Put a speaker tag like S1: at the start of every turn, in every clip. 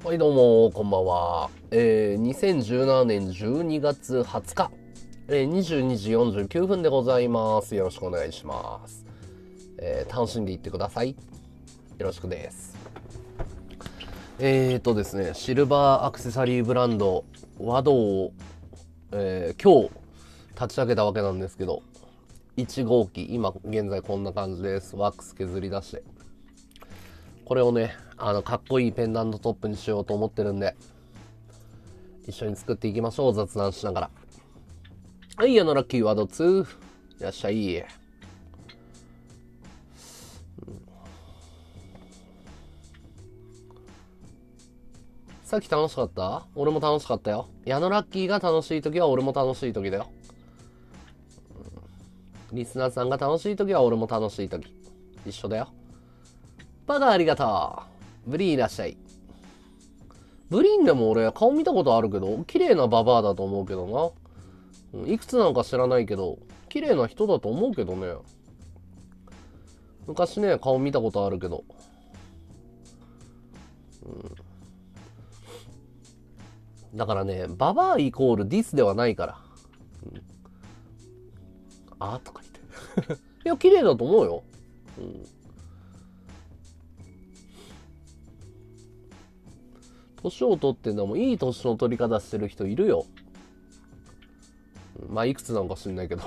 S1: はい、どうも、こんばんは。2017年12月20日、22時49分でございます。よろしくお願いします。楽しんでいってください。よろしくです。ですね、シルバーアクセサリーブランド、和道を、今日、立ち上げたわけなんですけど、1号機、今現在こんな感じです。ワックス削り出して。これをね、かっこいいペンダントトップにしようと思ってるんで、一緒に作っていきましょう。雑談しながら。はい、ラッキーワード2。いらっしゃい。さっき楽しかった？俺も楽しかったよ。矢野ラッキーが楽しい時は俺も楽しい時だよ。リスナーさんが楽しい時は俺も楽しい時。一緒だよ。バカありがとう。ブリーンいらっしゃい。ブリーンでも俺顔見たことあるけど、綺麗なババアだと思うけどな。いくつなのか知らないけど、綺麗な人だと思うけどね。昔ね、顔見たことあるけど。だからね、ババアイコールディスではないから。あとか言って。いや、綺麗だと思うよ。年を取ってんだもん、いい年の取り方してる人いるよ。まあ、いくつなのか知んないけど。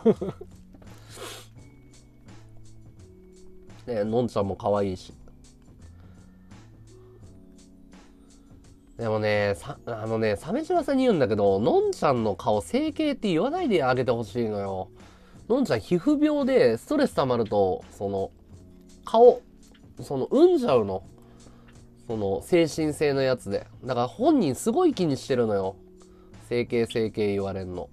S1: ね、のんちゃんも可愛いし。でもね、鮫島さんに言うんだけど、のんちゃんの顔整形って言わないであげてほしいのよ。のんちゃん皮膚病でストレス溜まると、顔、産んじゃうの。精神性のやつで。だから本人すごい気にしてるのよ。整形整形言われんの。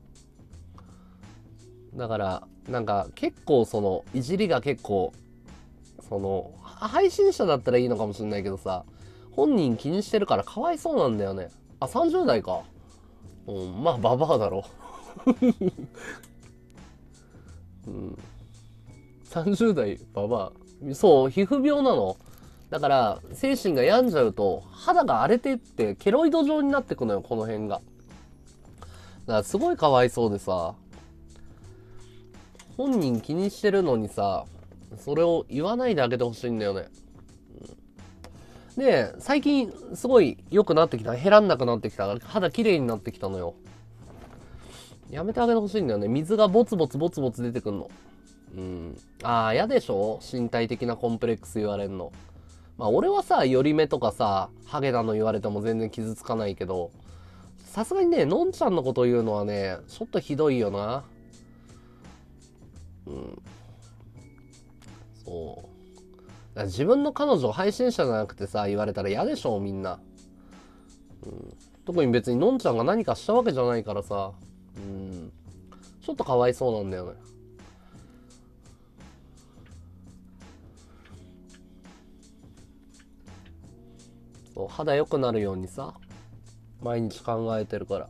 S1: だから、なんか結構いじりが結構、配信者だったらいいのかもしれないけどさ、本人気にしてるからかわいそうなんだよね。あ、30代か。うん、まあ、ババアだろ。30代、ババア。そう、皮膚病なの。だから、精神が病んじゃうと、肌が荒れてって、ケロイド状になってくのよ、この辺が。だからすごいかわいそうでさ、本人気にしてるのにさ、それを言わないであげてほしいんだよね。で、最近すごい良くなってきた。減らんなくなってきた。肌綺麗になってきたのよ。やめてあげてほしいんだよね。水がボツボツボツボツ出てくんの。うん。ああ、嫌でしょ身体的なコンプレックス言われんの。まあ俺はさ、寄り目とかさ、ハゲなの言われても全然傷つかないけど、さすがにね、のんちゃんのこと言うのはね、ちょっとひどいよな。うん。そう。だから自分の彼女配信者じゃなくてさ、言われたら嫌でしょ、みんな。特に別にのんちゃんが何かしたわけじゃないからさ、うん。ちょっとかわいそうなんだよね。そう、肌良くなるようにさ、毎日考えてるから。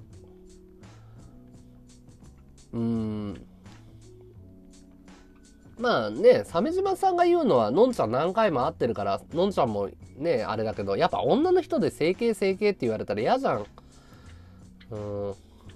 S1: うーん。まあね、鮫島さんが言うのは、のんちゃん何回も会ってるから、のんちゃんもね、あれだけど、やっぱ女の人で整形整形って言われたら嫌じゃん。うん、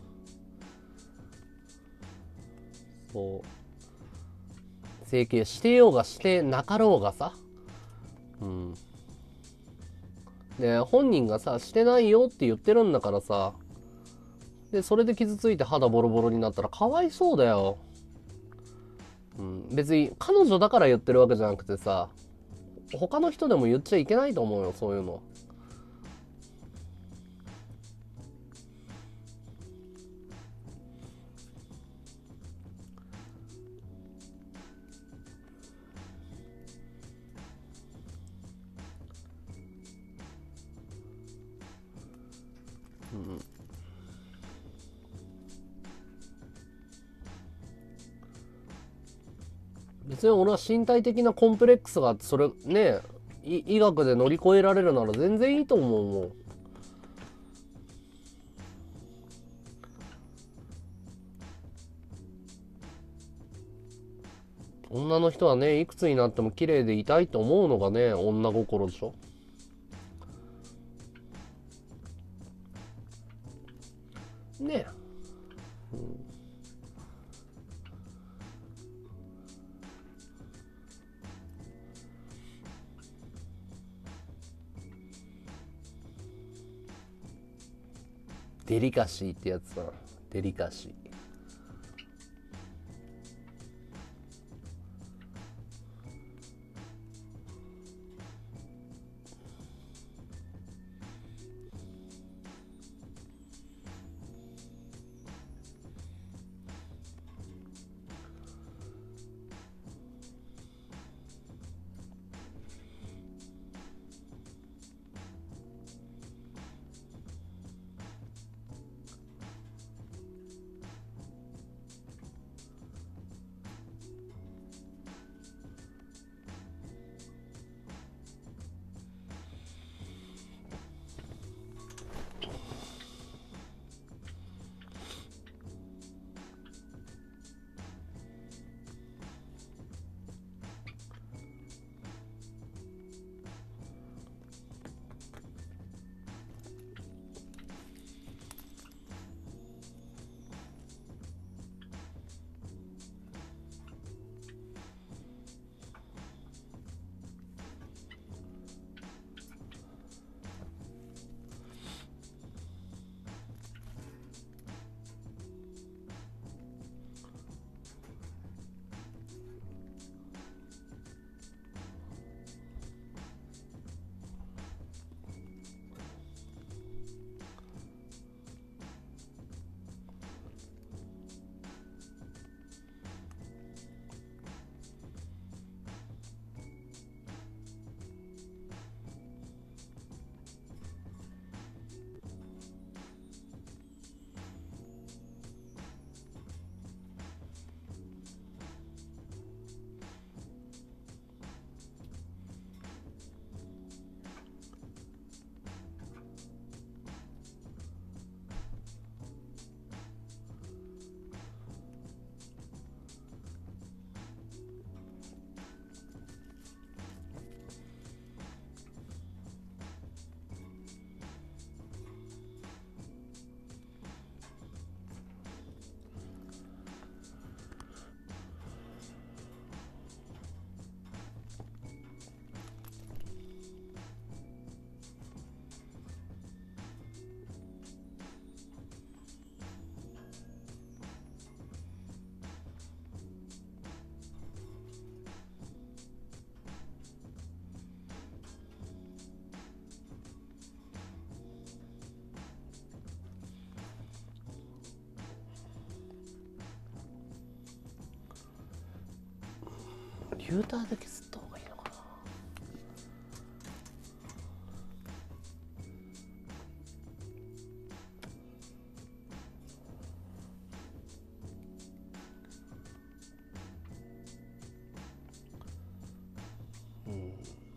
S1: そう。整形してようがしてなかろうがさ。うん。で、本人がさ、してないよって言ってるんだからさ、で、それで傷ついて肌ボロボロになったらかわいそうだよ。うん。別に彼女だから言ってるわけじゃなくてさ、他の人でも言っちゃいけないと思うよ、そういうの。別に俺は身体的なコンプレックスがあって、それね、医学で乗り越えられるなら全然いいと思うもん。女の人はね、いくつになっても綺麗でいたいと思うのがね、女心でしょ。 ね。うん、デリカシーってやつだな。デリカシー。リューターで削った方がいいのかな。うん。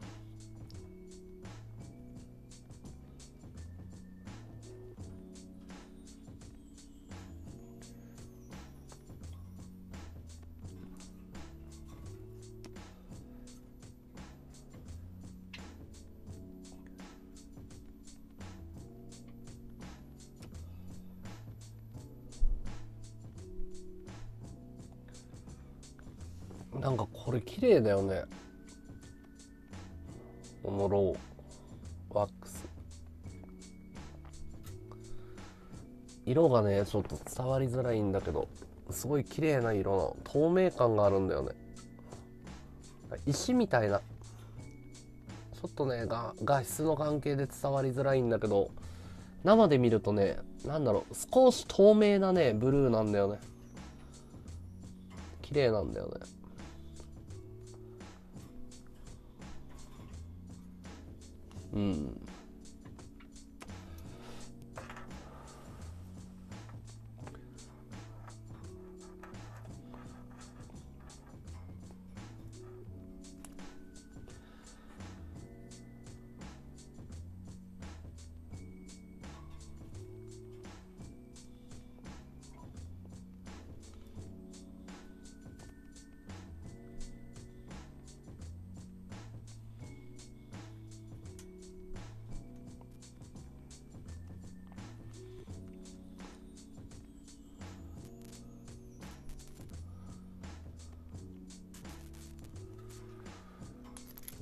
S1: なんかこれ綺麗だよね。おもろワックス。色がねちょっと伝わりづらいんだけど、すごい綺麗な色の透明感があるんだよね。石みたいな、ちょっとね画質の関係で伝わりづらいんだけど、生で見るとね、なんだろう、少し透明なねブルーなんだよね。綺麗なんだよね。うん。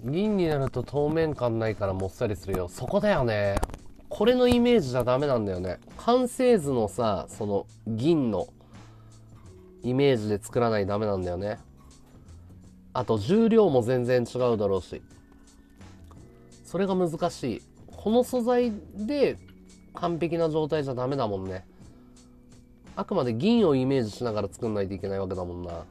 S1: 銀になると透明感ないからもっさりするよ。そこだよね。これのイメージじゃダメなんだよね。完成図のさ、その銀のイメージで作らないとダメなんだよね。あと重量も全然違うだろうし。それが難しい。この素材で完璧な状態じゃダメだもんね。あくまで銀をイメージしながら作んないといけないわけだもんな。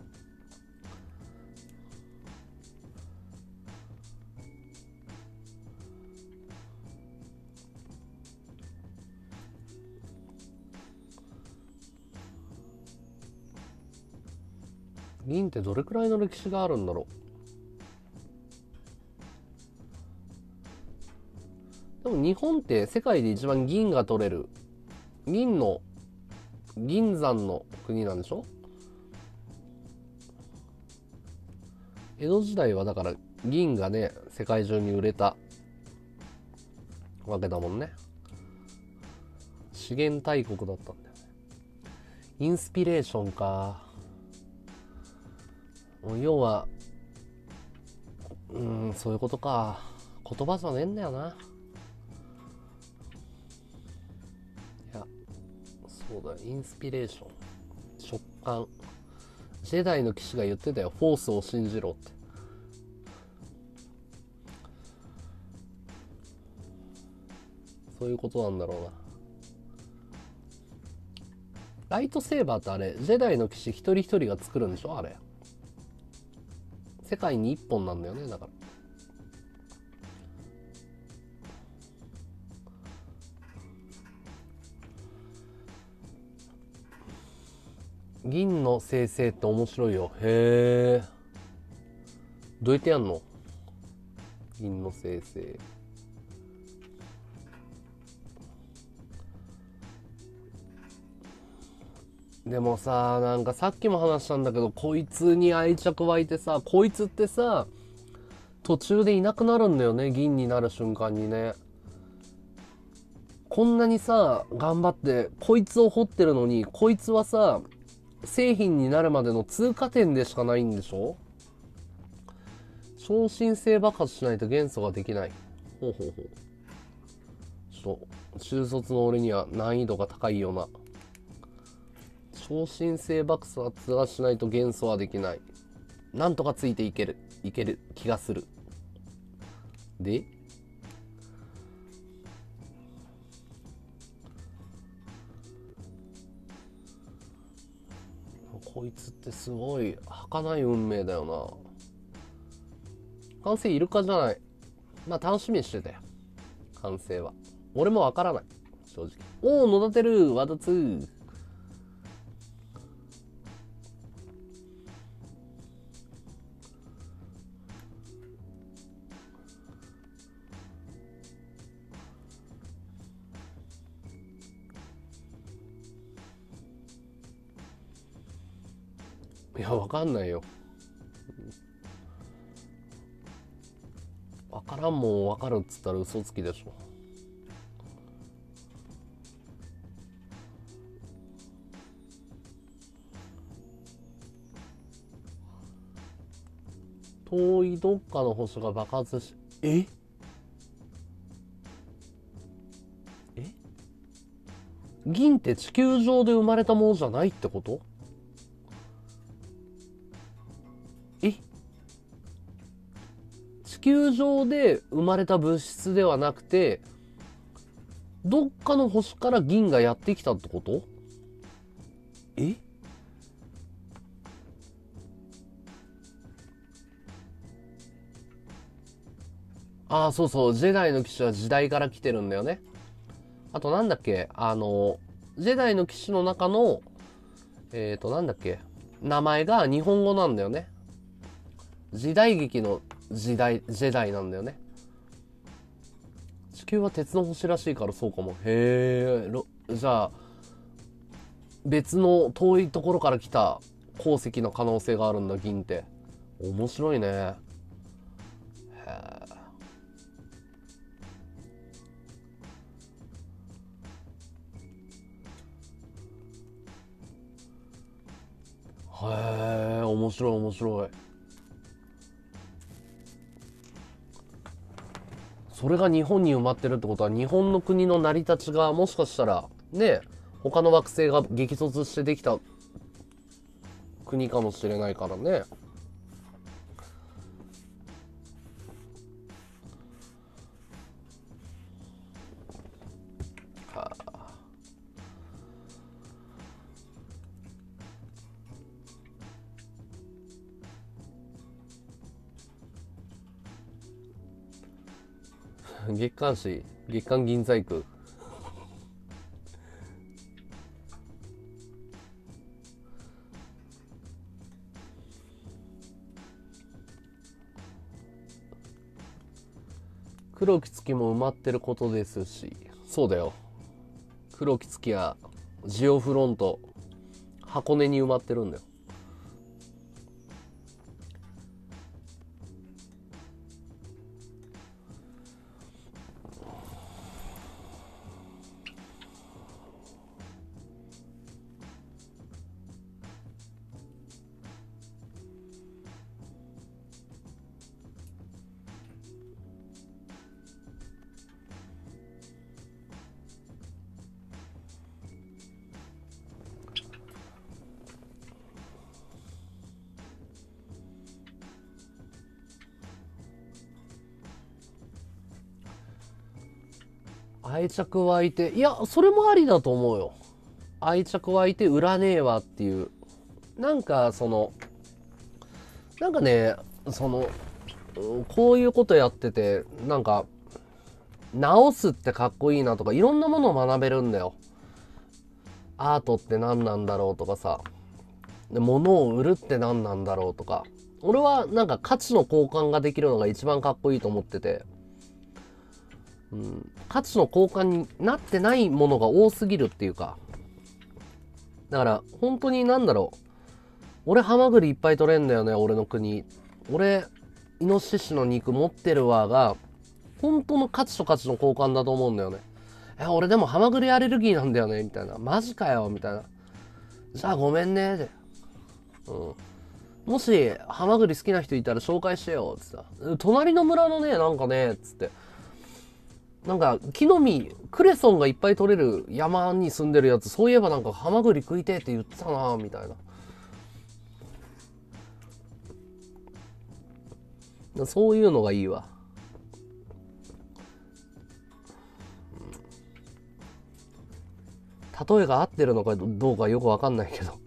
S1: 銀ってどれくらいの歴史があるんだろう。でも日本って世界で一番銀が取れる銀山の国なんでしょ。江戸時代はだから銀がね世界中に売れたわけだもんね。資源大国だったんだよね。インスピレーションか。要はそういうことか。言葉じゃねえんだよな。いや、そうだよ。インスピレーション、直感。ジェダイの騎士が言ってたよ。フォースを信じろって。そういうことなんだろうな。ライトセーバーってあれジェダイの騎士一人一人が作るんでしょ。あれ世界に一本なんだよね。だから銀の生成って面白いよ。へえ。どうやってやんの？銀の生成。でもさ、なんかさっきも話したんだけど、こいつに愛着湧いてさ、こいつってさ、途中でいなくなるんだよね。銀になる瞬間にね。こんなにさ、頑張ってこいつを掘ってるのに、こいつはさ、製品になるまでの通過点でしかないんでしょ。超新星爆発しないと元素ができない。ほうほうほう。ちょっと中卒の俺には難易度が高いような。超新星爆発がしないと元素はできない。なんとかついていける気がする。でこいつってすごい儚い運命だよな。完成イルカじゃない。まあ楽しみにしてたよ。完成は俺もわからない、正直。おお、野立てるわだつ。いや、わかんないよ。わからんもんわかるっつったら嘘つきでしょ。遠いどっかの星が爆発し、え銀って地球上で生まれたものじゃないってこと？え地球上で生まれた物質ではなくて、どっかの星から銀がやってきたってこと？えああ、そうそう。ジェダイの騎士は時代から来てるんだよね。あとなんだっけ、ジェダイの騎士の中の、なんだっけ、名前が日本語なんだよね。時代劇のジェダイなんだよね。地球は鉄の星らしいからそうかも。へえ、じゃあ、別の遠いところから来た鉱石の可能性があるんだ、銀って。面白いね。へえ、面白い面白い。 それが日本に埋まってるってことは、日本の国の成り立ちがもしかしたらね、他の惑星が激突してできた国かもしれないからね。はあ、月刊誌、月刊銀細工。黒き月も埋まってることですし、そうだよ。黒き月やジオフロント、箱根に埋まってるんだよ。愛着湧いて、いや、それもありだと思うよ。愛着湧いて売らねえわっていう。なんか、なんかね、こういうことやってて、なんか、直すってかっこいいなとか、いろんなものを学べるんだよ。アートって何なんだろうとかさ、で物を売るって何なんだろうとか。俺はなんか価値の交換ができるのが一番かっこいいと思ってて、価値の交換になってないものが多すぎるっていうか。だから本当になんだろう、俺ハマグリいっぱい取れんだよね、俺の国。俺イノシシの肉持ってるわが本当の価値と価値の交換だと思うんだよね。俺でもハマグリアレルギーなんだよねみたいな。マジかよみたいな。じゃあごめんねって、もしハマグリ好きな人いたら紹介してよっつって、隣の村のねなんかねっつって、なんか木の実クレソンがいっぱい取れる山に住んでるやつ、そういえばなんかハマグリ食いてって言ってたなみたいな。そういうのがいいわ。例えが合ってるのかどうかよくわかんないけど。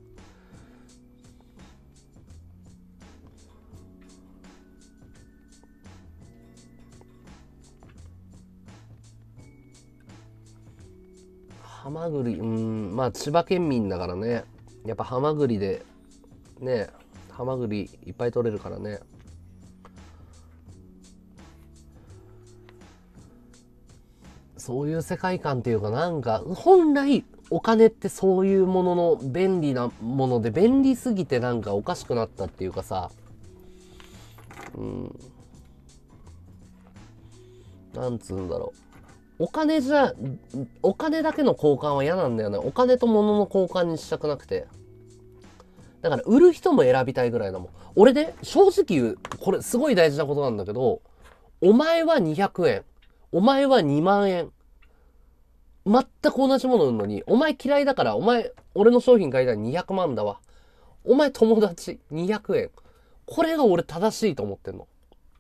S1: ハマグリ、まあ千葉県民だからね。やっぱハマグリで、ね、ハマグリいっぱい取れるからね。そういう世界観っていうか、なんか、本来お金ってそういうものの便利なもので、便利すぎてなんかおかしくなったっていうかさ、なんつうんだろう。お金だけの交換は嫌なんだよね。お金と物の交換にしたくなくて。だから売る人も選びたいぐらいだもん。俺ね、正直言う、これすごい大事なことなんだけど、お前は200円。お前は2万円。全く同じもの売るのに、お前嫌いだから、俺の商品買いたい200万だわ。お前友達200円。これが俺正しいと思ってんの。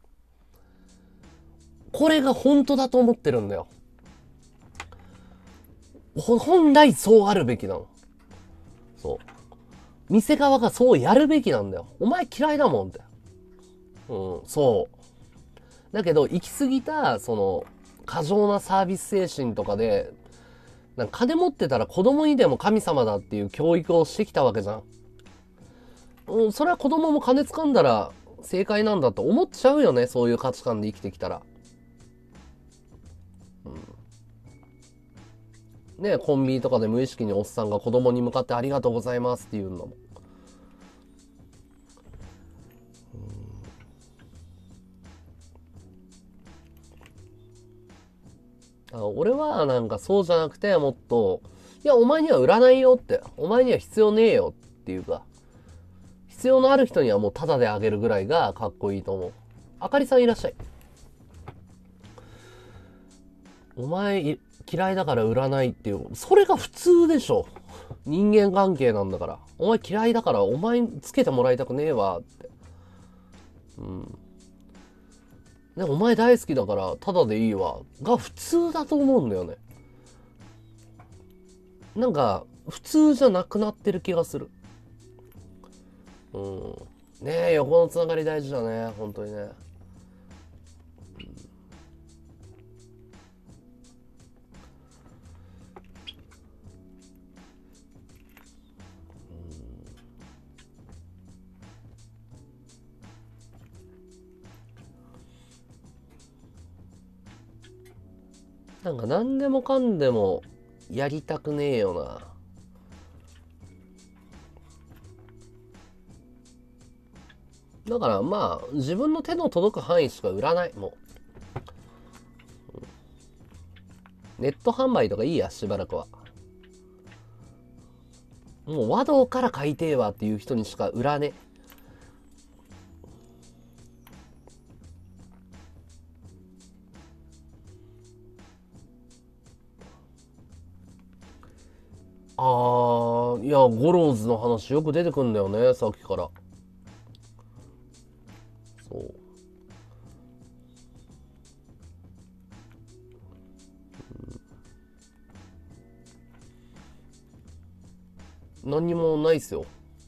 S1: これが本当だと思ってるんだよ。本来そうあるべきなの。そう。店側がそうやるべきなんだよ。お前嫌いだもんって。そう。だけど、行き過ぎた、過剰なサービス精神とかで、なんか金持ってたら子供にでも神様だっていう教育をしてきたわけじゃん。それは子供も金掴んだら正解なんだと思っちゃうよね。そういう価値観で生きてきたら。ね、コンビニとかで無意識におっさんが子供に向かってありがとうございますって言うんだもん。俺はなんかそうじゃなくて、もっと、いや、お前には売らないよって、お前には必要ねえよっていうか、必要のある人にはもうタダであげるぐらいがかっこいいと思う。あかりさんいらっしゃい。 お前嫌いだから売らないっていう、それが普通でしょ。人間関係なんだから。お前嫌いだからお前つけてもらいたくねえわって。うん。で、お前大好きだからタダでいいわが普通だと思うんだよね。なんか普通じゃなくなってる気がする。うん。ねえ、横のつながり大事だね、本当にね。なんか何でもかんでもやりたくねえよな。だからまあ自分の手の届く範囲しか売らない。もうネット販売とかいいや、しばらくは。もう和道から買いてえわっていう人にしか売らねえ。いや、ゴローズの話よく出てくんだよね、さっきから。そう。何にもないっすよ。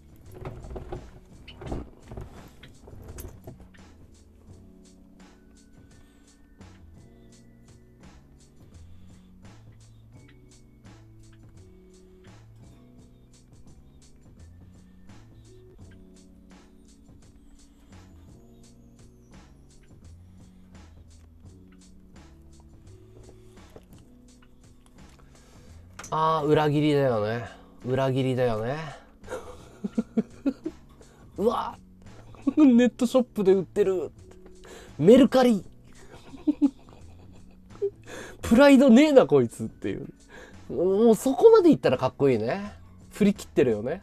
S1: 裏切りだよね。裏切りだよね。うわネットショップで売ってる。メルカリ。プライドねえな、こいつっていう。もうそこまでいったらかっこいいね。振り切ってるよね。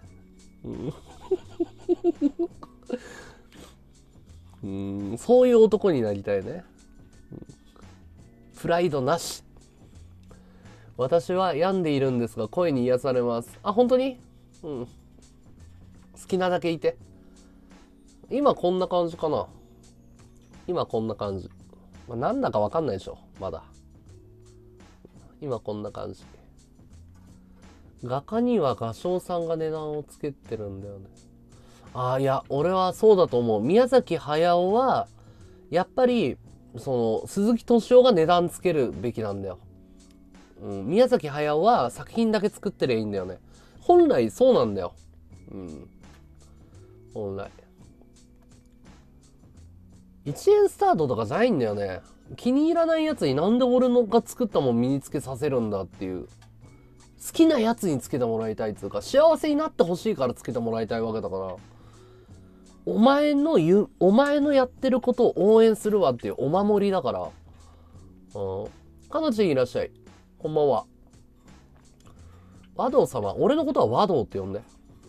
S1: そういう男になりたいね。プライドなし。私は病んでいるんですが、声に癒されます。あ、本当に？うん。好きなだけいて。今こんな感じかな。今こんな感じ。なんだかわかんないでしょ。まだ。今こんな感じ。画家には画商さんが値段をつけてるんだよね。いや、俺はそうだと思う。宮崎駿は、やっぱり、鈴木敏夫が値段つけるべきなんだよ。宮崎駿は作品だけ作ってりゃいいんだよね。本来そうなんだよ。本来。1円スタートとかじゃないんだよね。気に入らないやつになんで俺のが作ったもん身につけさせるんだっていう。好きなやつにつけてもらいたいっていうか、幸せになってほしいからつけてもらいたいわけだから。お前のやってることを応援するわっていうお守りだから。かなちんいらっしゃい。こんばんは。和道様。俺のことは和道って呼んで。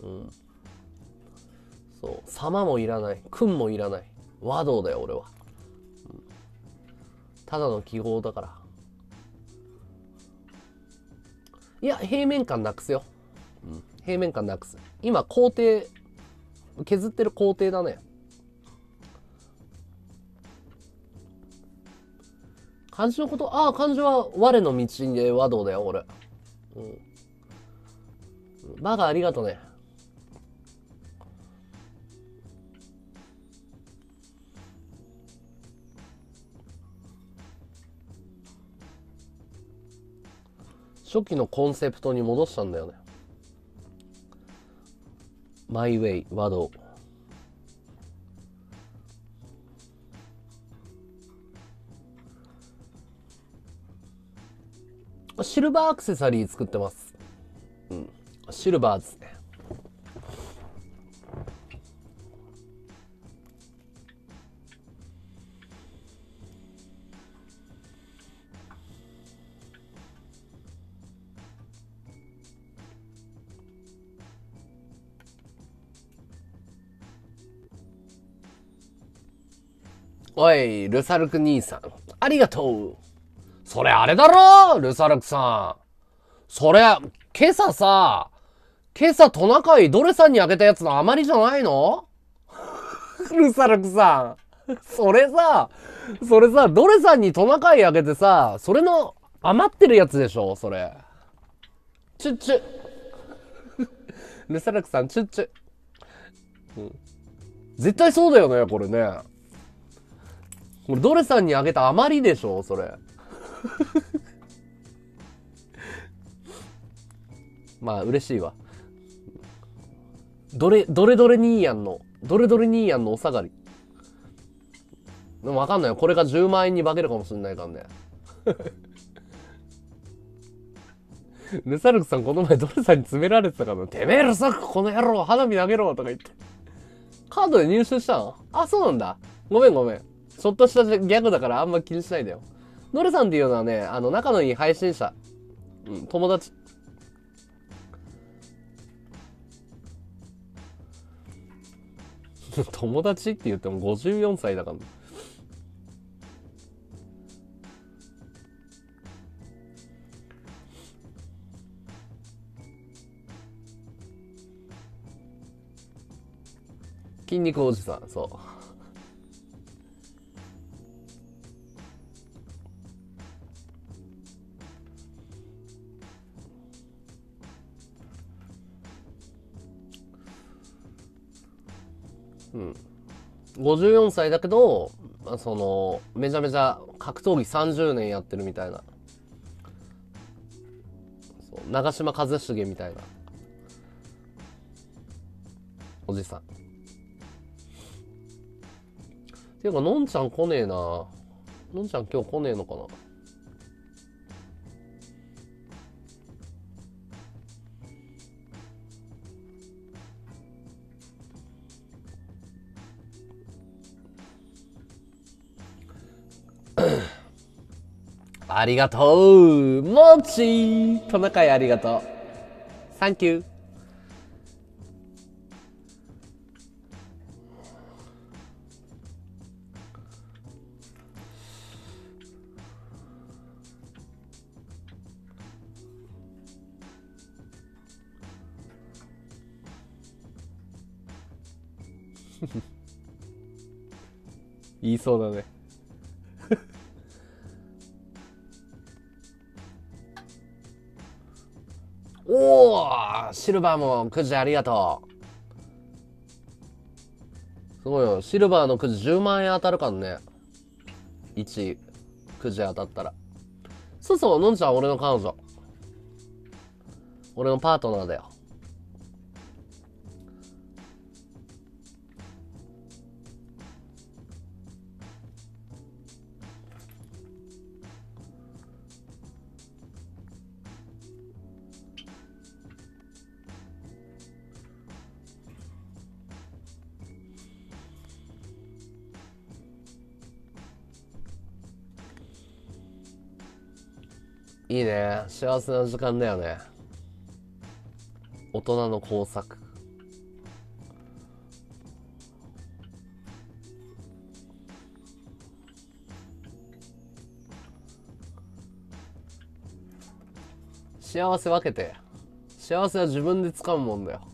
S1: そう。様もいらない。君もいらない。和道だよ、俺は。ただの記号だから。いや、平面感なくすよ。平面感なくす。今、工程、削ってる工程だね。漢字のこと漢字は我の道で和道だよ、俺。バカありがとね。初期のコンセプトに戻したんだよね。マイウェイ、和道。シルバーアクセサリー作ってます。シルバーですね。おい、ルサルク兄さん。ありがとう。 それあれだろルサルクさん。それ、今朝トナカイドレさんにあげたやつの余りじゃないのルサルクさん。それさ、ドレさんにトナカイあげてさ、それの余ってるやつでしょそれ。チュッチュ。ルサルクさん、チュッチュ。うん、絶対そうだよね、これね。これドレさんにあげた余りでしょそれ。まあ、嬉しいわ。どれニーヤンのお下がり。でもわかんないよ。これが10万円に化けるかもしれないからね。ルサルクさんこの前ドレさんに詰められてたから、てめえルサルクこの野郎花火投げろとか言って。カードで入手したの？あ、そうなんだ。ごめん。ちょっとしたギャグだからあんま気にしないでよ。ドレさんっていうのはね、仲のいい配信者。うん、友達。友達って言っても54歳だから。筋肉おじさん、そう。うん。54歳だけど、めちゃめちゃ格闘技30年やってるみたいな。そう、長嶋一茂みたいな。おじさん。ていうか、のんちゃん来ねえな。のんちゃん今日来ねえのかな。ありがとうもちートナカイありがとうサンキュー言いそうだねおーシルバーもくじありがとうすごいよシルバーのくじ10万円当たるからね1くじ当たったらそうのんちゃん俺の彼女俺のパートナーだよいいね幸せな時間だよね大人の工作幸せ分けて幸せは自分で掴むもんだよ、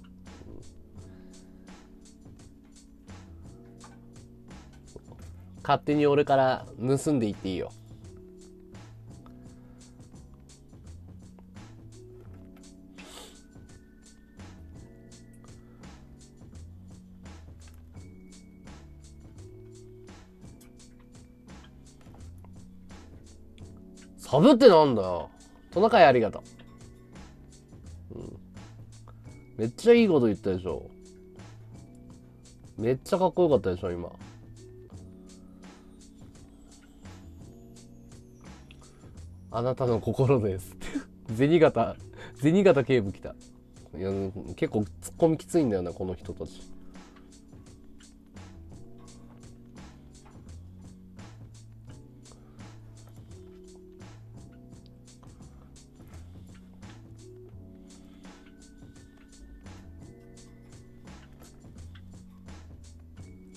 S1: 勝手に俺から盗んでいっていいよサブってなんだよトナカイありがとう、うん、めっちゃいいこと言ったでしょめっちゃかっこよかったでしょ今あなたの心です銭形警部来たいや結構ツッコミきついんだよなこの人たち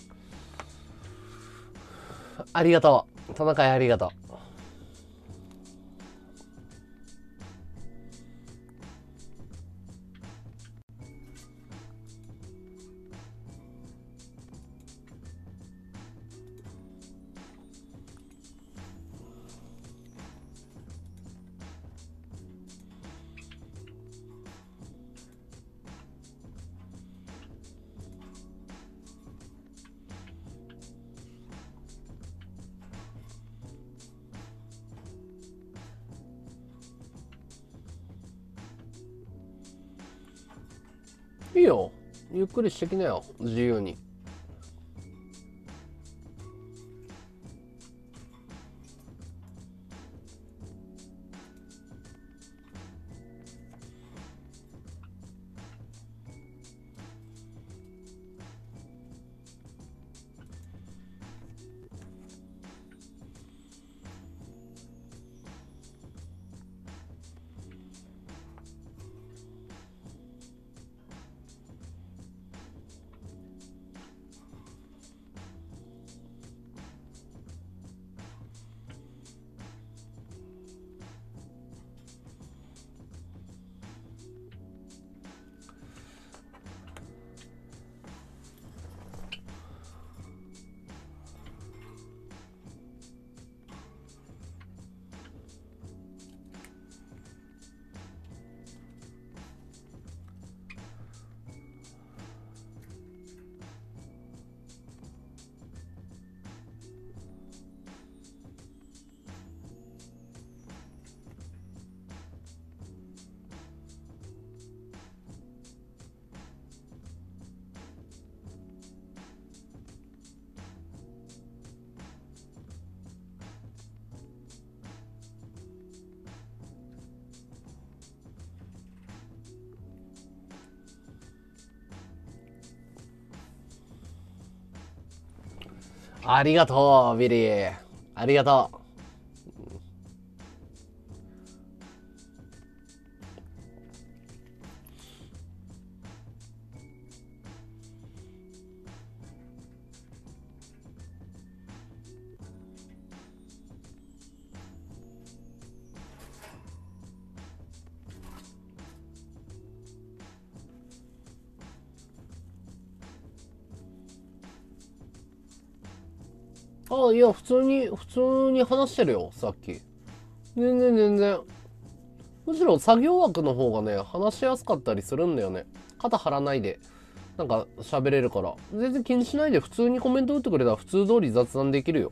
S1: ありがとうトナカイありがとういいよ。ゆっくりしてきなよ。自由に。ありがとう、ビリー。ありがとう。あ、いや、普通に話してるよ、さっき。全然。むしろ作業枠の方がね、話しやすかったりするんだよね。肩張らないで、なんか喋れるから。全然気にしないで普通にコメント打ってくれたら普通通り雑談できるよ。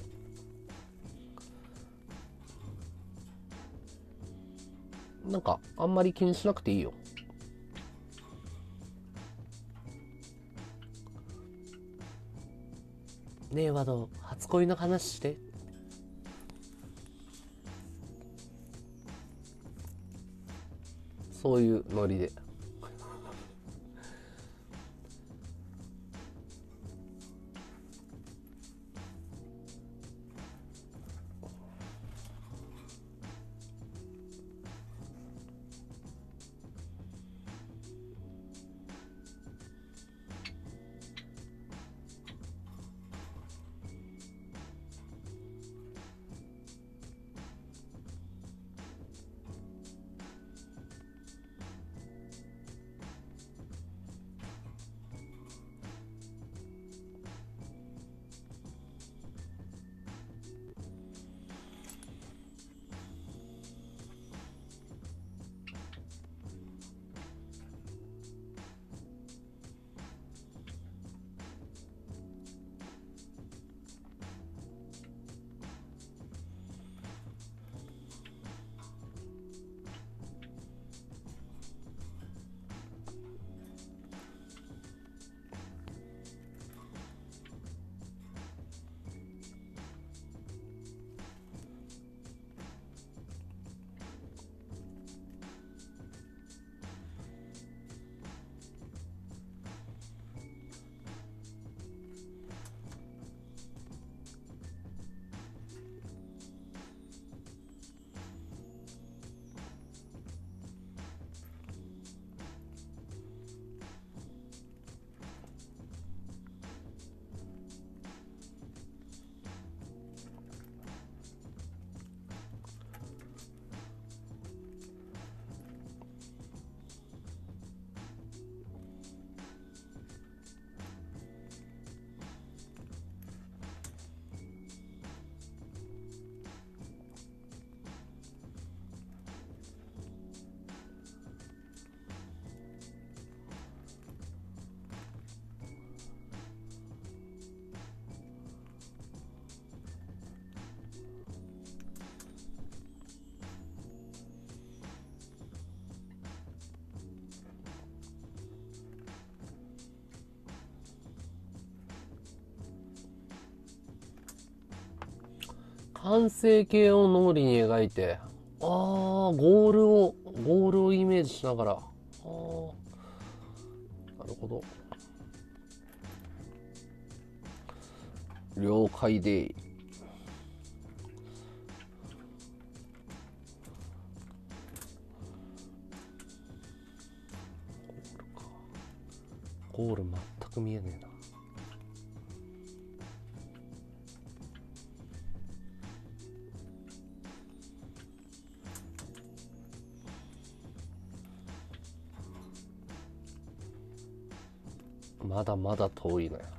S1: なんか、あんまり気にしなくていいよ。ねえ、ワド、初恋の話して。そういうノリで。 完成形を脳裏に描いて、ゴールをイメージしながら、なるほど。了解で。ゴール全く見えねえな。まだまだ遠いのよ。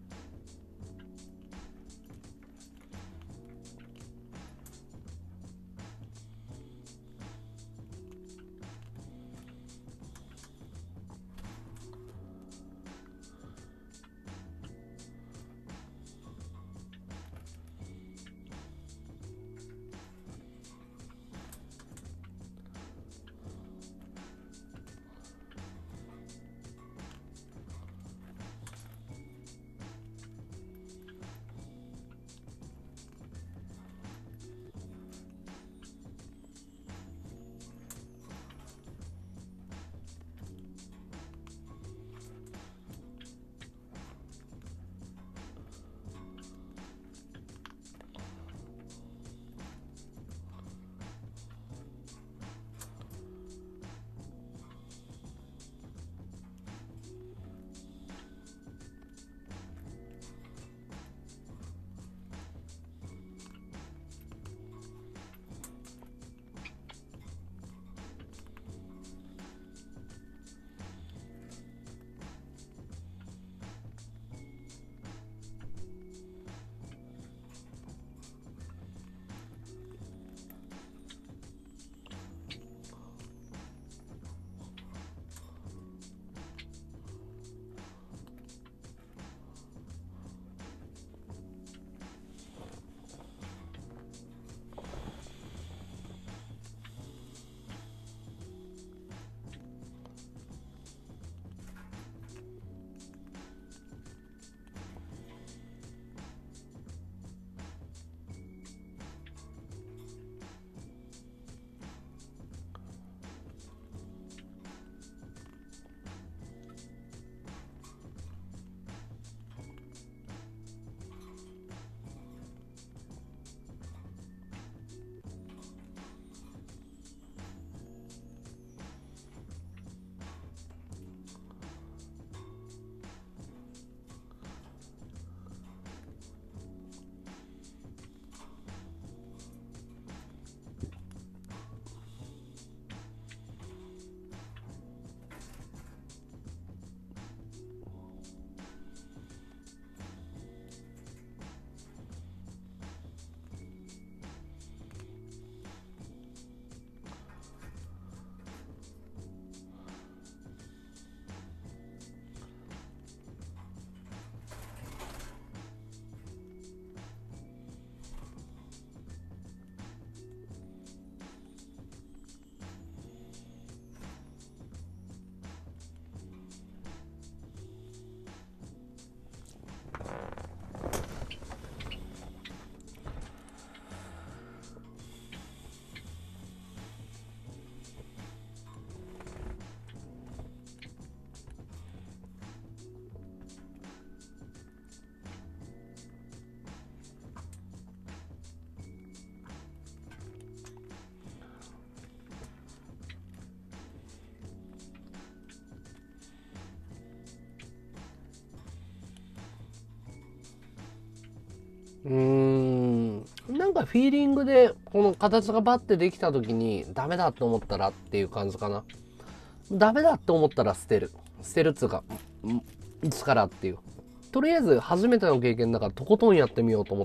S1: なんかフィーリングでこの形がバッてできた時にダメだと思ったらっていう感じかな。ダメだって思ったら捨てるっつうか、一からっていう。とりあえず初めての経験だからとことんやってみようと思って、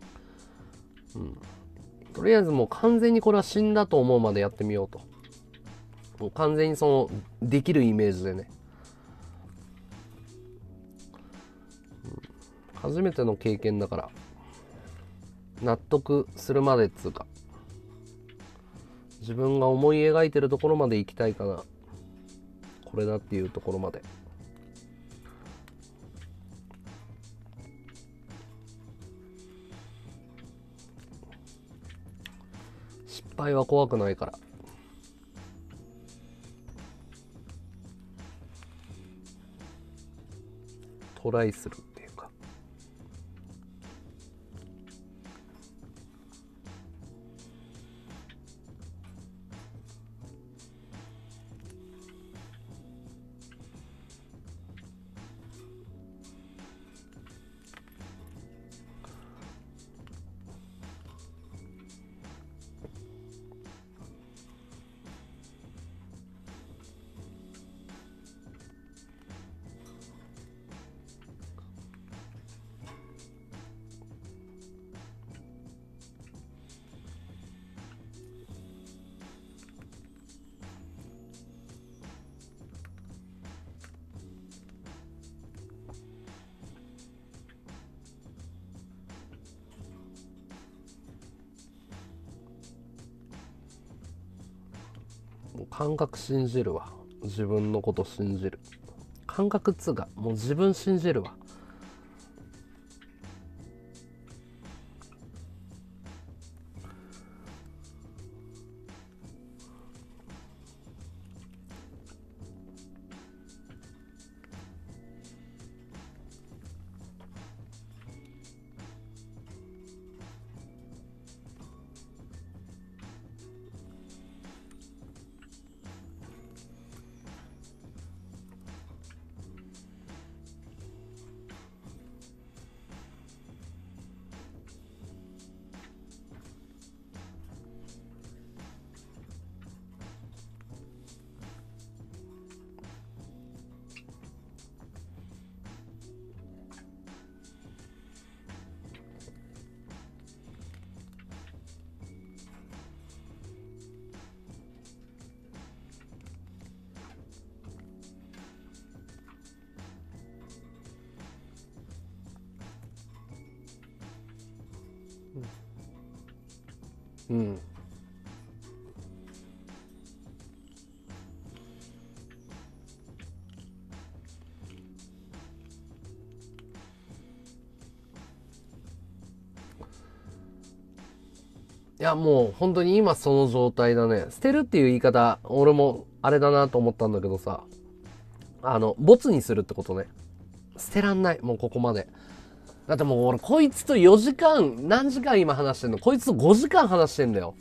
S1: とりあえずもう完全にこれは死んだと思うまでやってみようと。もう完全にそのできるイメージでね、初めての経験だから納得するまでっつうか、自分が思い描いてるところまで行きたいかな、これだっていうところまで。 敗は怖くないから。トライするっていうか。感覚信じるわ。自分のこと信じる。感覚っつうか、もう自分信じるわ。うん。いや、もう本当に今その状態だね。捨てるっていう言い方、俺もあれだなと思ったんだけどさ、ボツにするってことね。捨てらんない。もうここまで。だってもう俺こいつと4時間、何時間今話してんの？こいつと5時間話してんだよ。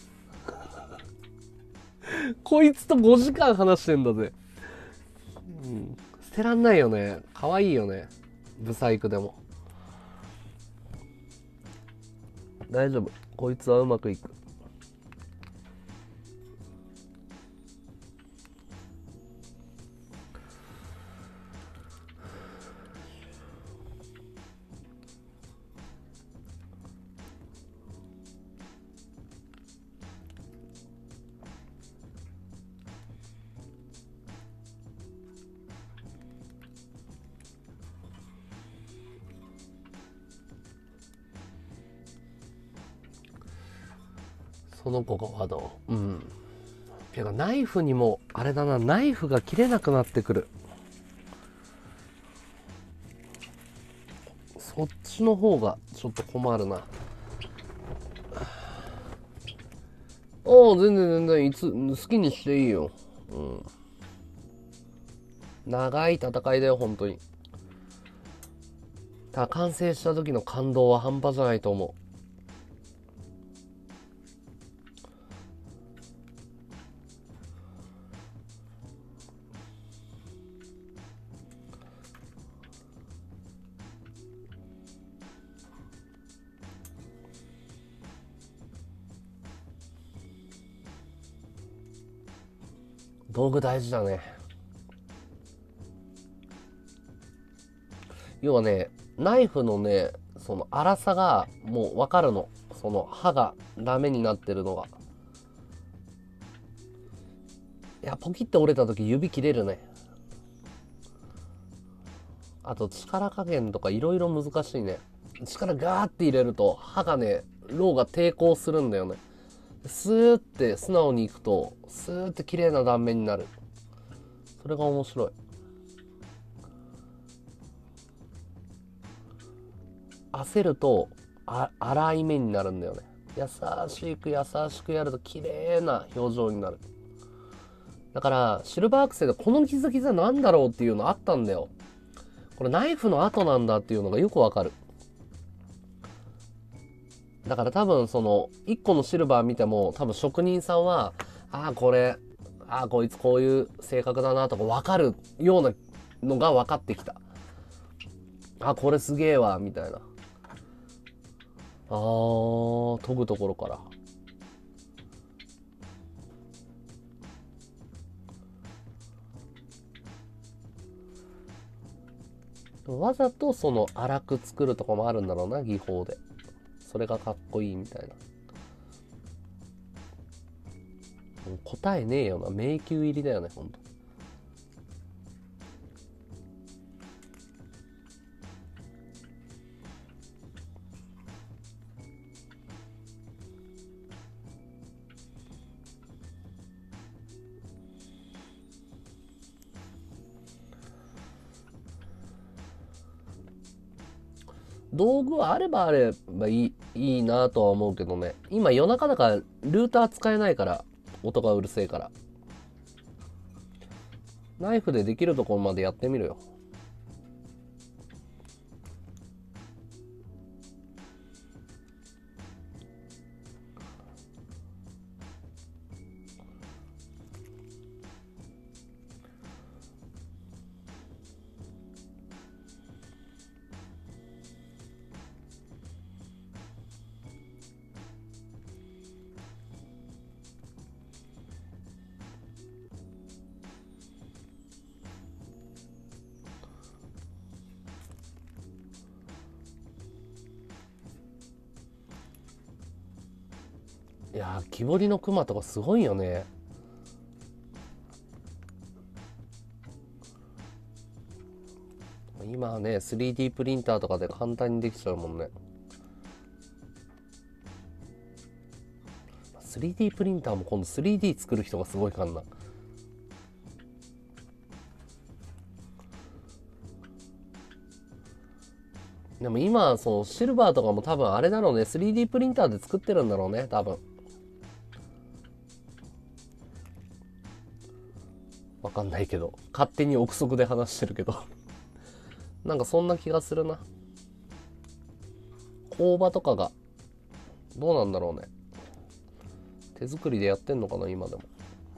S1: こいつと5時間話してんだぜ。うん。捨てらんないよね。可愛いよね。ブサイクでも。大丈夫。こいつはうまくいく。その子がワド。うん。てかナイフにもあれだな、ナイフが切れなくなってくる。そっちの方がちょっと困るな。ああ、全然全然、いつ好きにしていいよ。うん。長い戦いだよ本当に。ただ完成した時の感動は半端じゃないと思う。道具大事だね。要はね、ナイフのね、その粗さがもう分かるの。その刃がダメになってるのが。いや、ポキって折れた時指切れるね。あと力加減とかいろいろ難しいね。力ガーって入れると刃がね、ローが抵抗するんだよね。スーって素直にいくとスーって綺麗な断面になる。それが面白い。焦ると粗い目になるんだよね。 優しく優しくやると綺麗な表情になる。だからシルバーアクセでこのギザギザなんだろうっていうのあったんだよ。これナイフの跡なんだっていうのがよくわかる。だから多分その1個のシルバー見ても多分職人さんはこいつこういう性格だなとか分かるようなのが分かってきた。これすげえわみたいな。研ぐところからわざとその粗く作るとかもあるんだろうな、技法で。それがかっこいいみたいな。もう答えねえよな、迷宮入りだよね、ほんと。道具はあればあればいいなとは思うけどね。今夜中だからルーター使えないから、音がうるせえから。ナイフでできるところまでやってみるよ。いやー、木彫りのクマとかすごいよね。今はね 3D プリンターとかで簡単にできちゃうもんね。 3D プリンターも今度 3D 作る人がすごいかんな。でも今そのシルバーとかも多分あれだろうね、 3D プリンターで作ってるんだろうね多分。わかんないけど、勝手に憶測で話してるけどなんかそんな気がするな。工場とかがどうなんだろうね。手作りでやってんのかな今でも。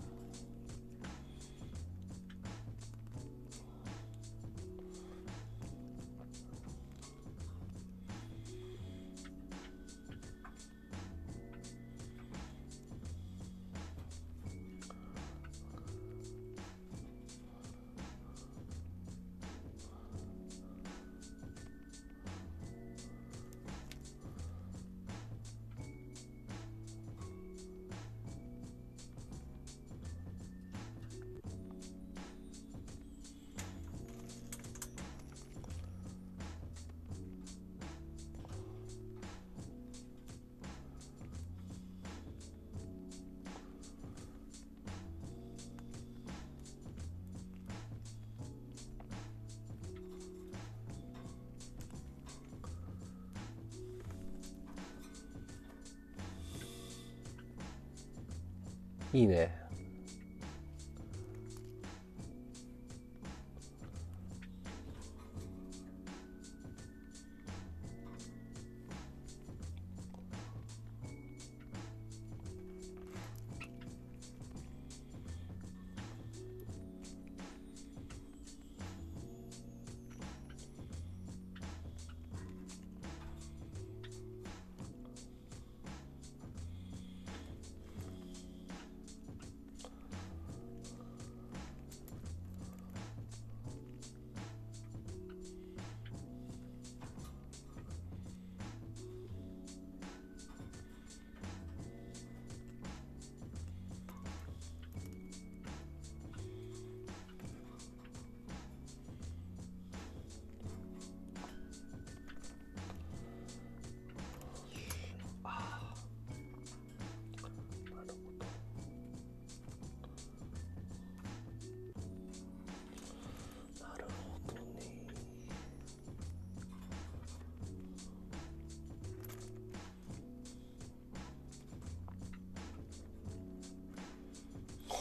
S1: いいね。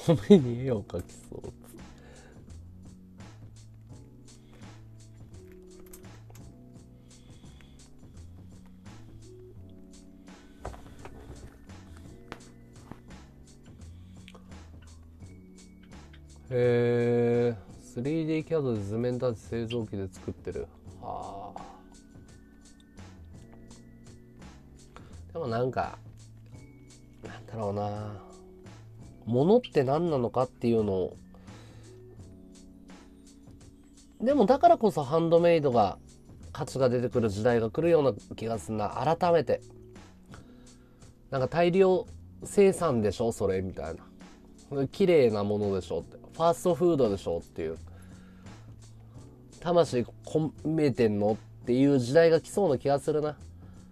S1: 人目に絵を描きそう。へえ、3D キャドで図面立て製造機で作ってる。はあ。でもなんか、なんだろうな。物って何なのかっていうのを、でもだからこそハンドメイドが価値が出てくる時代が来るような気がするな。改めて。なんか大量生産でしょそれみたいな。綺麗なものでしょって。ファーストフードでしょっていう。魂込めてんのっていう時代が来そうな気がするな。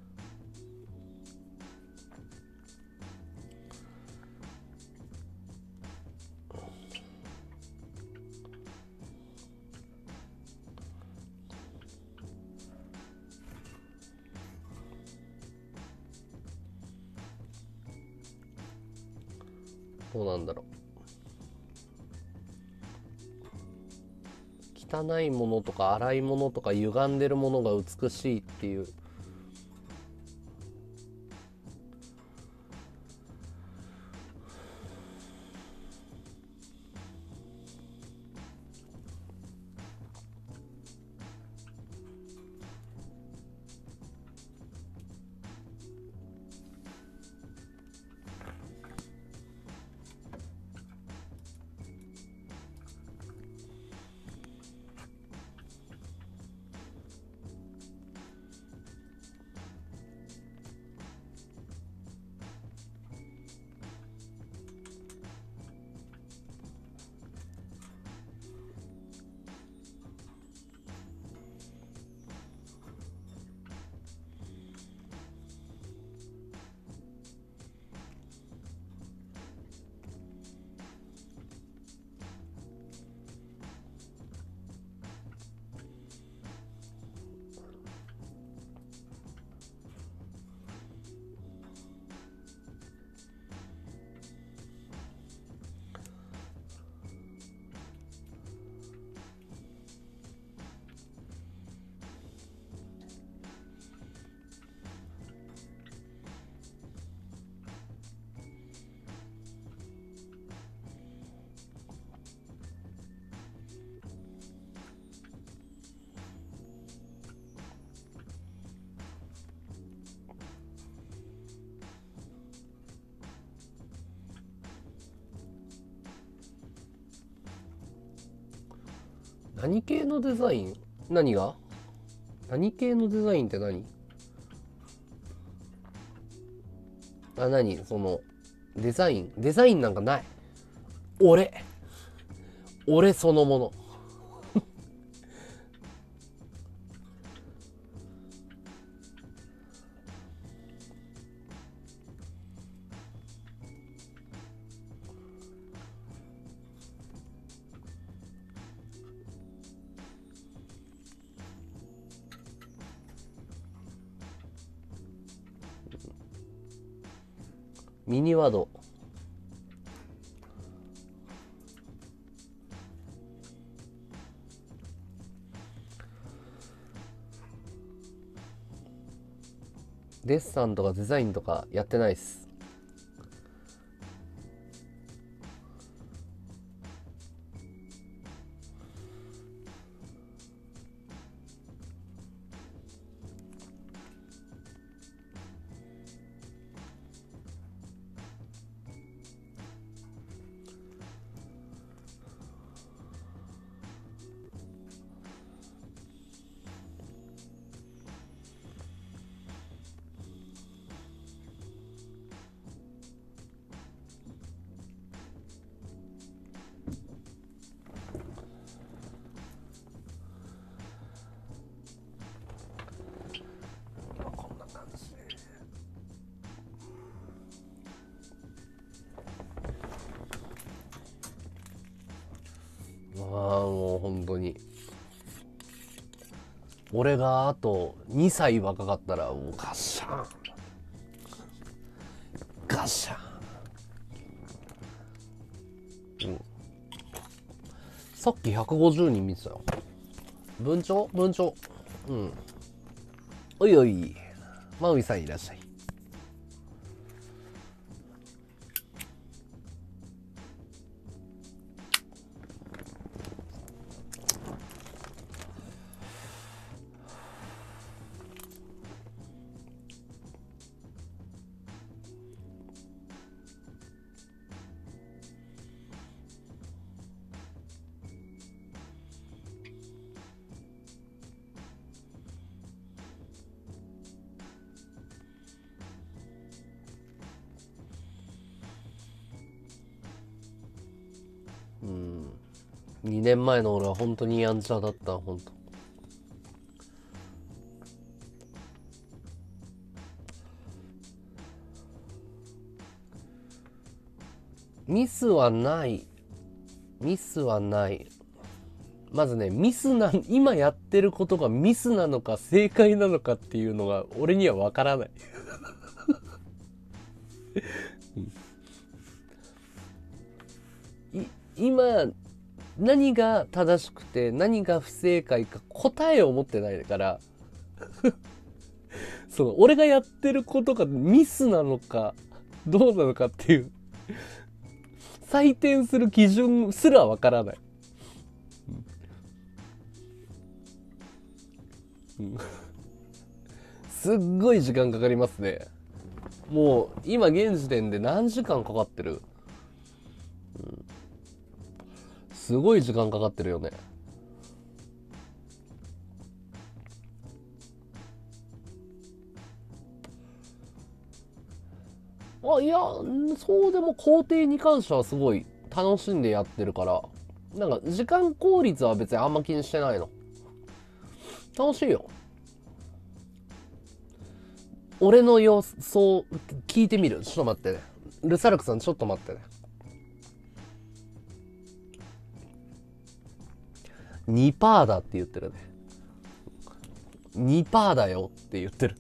S1: どうなんだろう。汚いものとか粗いものとか歪んでるものが美しいっていう。何系のデザイン？何が？何系のデザインって何？何その、デザインなんかない。俺そのもの。ミニワード。デッサンとかデザインとかやってないっす。もう本当に俺があと2歳若かったらもうガッシャンガッシャン。 さっき150人見てたよ。文鳥うん。おいおい、マウイさんいらっしゃい。2年前の俺は本当にやんちゃだった。本当ミスはないまずね、今やってることがミスなのか正解なのかっていうのが俺には分からない今何が正しくて何が不正解か答えを持ってないから俺がやってることがミスなのかどうなのかっていう採点する基準すらわからない、すっごい時間かかりますね。もう今現時点で何時間かかってる、すごい時間かかってるよね。いや、そうでも工程に関してはすごい楽しんでやってるから、なんか時間効率は別にあんま気にしてないの。楽しいよ。俺の予想聞いてみる。ちょっと待ってね。ルサルクさんちょっと待ってね。2% だって言ってるね。2% だよって言ってる。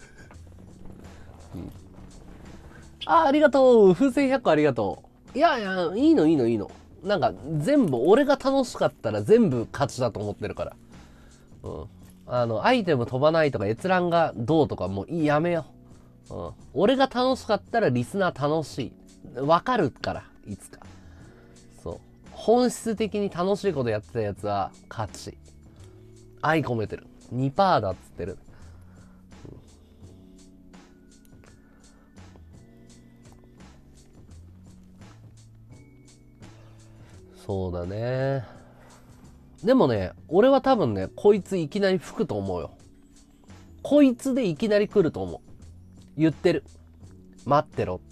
S1: ありがとう。風船100個ありがとう。いや、いいの。なんか全部、俺が楽しかったら全部勝ちだと思ってるから。アイテム飛ばないとか閲覧がどうとかもうやめよう。俺が楽しかったらリスナー楽しい。わかるから、いつか。本質的に楽しいことやってたやつは勝ち。愛込めてる。2% だっつってる。そうだね。でもね、俺は多分ね、こいついきなり吹くと思うよ。こいつでいきなり来ると思う。言ってる。待ってろって。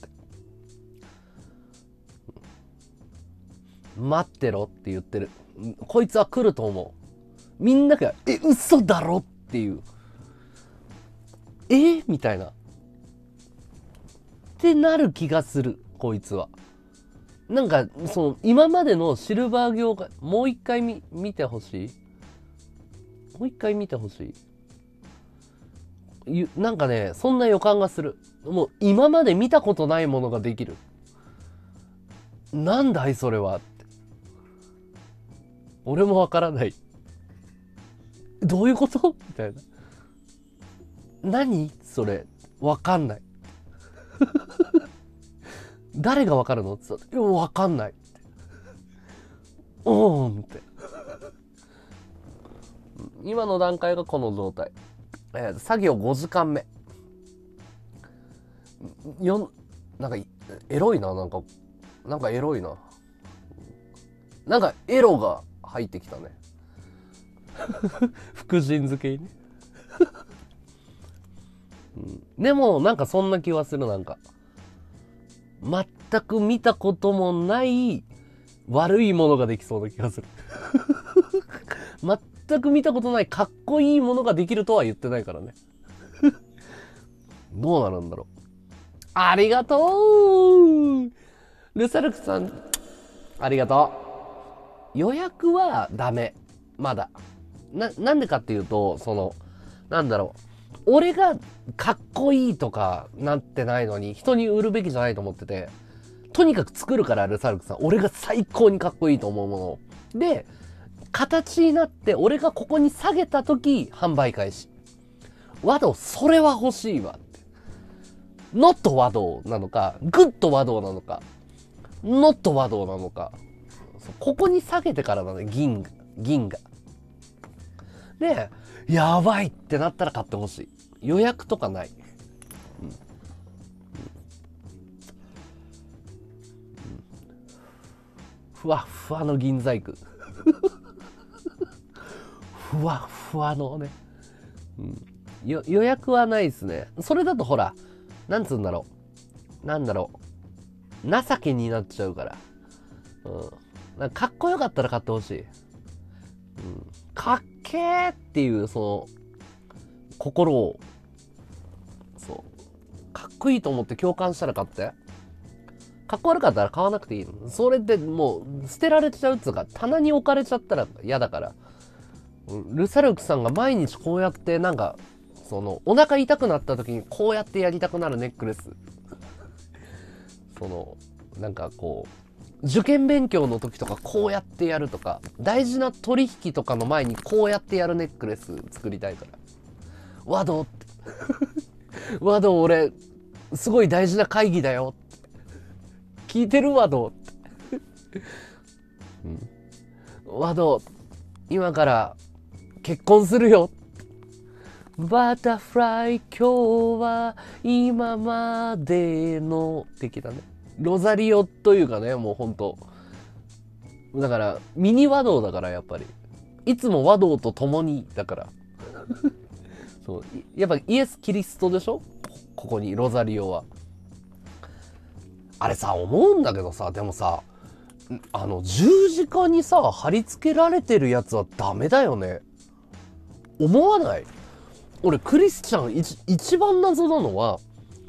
S1: 待ってろって言ってる。こいつは来ると思う。みんなが、嘘だろっていう。みたいな。ってなる気がする、こいつは。なんか、今までのシルバー業界、もう一回見てほしい。もう一回見てほしい。なんかね、そんな予感がする。もう今まで見たことないものができる。なんだいそれはって。俺もわからない。どういうことみたいな。何それ。わかんない。誰がわかるのって言ったら、わかんないって。って。今の段階がこの状態。作業5時間目。なんか、エロいな、なんかエロいな。なんか、エロが入ってきたね。福神漬けにね。でも、なんかそんな気はする、なんか。全く見たこともない悪いものができそうな気がする。全く見たことないかっこいいものができるとは言ってないからね。どうなるんだろう。ありがとうルサルクさん、ありがとう。予約はダメ。まだ。なんでかっていうと、なんだろう。俺がかっこいいとかなってないのに人に売るべきじゃないと思ってて、とにかく作るからルサルクさん、俺が最高にかっこいいと思うものをで、形になって俺がここに下げた時販売開始。和道、それは欲しいわって。ノット和道なのか、グッド和道なのか、ノット和道なのか。ここに下げてからだね、銀が。で、やばいってなったら買ってほしい。予約とかない。ふわっふわの銀細工。ふわっふわのね。予約はないですね。それだとほら、なんつうんだろう。情けになっちゃうから。なんかかっこよかったら買ってほしい。かっけーっていう、その、心を、そう。かっこいいと思って共感したら買って。かっこ悪かったら買わなくていいの。それでもう、捨てられちゃうっつうか、棚に置かれちゃったら嫌だから。ルサルクさんが毎日こうやってなんか、その、お腹痛くなった時にこうやってやりたくなるネックレス。その、なんかこう、受験勉強の時とかこうやってやるとか、大事な取引とかの前にこうやってやるネックレス作りたいから。和道って。和道俺、すごい大事な会議だよ。聞いてる和道って。和道、今から結婚するよ。バタフライ今日は今までの的なね。ロザリオというかね、もうほんと。だから、ミニ和道だからやっぱり。いつも和道と共にだから。そう。やっぱイエス・キリストでしょ？ここに、ロザリオは。あれさ、思うんだけどさ、でもさ、十字架にさ、貼り付けられてるやつはダメだよね。思わない？俺、クリスチャン一番謎なのは、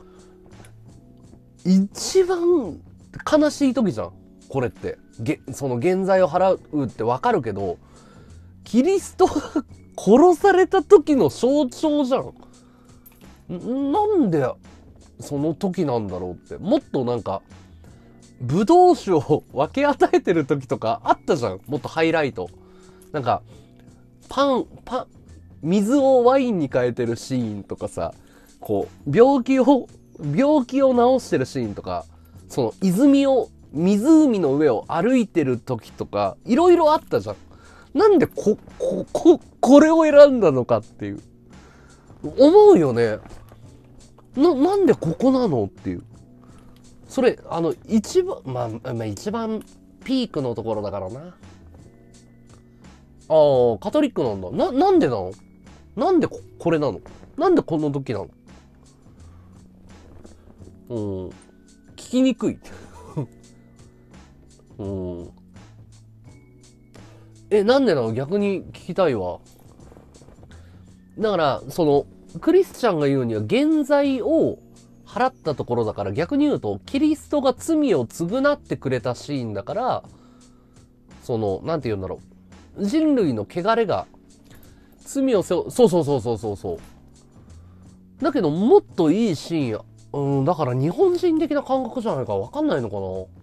S1: 一番悲しい時じゃん。これって。その現在を払うってわかるけど、キリストが殺された時の象徴じゃん。なんで、その時なんだろうって。もっとなんか、ブドウ酒を分け与えてる時とかあったじゃん。もっとハイライト。なんか、水をワインに変えてるシーンとかさ、こう、病気を治してるシーンとか、その湖の上を歩いてる時とか、いろいろあったじゃん。なんでこれを選んだのかっていう。思うよね。なんでここなのっていう。それ、一番ピークのところだからな。カトリックなんだ。なんでなの？なんでこれなの？なんでこの時なの？聞きにくい。なんでなの？逆に聞きたいわ。だから、その、クリスチャンが言うには、原罪を払ったところだから、逆に言うと、キリストが罪を償ってくれたシーンだから、その、なんて言うんだろう。人類の汚れが、罪をそう。だけど、もっといいシーンや。だから日本人的な感覚じゃないかわかんないのか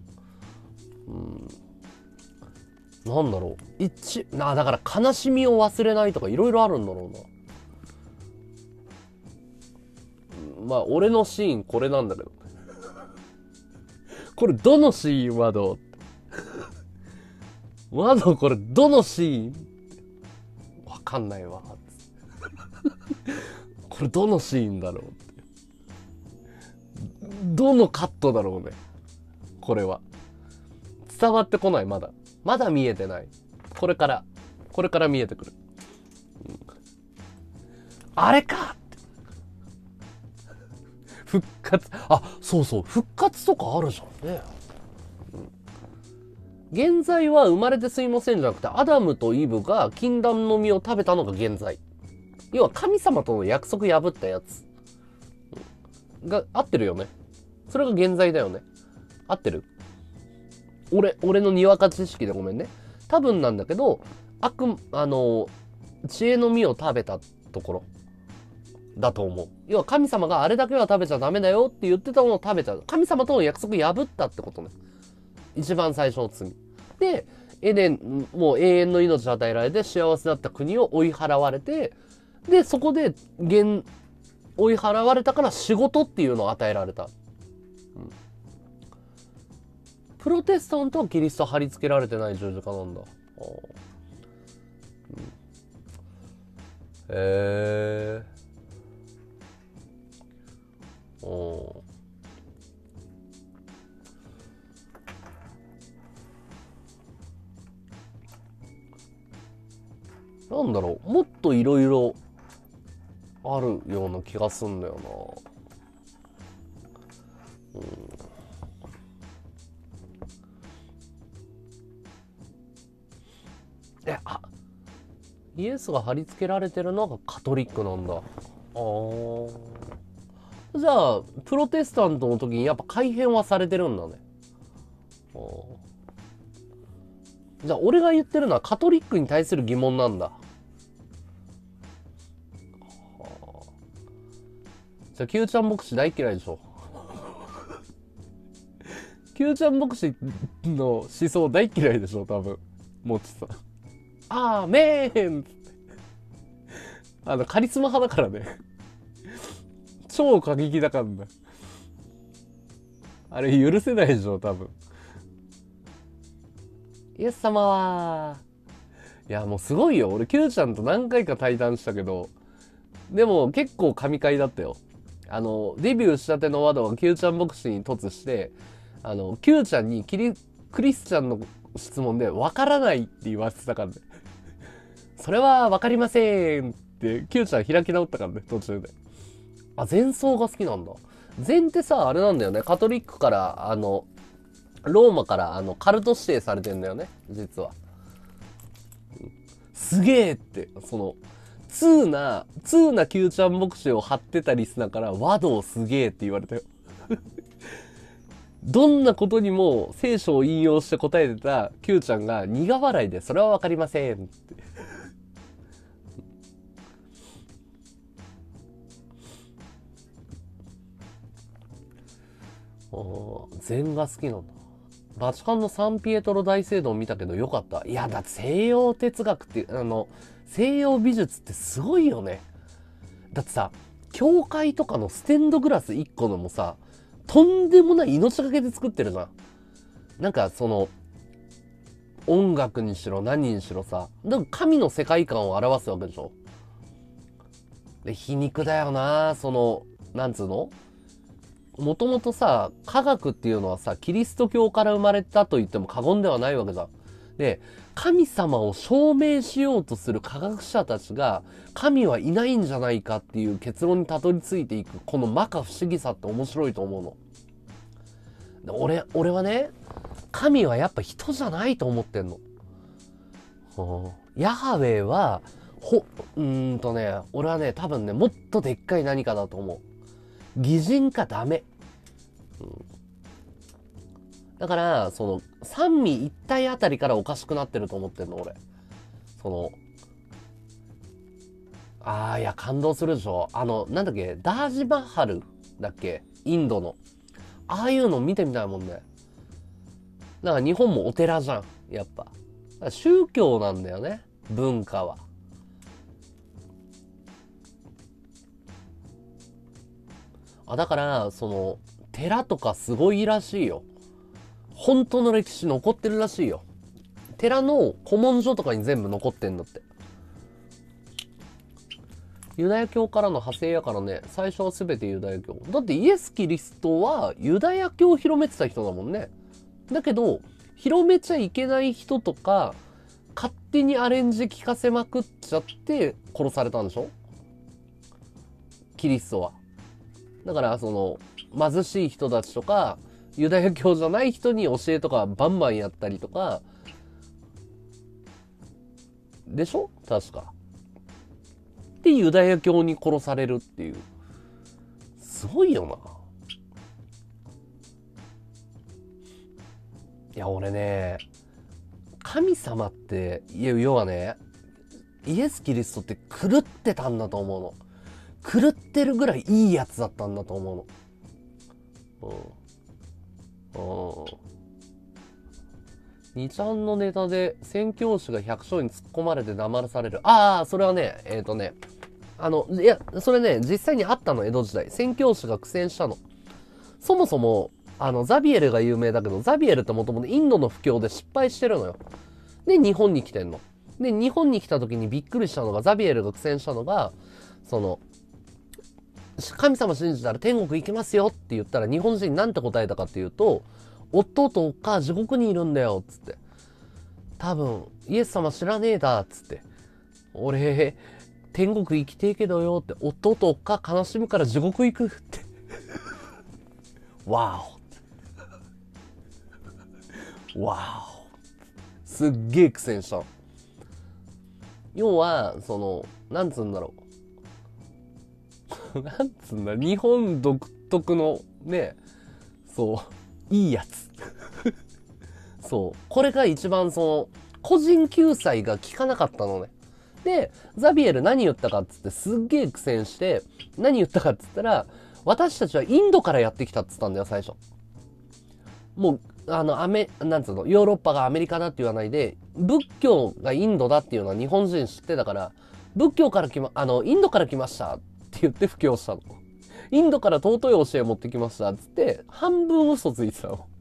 S1: な。なんだろう。だから悲しみを忘れないとかいろいろあるんだろうな。まあ、俺のシーンこれなんだけど。これどのシーンワドワドこれどのシーンわかんないわ。これどのシーンだろうって。どのカットだろうね。これは。伝わってこない、まだ。まだ見えてない。これから見えてくる。あれか復活。そう。復活とかあるじゃんね。現在は生まれてすいませんじゃなくて、アダムとイブが禁断の実を食べたのが現在。要は神様との約束破ったやつ。が、合ってるよね。それが現在だよね。合ってる？俺のにわか知識でごめんね。多分なんだけど、知恵の実を食べたところだと思う。要は神様があれだけは食べちゃダメだよって言ってたものを食べちゃう。神様との約束破ったってことね。一番最初の罪。で、 エデン、もう永遠の命を与えられて幸せだった国を追い払われて、で、そこで追い払われたから仕事っていうのを与えられた。プロテスタントはキリスト貼り付けられてない十字架なんだ。へえ。なんだろう、もっといろいろあるような気がすんだよな。イエスが貼り付けられてるのがカトリックなんだ。じゃあ、プロテスタントの時にやっぱ改変はされてるんだね。じゃあ、俺が言ってるのはカトリックに対する疑問なんだ。じゃあ、Q ちゃん牧師大嫌いでしょ。Q ちゃん牧師の思想大嫌いでしょ、多分。もちさん。あーめーんカリスマ派だからね。超過激だからね。あれ許せないでしょ、多分。イエス様は、いやもうすごいよ。俺 Q ちゃんと何回か対談したけど、でも結構神回だったよ。デビューしたてのワドは Q ちゃん牧師に突して、Q ちゃんにクリスチャンの質問でわからないって言わせてたからね。それはわかりませんって Q ちゃん開き直ったからね、途中で。あ、禅僧が好きなんだ。禅ってさ、あれなんだよね。カトリックから、ローマからカルト指定されてんだよね、実は。すげえって、通な Q ちゃん牧師を張ってたリスナーから和道すげえって言われたよ。どんなことにも聖書を引用して答えてた Q ちゃんが苦笑いで、それはわかりませんって。禅が好きなんだ。バチカンのサンピエトロ大聖堂見たけどよかった。いや、だって西洋哲学って、西洋美術ってすごいよね。だってさ、教会とかのステンドグラス1個のもさ、とんでもない命がけで作ってるじゃん。なんか音楽にしろ何にしろさ、だから神の世界観を表すわけでしょ。で、皮肉だよな、なんつうの、もともとさ、科学っていうのはさ、キリスト教から生まれたと言っても過言ではないわけじゃん。で、神様を証明しようとする科学者たちが、神はいないんじゃないかっていう結論にたどり着いていく、この摩訶不思議さって面白いと思うの。で俺はね、神はやっぱ人じゃないと思ってんの。ヤハウェは、俺はね、多分ね、もっとでっかい何かだと思う。擬人化ダメ。だから、三位一体あたりからおかしくなってると思ってんの、俺。いや、感動するでしょ。なんだっけ、ダージマッハルだっけ、インドの。ああいうの見てみたいもんね。だから日本もお寺じゃん、やっぱ。宗教なんだよね、文化は。だから、寺とかすごいらしいよ。本当の歴史残ってるらしいよ。寺の古文書とかに全部残ってんだって。ユダヤ教からの派生やからね、最初は全てユダヤ教。だってイエス・キリストはユダヤ教を広めてた人だもんね。だけど、広めちゃいけない人とか、勝手にアレンジ聞かせまくっちゃって殺されたんでしょ、キリストは。だから貧しい人たちとかユダヤ教じゃない人に教えとかバンバンやったりとかでしょ、確か。でユダヤ教に殺されるっていう、すごいよな。いや俺ね、神様って要はね、イエス・キリストって狂ってたんだと思うの。狂ってるぐらいいいやつだったんだと思うの。 2ちゃんのネタで宣教師が百姓に突っ込まれて黙らされる。ああ、それはね、いや、それね、実際にあったの、江戸時代。宣教師が苦戦したの。そもそも、ザビエルが有名だけど、ザビエルってもともとインドの布教で失敗してるのよ。で、日本に来てんの。で、日本に来た時にびっくりしたのが、ザビエルが苦戦したのが、神様信じたら天国行きますよって言ったら、日本人なんて答えたかっていうと、夫とおっか地獄にいるんだよ、つって。多分、イエス様知らねえだ、つって。俺、天国行きてえけどよって、夫とおっか悲しむから地獄行くって。わお。わお。すっげえ苦戦した。要は、なんつうんだろう。なんつうんだ、日本独特のね、そう、いいやつ。そう。これが一番個人救済が効かなかったのね。で、ザビエル何言ったかっつってすっげえ苦戦して、何言ったかっつったら、私たちはインドからやってきたっつったんだよ、最初。もう、なんつうの、ヨーロッパがアメリカだって言わないで、仏教がインドだっていうのは日本人知ってたから、仏教からインドから来ましたって言って布教したの。インドから尊い教え持ってきましたっつって、半分嘘ついてたの。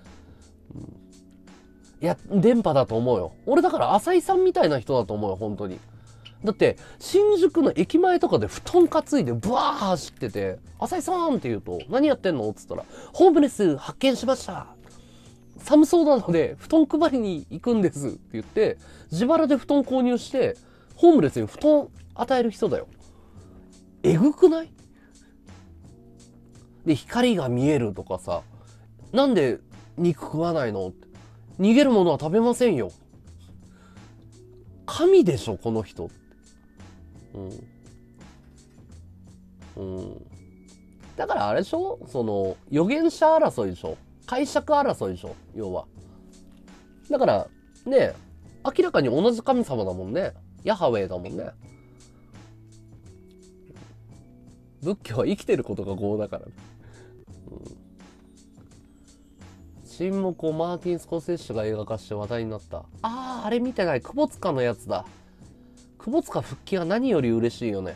S1: いや、電波だと思うよ。俺だから浅井さんみたいな人だと思うよ、本当に。だって、新宿の駅前とかで布団担いでブワー走ってて、浅井さんって言うと、何やってんのっつったら、ホームレス発見しました。寒そうなので、布団配りに行くんですって言って、自腹で布団購入して、ホームレスに布団与える人だよ。えぐくない？で、光が見えるとかさ、なんで肉食わないのって。逃げるものは食べませんよ。神でしょ、この人。だからあれでしょ、預言者争いでしょ、解釈争いでしょ、要は。だからね、明らかに同じ神様だもんね。ヤハウェイだもんね。仏教は生きてることが業だからね。沈黙をマーティン・スコセッシュが映画化して話題になった。あれ見てない。窪塚のやつだ。窪塚復帰は何より嬉しいよね。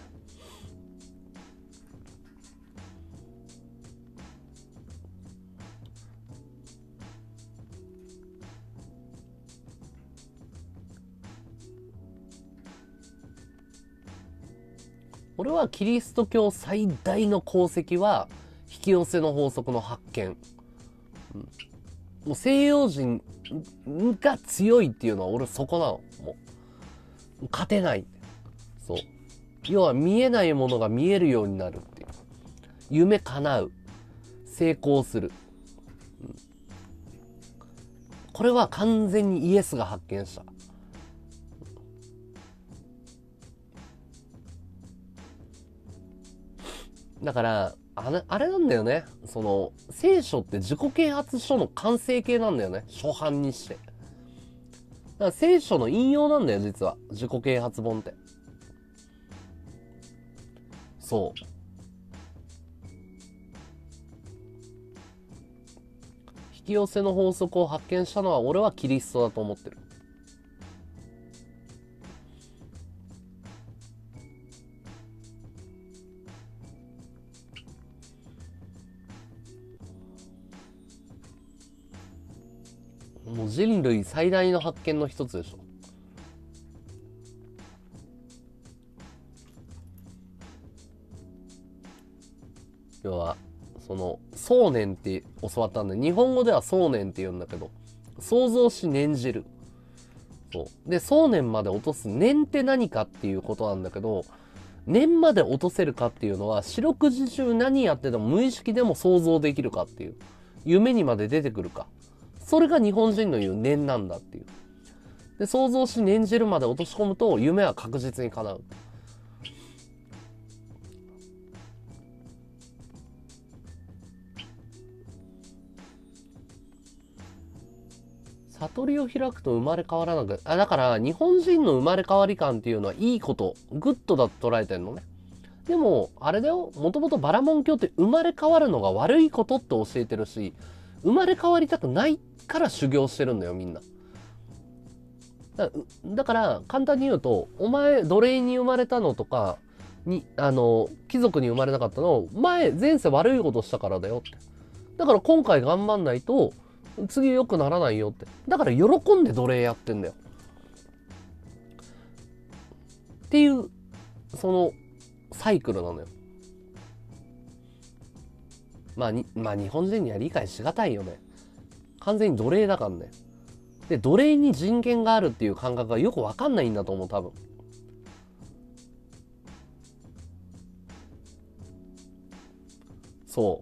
S1: 俺はキリスト教最大の功績は引き寄せの法則の発見。もう西洋人が強いっていうのは俺そこなの。もう勝てない。そう。要は見えないものが見えるようになるっていう。夢叶う。成功する。これは完全にイエスが発見した。だから、あれなんだよね。聖書って自己啓発書の完成形なんだよね。初版にして。だから聖書の引用なんだよ、実は。自己啓発本って。そう。引き寄せの法則を発見したのは俺はキリストだと思ってる。もう人類最大の発見の一つでしょ。要は想念って教わったんで、日本語では想念って言うんだけど、想像し念じる。そうで、想念まで落とす。念って何かっていうことなんだけど、念まで落とせるかっていうのは、四六時中何やってても無意識でも想像できるかっていう、夢にまで出てくるか、それが日本人の言う念なんだっていう。で、想像し念じるまで落とし込むと夢は確実に叶う。悟りを開くと生まれ変わらなく、だから日本人の生まれ変わり感っていうのはいいこと、グッドだと捉えてんのね。でもあれだよ、もともとバラモン教って生まれ変わるのが悪いことって教えてるし、生まれ変わりたくないから修行してるんだよ、みんな。 だから簡単に言うと、お前奴隷に生まれたのとかに貴族に生まれなかったの前世悪いことしたからだよって。だから今回頑張んないと次良くならないよって。だから喜んで奴隷やってんだよっていう、そのサイクルなのよ。まあ日本人には理解しがたいよね。完全に奴隷だからね。で、奴隷に人権があるっていう感覚がよくわかんないんだと思う、多分。そう。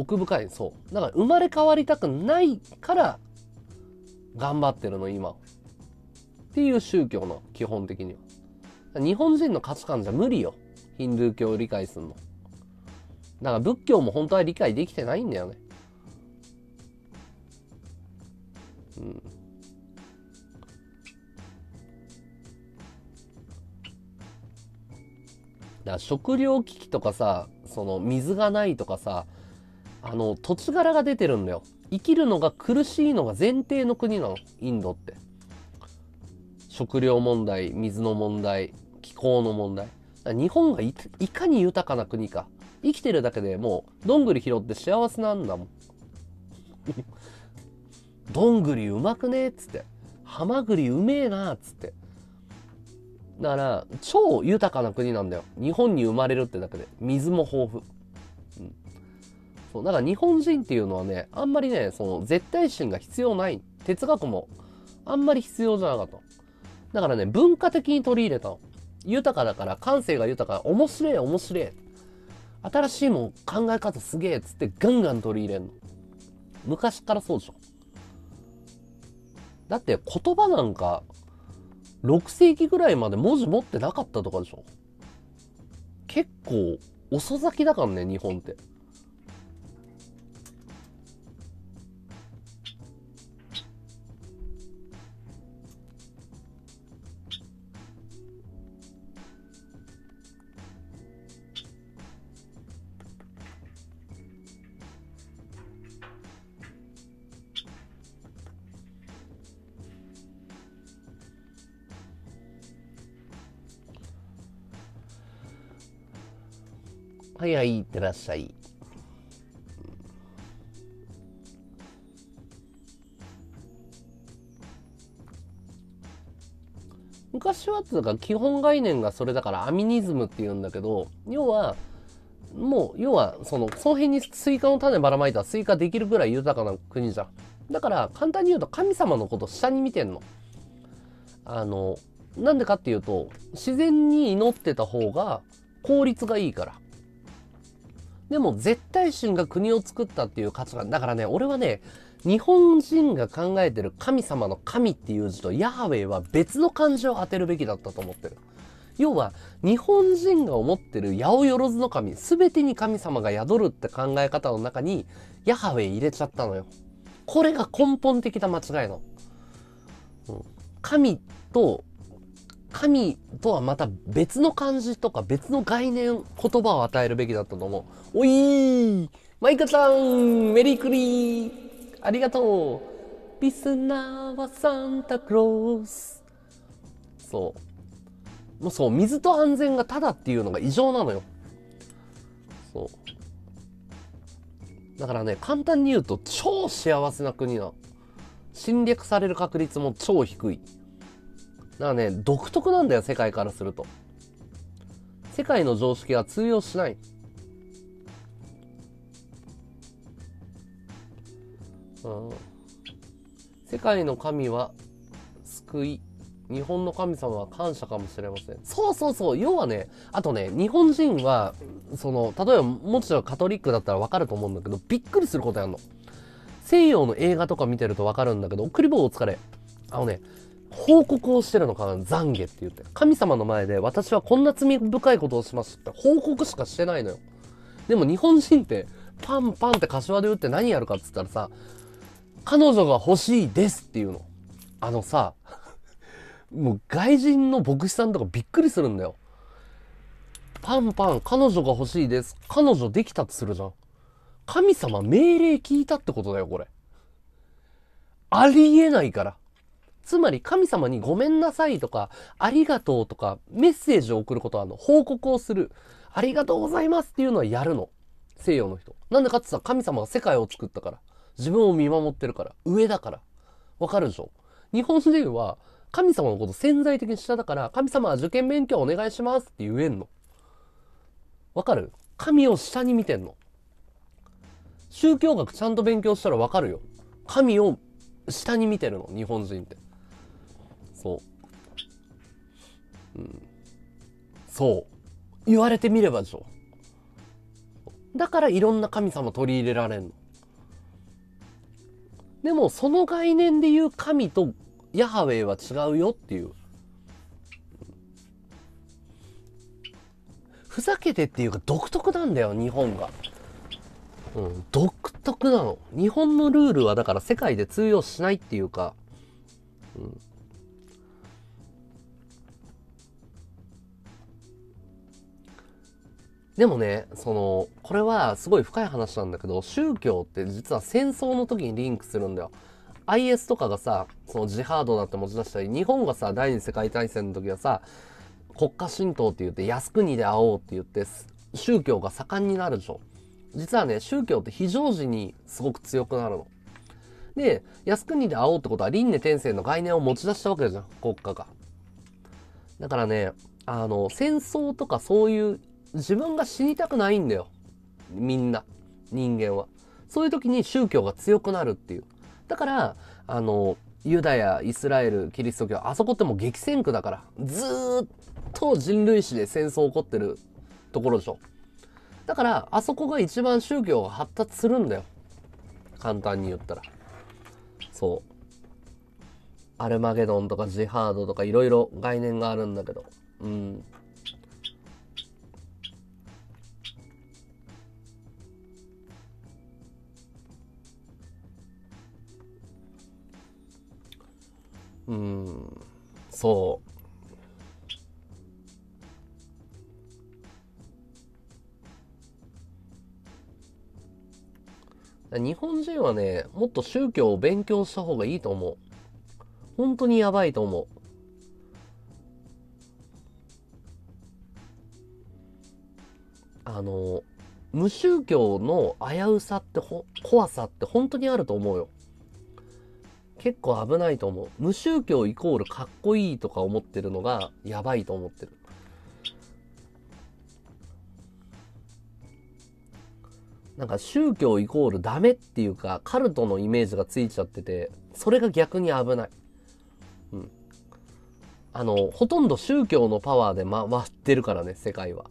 S1: 奥深い、そう。だから生まれ変わりたくないから頑張ってるの、今。っていう宗教の基本的には。日本人の価値観じゃ無理よ。ヒンドゥー教を理解するの。だから仏教も本当は理解できてないんだよね。うん。だから食糧危機とかさ、その水がないとかさ、土地柄が出てるんだよ。生きるのが苦しいのが前提の国なの、インドって。食料問題、水の問題、気候の問題。日本がいかに豊かな国か。生きてるだけでもうどんぐり拾って幸せなんだもん。どんぐりうまくねっつって、ハマグリうめえなっつって。だから超豊かな国なんだよ、日本に生まれるってだけで。水も豊富、うん、そうだから日本人っていうのはね、あんまりね、その絶対心が必要ない。哲学もあんまり必要じゃなかった。だからね、文化的に取り入れたの。豊かだから、感性が豊か、面白い面白い、新しいもん考え方すげえっつってガンガン取り入れんの。昔からそうでしょ。だって言葉なんか6世紀ぐらいまで文字持ってなかったとかでしょ。結構遅咲きだからね、日本って。はいはい、いってらっしゃい。昔はつうか基本概念がそれだからアミニズムって言うんだけど、要はその辺にスイカの種ばらまいたらスイカできるぐらい豊かな国じゃん。だから簡単に言うと神様のこと下に見てんの。なんでかっていうと、自然に祈ってた方が効率がいいから。でも絶対神が国を作ったっていう価値観だからね、俺はね、日本人が考えてる神様の神っていう字とヤハウェは別の漢字を当てるべきだったと思ってる。要は日本人が思ってる八百万の神、全てに神様が宿るって考え方の中にヤハウェ入れちゃったのよ。これが根本的な間違いの、神とはまた別の漢字とか別の概念、言葉を与えるべきだったと思う。おいー、マイカさん、メリークリー、ありがとう。リスナーはサンタクロース。そう。もうそう、水と安全がただっていうのが異常なのよ。そう。だからね、簡単に言うと超幸せな国なの。侵略される確率も超低い。だからね、独特なんだよ、世界からすると。世界の常識は通用しない。世界の神は救い、日本の神様は感謝かもしれません。そうそうそう。要はね、あとね、日本人は、その、例えば、もちろんカトリックだったらわかると思うんだけど、びっくりすることやんの。西洋の映画とか見てるとわかるんだけど、送り棒お疲れ。報告をしてるのかな、懺悔って言って。神様の前で私はこんな罪深いことをしましたって報告しかしてないのよ。でも日本人って、パンパンって柏で打って何やるかっつったらさ、彼女が欲しいですっていうの。もう外人の牧師さんとかびっくりするんだよ。パンパン、彼女が欲しいです。彼女できたとするじゃん。神様命令聞いたってことだよ、これ。ありえないから。 つまり神様にごめんなさいとか、ありがとうとか、メッセージを送ることは報告をする。ありがとうございますっていうのはやるの。西洋の人。なんでかってさ、神様は世界を作ったから。自分を見守ってるから。上だから。わかるでしょ？日本人は神様のこと潜在的に下だから、神様は受験勉強お願いしますって言えんの。わかる？神を下に見てんの。宗教学ちゃんと勉強したらわかるよ。神を下に見てるの、日本人って。そう。うん。そう。言われてみればでしょ。だからいろんな神様取り入れられんの。でもその概念で言う神とヤハウェは違うよっていう。ふざけてっていうか独特なんだよ、日本が。うん、独特なの。日本のルールはだから世界で通用しないっていうか、うん、でもね、これはすごい深い話なんだけど、宗教って実は戦争の時にリンクするんだよ。IS とかがさ、そのジハードだって持ち出したり、日本がさ、第二次世界大戦の時はさ、国家神道って言って、靖国で会おうって言って、宗教が盛んになるでしょ。実はね、宗教って非常時にすごく強くなるの。で、靖国で会おうってことは輪廻転生の概念を持ち出したわけじゃん、国家が。だからね、戦争とかそういう自分が死にたくないんだよ。みんな。人間は。そういう時に宗教が強くなるっていう。だから、ユダヤ、イスラエル、キリスト教、あそこってもう激戦区だから、ずーっと人類史で戦争起こってるところでしょ。だから、あそこが一番宗教が発達するんだよ。簡単に言ったら。そう。アルマゲドンとかジハードとかいろいろ概念があるんだけど。うん。うん。そう。日本人はね、もっと宗教を勉強した方がいいと思う。本当にやばいと思う。無宗教の危うさって怖さって本当にあると思うよ。結構危ないと思う。無宗教イコールかっこいいとか思ってるのがやばいと思ってる。なんか宗教イコールダメっていうかカルトのイメージがついちゃってて、それが逆に危ない。うん。ほとんど宗教のパワーで回ってるからね、世界は。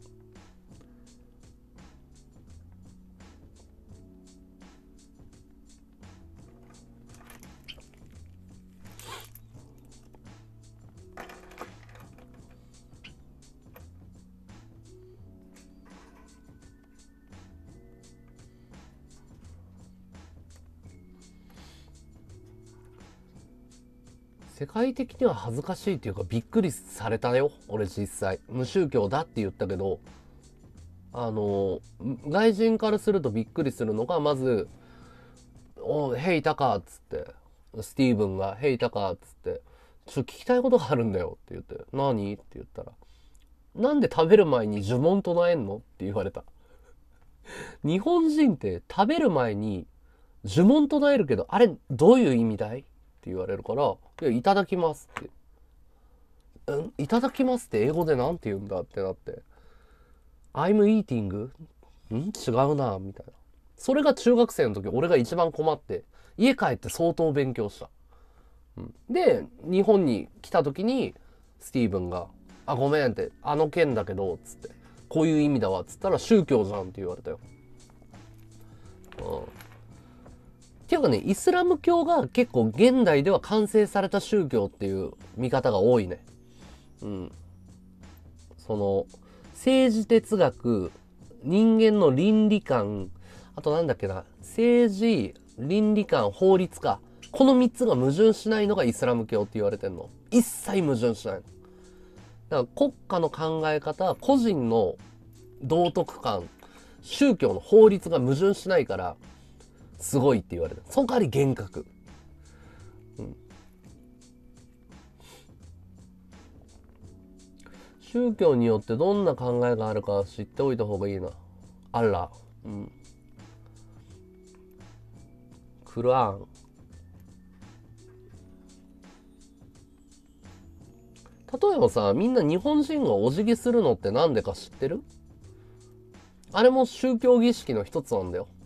S1: 世界的には恥ずかしいっていうかびっくりされたよ。俺実際。無宗教だって言ったけど、外人からするとびっくりするのが、まず、ヘイタカーっつって、スティーブンが、ヘイタカーっつって、聞きたいことがあるんだよって言って、何って言ったら、なんで食べる前に呪文唱えんのって言われた。日本人って食べる前に呪文唱えるけど、あれどういう意味だいって言われるから、いや、いただきますって。いただきますって英語でなんて言うんだってなって。I'm eating? 違うな、みたいな。それが中学生の時、俺が一番困って、家帰って相当勉強した。で、日本に来た時に、スティーブンが、あ、ごめんって、あの件だけど、つって、こういう意味だわ、つったら宗教じゃんって言われたよ。っていうかね、イスラム教が結構現代では完成された宗教っていう見方が多いね。うん。政治哲学、人間の倫理観、あとなんだっけな、政治、倫理観、法律か。この3つが矛盾しないのがイスラム教って言われてんの。一切矛盾しないの。だから国家の考え方、個人の道徳観、宗教の法律が矛盾しないから、すごいって言われてる。その代わり厳格。うん。 宗教によってどんな考えがあるか知っておいた方がいいな。アッラー、うん、クルアン。例えばさ、みんな日本人がお辞儀するのってなんでか知ってる？あれも宗教儀式の一つなんだよ。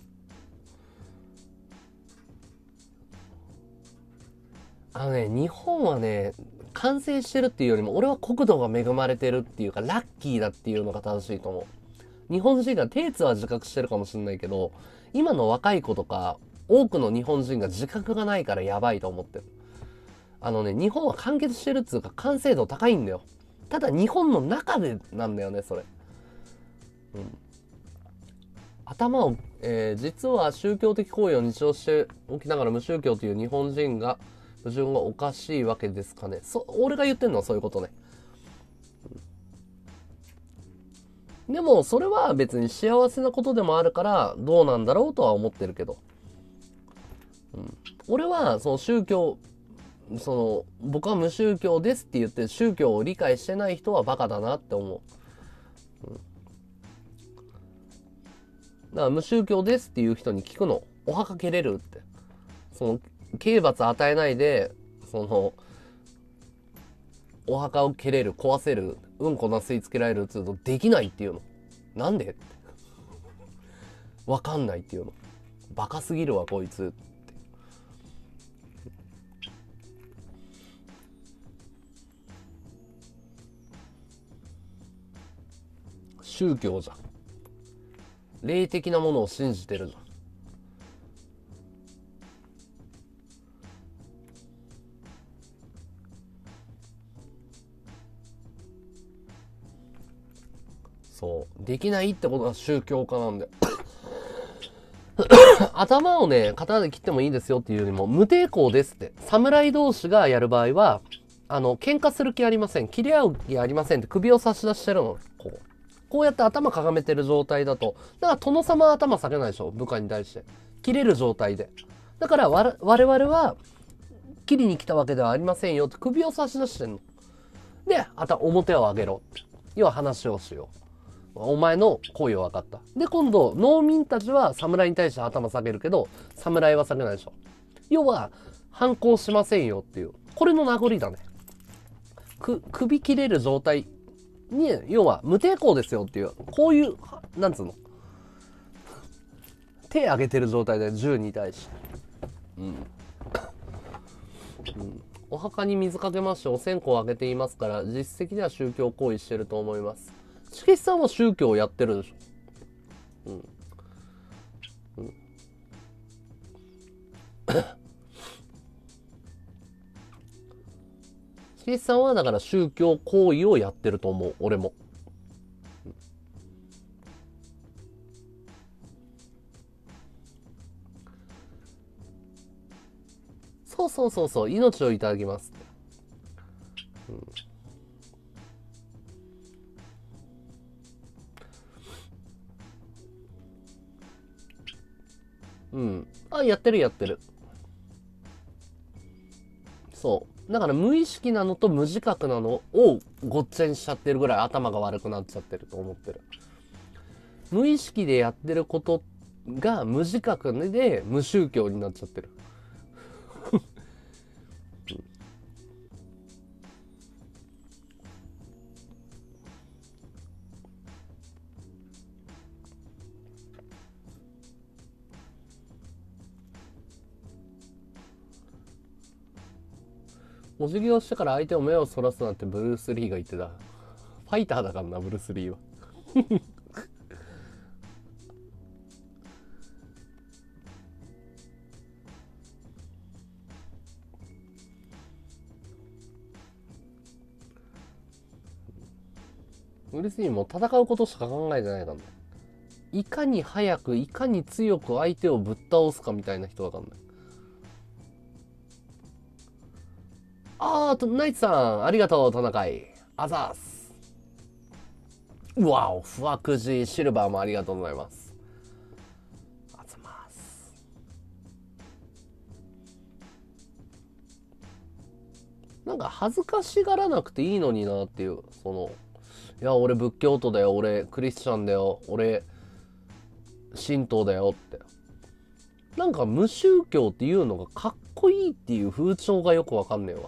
S1: 日本はね、完成してるっていうよりも、俺は国土が恵まれてるっていうか、ラッキーだっていうのが正しいと思う。日本人が手つは自覚してるかもしれないけど、今の若い子とか、多くの日本人が自覚がないからやばいと思ってる。日本は完結してるっつうか、完成度高いんだよ。ただ日本の中でなんだよね、それ。うん。頭を、実は宗教的行為を日常しておきながら無宗教という日本人が矛盾がおかしいわけですかね。俺が言ってんのはそういうことね。でもそれは別に幸せなことでもあるからどうなんだろうとは思ってるけど、俺はその宗教、僕は無宗教ですって言って宗教を理解してない人はバカだなって思う。だから無宗教ですっていう人に聞くの。お墓蹴れるって。刑罰与えないで、お墓を蹴れる、壊せる、うんこなすりつけられるって言うとできないっていうの。なんで？わかんないっていうの。バカすぎるわこいつって。宗教じゃん。霊的なものを信じてるじゃん。そう。できないってことは宗教家なんだよ。頭をね、刀で切ってもいいですよっていうよりも、無抵抗ですって。侍同士がやる場合は、喧嘩する気ありません。切り合う気ありませんって首を差し出してるの。こうやって頭かがめてる状態だと、だから殿様は頭下げないでしょ、部下に対して。切れる状態で。だから我々は、切りに来たわけではありませんよって首を差し出してんの。で、表を上げろ。要は話をしよう。お前の行為は分かった。で、今度、農民たちは侍に対して頭下げるけど、侍は下げないでしょ。要は、反抗しませんよっていう。これの名残だね。首切れる状態に、要は無抵抗ですよっていう、こういう、なんつうの。手上げてる状態で銃に対して。うん。お墓に水かけましてお線香をあげていますから、実績では宗教行為してると思います。しげしさんは宗教をやってるでしょ。うん。しげしさんはだから宗教行為をやってると思う。俺も。そうそうそうそう。命をいただきますって。うん。あ、やってるやってる。そう。だから無意識なのと無自覚なのをごっちゃにしちゃってるぐらい頭が悪くなっちゃってると思ってる。無意識でやってることが無自覚で無宗教になっちゃってる。お辞儀をしてから相手を目をそらすなんてブルース・リーが言ってた。ファイターだからな、ブルース・リーは。ブルース・リーも戦うことしか考えてないからね。いかに早く、いかに強く相手をぶっ倒すかみたいな人だからね。ナイツさん、ありがとう、トナカイ。あざーす。うわお、不惑寺シルバーもありがとうございます。あざます。なんか恥ずかしがらなくていいのになっていう、 いや、俺仏教徒だよ、俺クリスチャンだよ、俺神道だよって。なんか無宗教っていうのがかっこいいっていう風潮がよくわかんねえわ。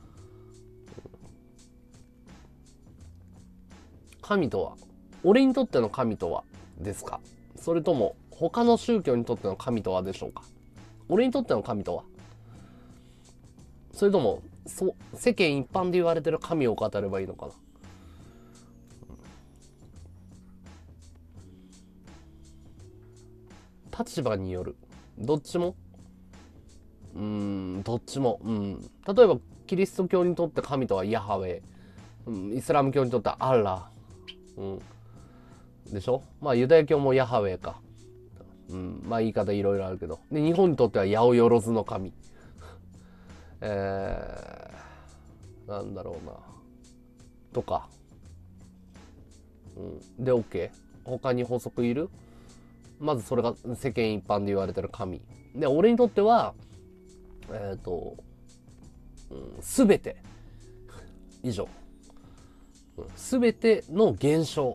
S1: 神とは、俺にとっての神とはですか、それとも他の宗教にとっての神とはでしょうか。俺にとっての神とは、それとも世間一般で言われてる神を語ればいいのかな。立場による。どっちも。どっちも。例えばキリスト教にとって神とはヤハウェ、イスラム教にとってはアッラー、でしょ。まあユダヤ教もヤハウェか。まあ言い方いろいろあるけど。で、日本にとっては八百万の神。なんだろうな。とか。で、OK。他に補足いる？まずそれが世間一般で言われてる神。で、俺にとっては、すべて。以上。すべての現象。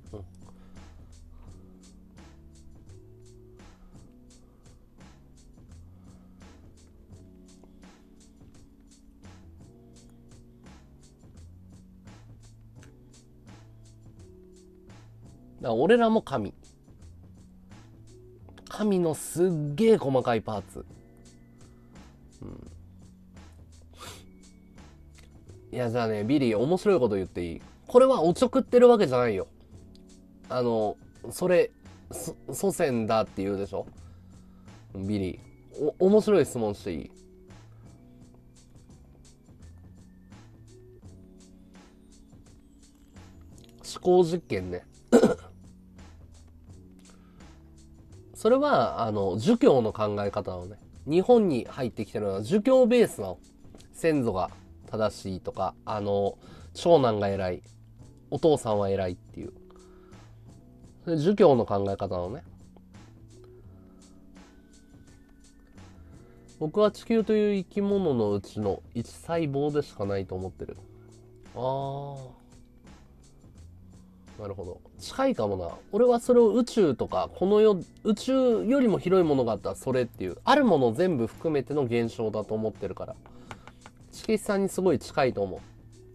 S1: だから俺らも神。神のすっげえ細かいパーツ。いや、じゃあね、ビリー、面白いこと言っていい？これはおちょくってるわけじゃないよ。それ、祖先だって言うでしょビリー。面白い質問していい？思考実験ね。それは、儒教の考え方のね、日本に入ってきてるのは儒教ベースの先祖が正しいとか、長男が偉い、お父さんは偉いっていう。それ儒教の考え方のね。僕は地球という生き物のうちの一細胞でしかないと思ってる。ああ。なるほど。近いかもな。俺はそれを宇宙とか、この世、宇宙よりも広いものがあったらそれっていう、あるもの全部含めての現象だと思ってるから、チキさんにすごい近いと思う。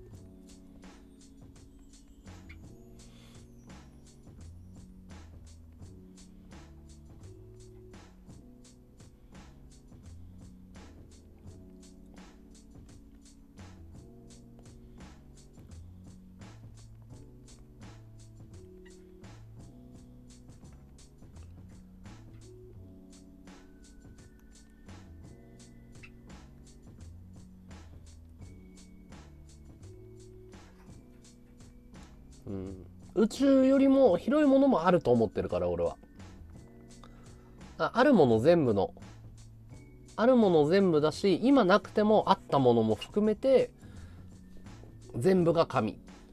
S1: 宇宙よりも広いものもあると思ってるから、俺は。あるもの全部の、あるもの全部だし、今なくてもあったものも含めて、全部が神。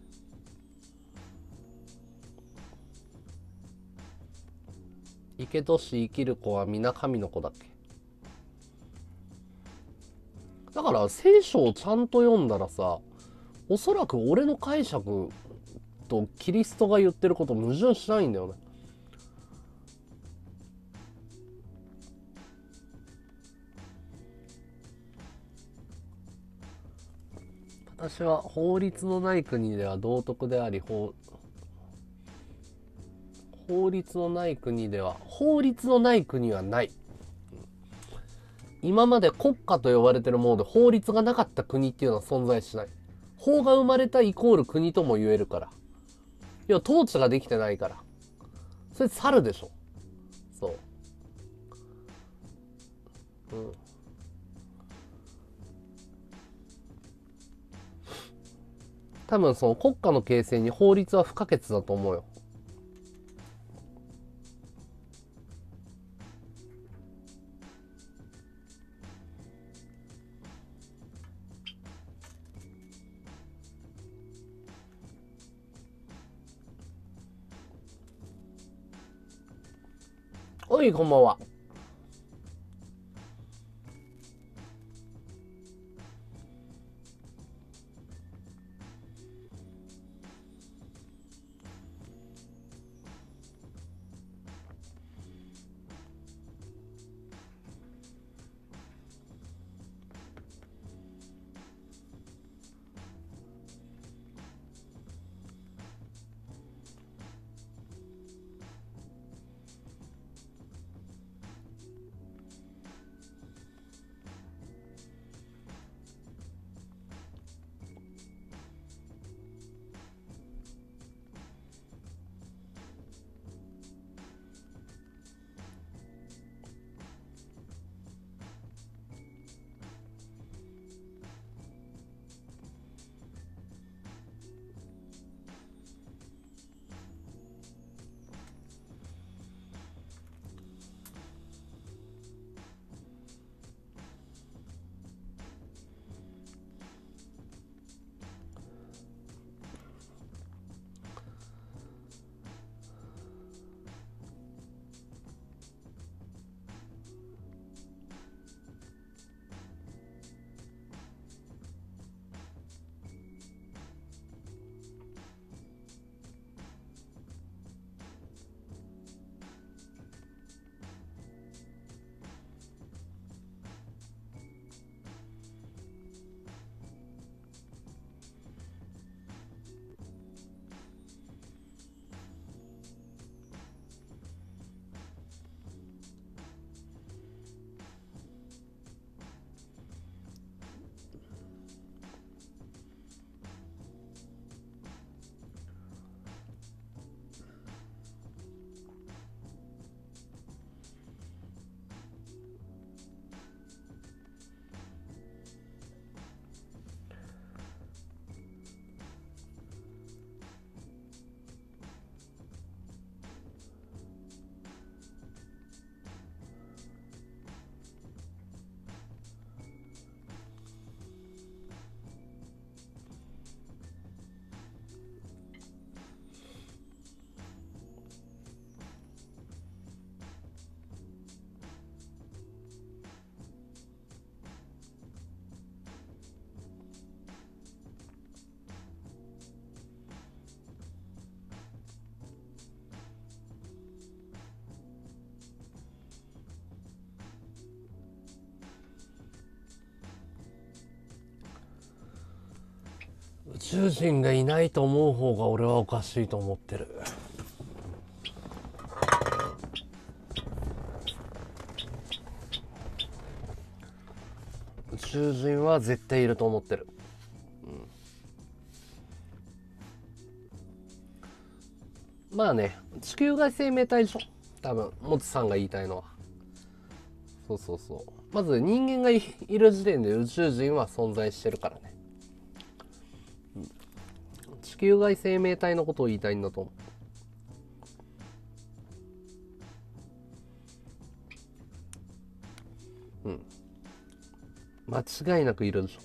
S1: 生けとし生きる子は皆神の子だっけ。だから聖書をちゃんと読んだらさ、おそらく俺の解釈とキリストが言ってること矛盾しないんだよね。私は法律のない国では道徳であり、法律のない国では、法律のない国はない。今まで国家と呼ばれてるもので法律がなかった国っていうのは存在しない。法が生まれたイコール国とも言えるから。いや、統治ができてないから。それ猿でしょ。そう。多分その国家の形成に法律は不可欠だと思うよ。おい、こんばんは。 宇宙人がいないと思う方が俺はおかしいと思ってる。宇宙人は絶対いると思ってる。まあね、地球外生命体でしょ多分、もつさんが言いたいのは。そうそうそう。まず人間がいる時点で宇宙人は存在してるからね。地球外生命体のことを言いたいんだと思う。うん。間違いなくいるでしょ。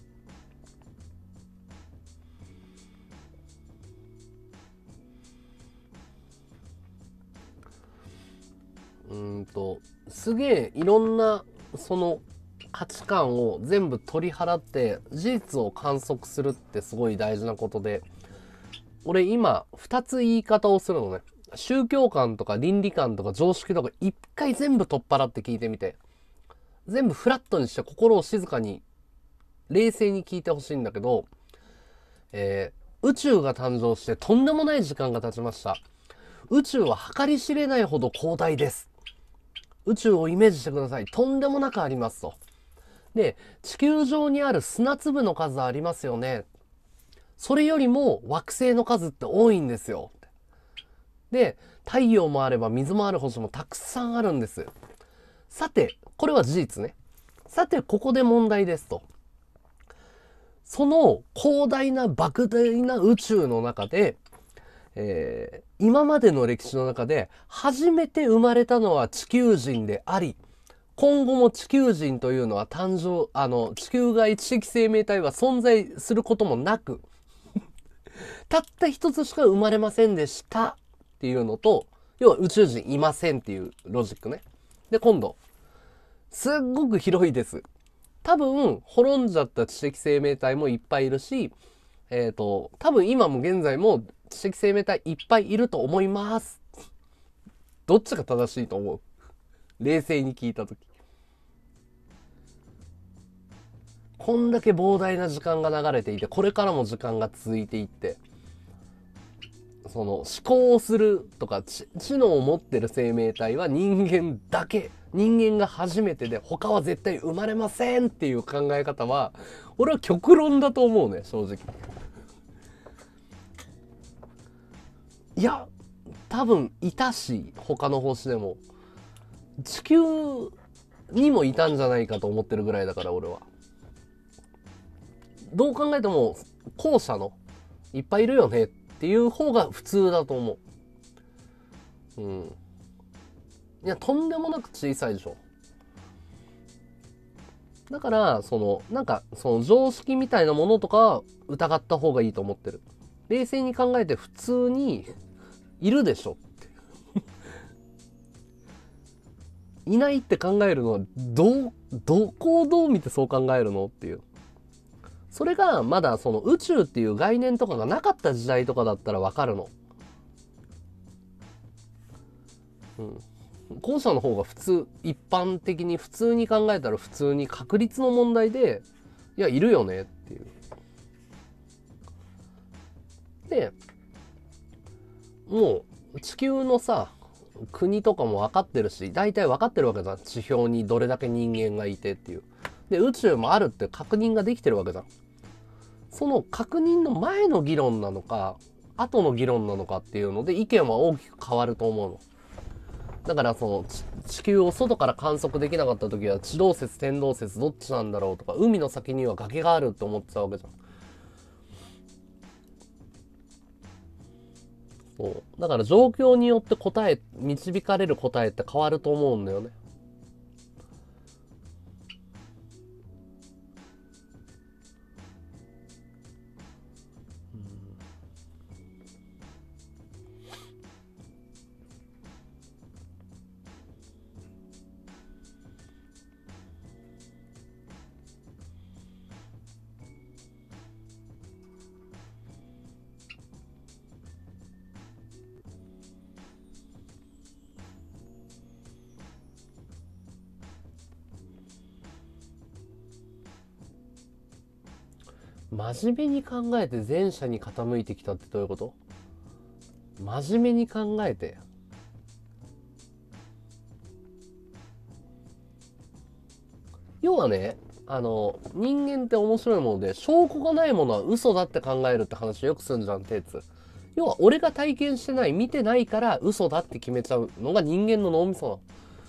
S1: すげえいろんなその価値観を全部取り払って事実を観測するってすごい大事なことで、俺今2つ言い方をするのね。宗教観とか倫理観とか常識とか一回全部取っ払って聞いてみて、全部フラットにして心を静かに冷静に聞いてほしいんだけど、宇宙が誕生してとんでもない時間が経ちました。宇宙は計り知れないほど広大です。宇宙をイメージしてください。とんでもなくありますと。で、地球上にある砂粒の数ありますよね。それよりも惑星の数って多いんですよ。で、太陽もあれば水もある星もたくさんあるんです。さて、これは事実ね。さて、ここで問題ですと。その広大な莫大な宇宙の中で、今までの歴史の中で初めて生まれたのは地球人であり、今後も地球人というのは地球外知的生命体は存在することもなく、たった一つしか生まれませんでしたっていうのと、要は宇宙人いませんっていうロジックね。で、今度、すっごく広いです。多分、滅んじゃった知的生命体もいっぱいいるし、多分今も現在も知的生命体いっぱいいると思います。どっちが正しいと思う？冷静に聞いたとき。こんだけ膨大な時間が流れていて、これからも時間が続いていって、その思考をするとか知能を持ってる生命体は人間だけ、人間が初めてで他は絶対生まれませんっていう考え方は俺は極論だと思うね、正直。いや、多分いたし、他の星でも地球にもいたんじゃないかと思ってるぐらいだから、俺は。どう考えても後者のいっぱいいるよねっていう方が普通だと思う。うん。いや、とんでもなく小さいでしょ。だから、その常識みたいなものとか疑った方がいいと思ってる。冷静に考えて普通にいるでしょって。いないって考えるのは、どこをどう見てそう考えるのっていう。それがまだその宇宙っていう概念とかがなかった時代とかだったらわかるの。うん。後者の方が普通、一般的に普通に考えたら普通に確率の問題で、いや、いるよねっていう。で、もう地球のさ、国とかも分かってるし、大体分かってるわけじゃん。地表にどれだけ人間がいてっていう。で、宇宙もあるって確認ができてるわけじゃん。その確認の前の議論なのか、後の議論なのかっていうので意見は大きく変わると思うの。だからその地球を外から観測できなかった時は地動説天動説どっちなんだろうとか、海の先には崖があるって思ってたわけじゃん。そうだから状況によって導かれる答えって変わると思うんだよね。 真面目に考えて前者に傾いてきたってどういうこと？真面目に考えて。要はね、人間って面白いもので、証拠がないものは嘘だって考えるって話をよくするんじゃん、テーツ。要は、俺が体験してない、見てないから嘘だって決めちゃうのが人間の脳みそなの。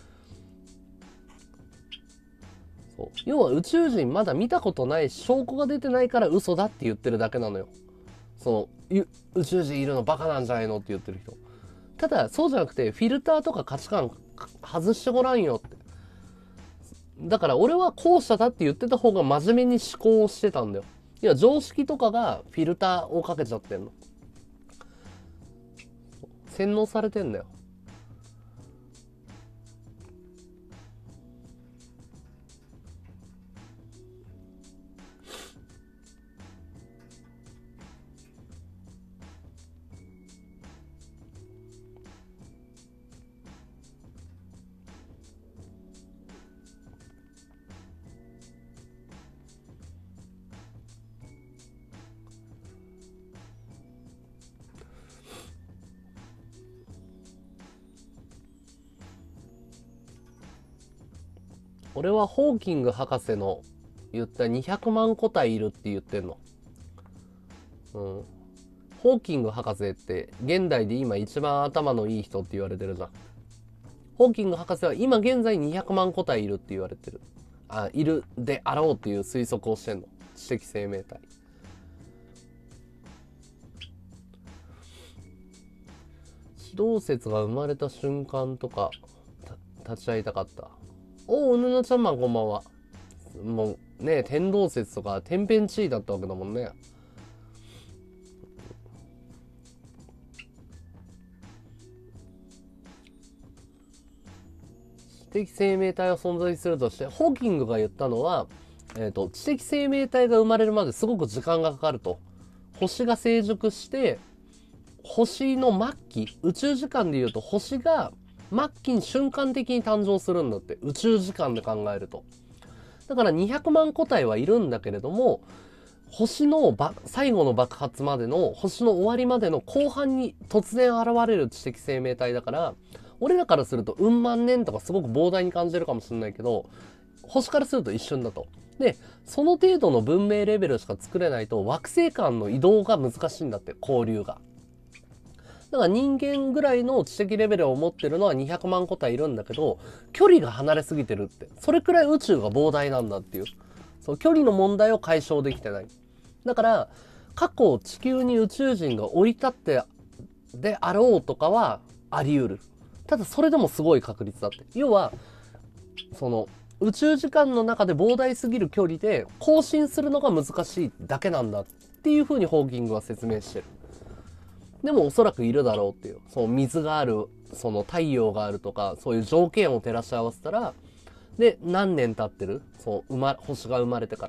S1: そう。要は宇宙人まだ見たことないし、証拠が出てないから嘘だって言ってるだけなのよ。宇宙人いるのバカなんじゃないのって言ってる人。ただ、そうじゃなくて、フィルターとか価値観外してごらんよって。だから俺は後者だって言ってた方が真面目に思考をしてたんだよ。いや、常識とかがフィルターをかけちゃってんの。洗脳されてんだよ。俺はホーキング博士の言った200万個体いるって言ってんの。うん。ホーキング博士って現代で今一番頭のいい人って言われてるじゃん。ホーキング博士は今現在200万個体いるって言われてる。いるであろうっていう推測をしてんの。知的生命体。地動説が生まれた瞬間とか立ち会いたかった。おぬなちゃんマンこんばんは。もうね、天動説とか天変地異だったわけだもんね。知的生命体は存在するとして、ホーキングが言ったのは、知的生命体が生まれるまですごく時間がかかると。星が成熟して、星の末期、宇宙時間で言うと星が末期に瞬間的に誕生するんだって。宇宙時間で考えると。だから200万個体はいるんだけれども、星の最後の爆発までの、星の終わりまでの後半に突然現れる知的生命体だから、俺らからするとうん万年とかすごく膨大に感じるかもしれないけど、星からすると一瞬だと。で、その程度の文明レベルしか作れないと惑星間の移動が難しいんだって、交流が。だから人間ぐらいの知的レベルを持ってるのは200万個体いるんだけど、距離が離れすぎてるって。それくらい宇宙が膨大なんだっていう。そう距離の問題を解消できてない。だから、過去地球に宇宙人が降り立ってであろうとかはあり得る。ただそれでもすごい確率だって。要は、宇宙時間の中で膨大すぎる距離で更新するのが難しいだけなんだっていうふうにホーキングは説明してる。でもおそらくいるだろうっていう。水がある、太陽があるとか、そういう条件を照らし合わせたら、で、何年経ってる星が生まれてから。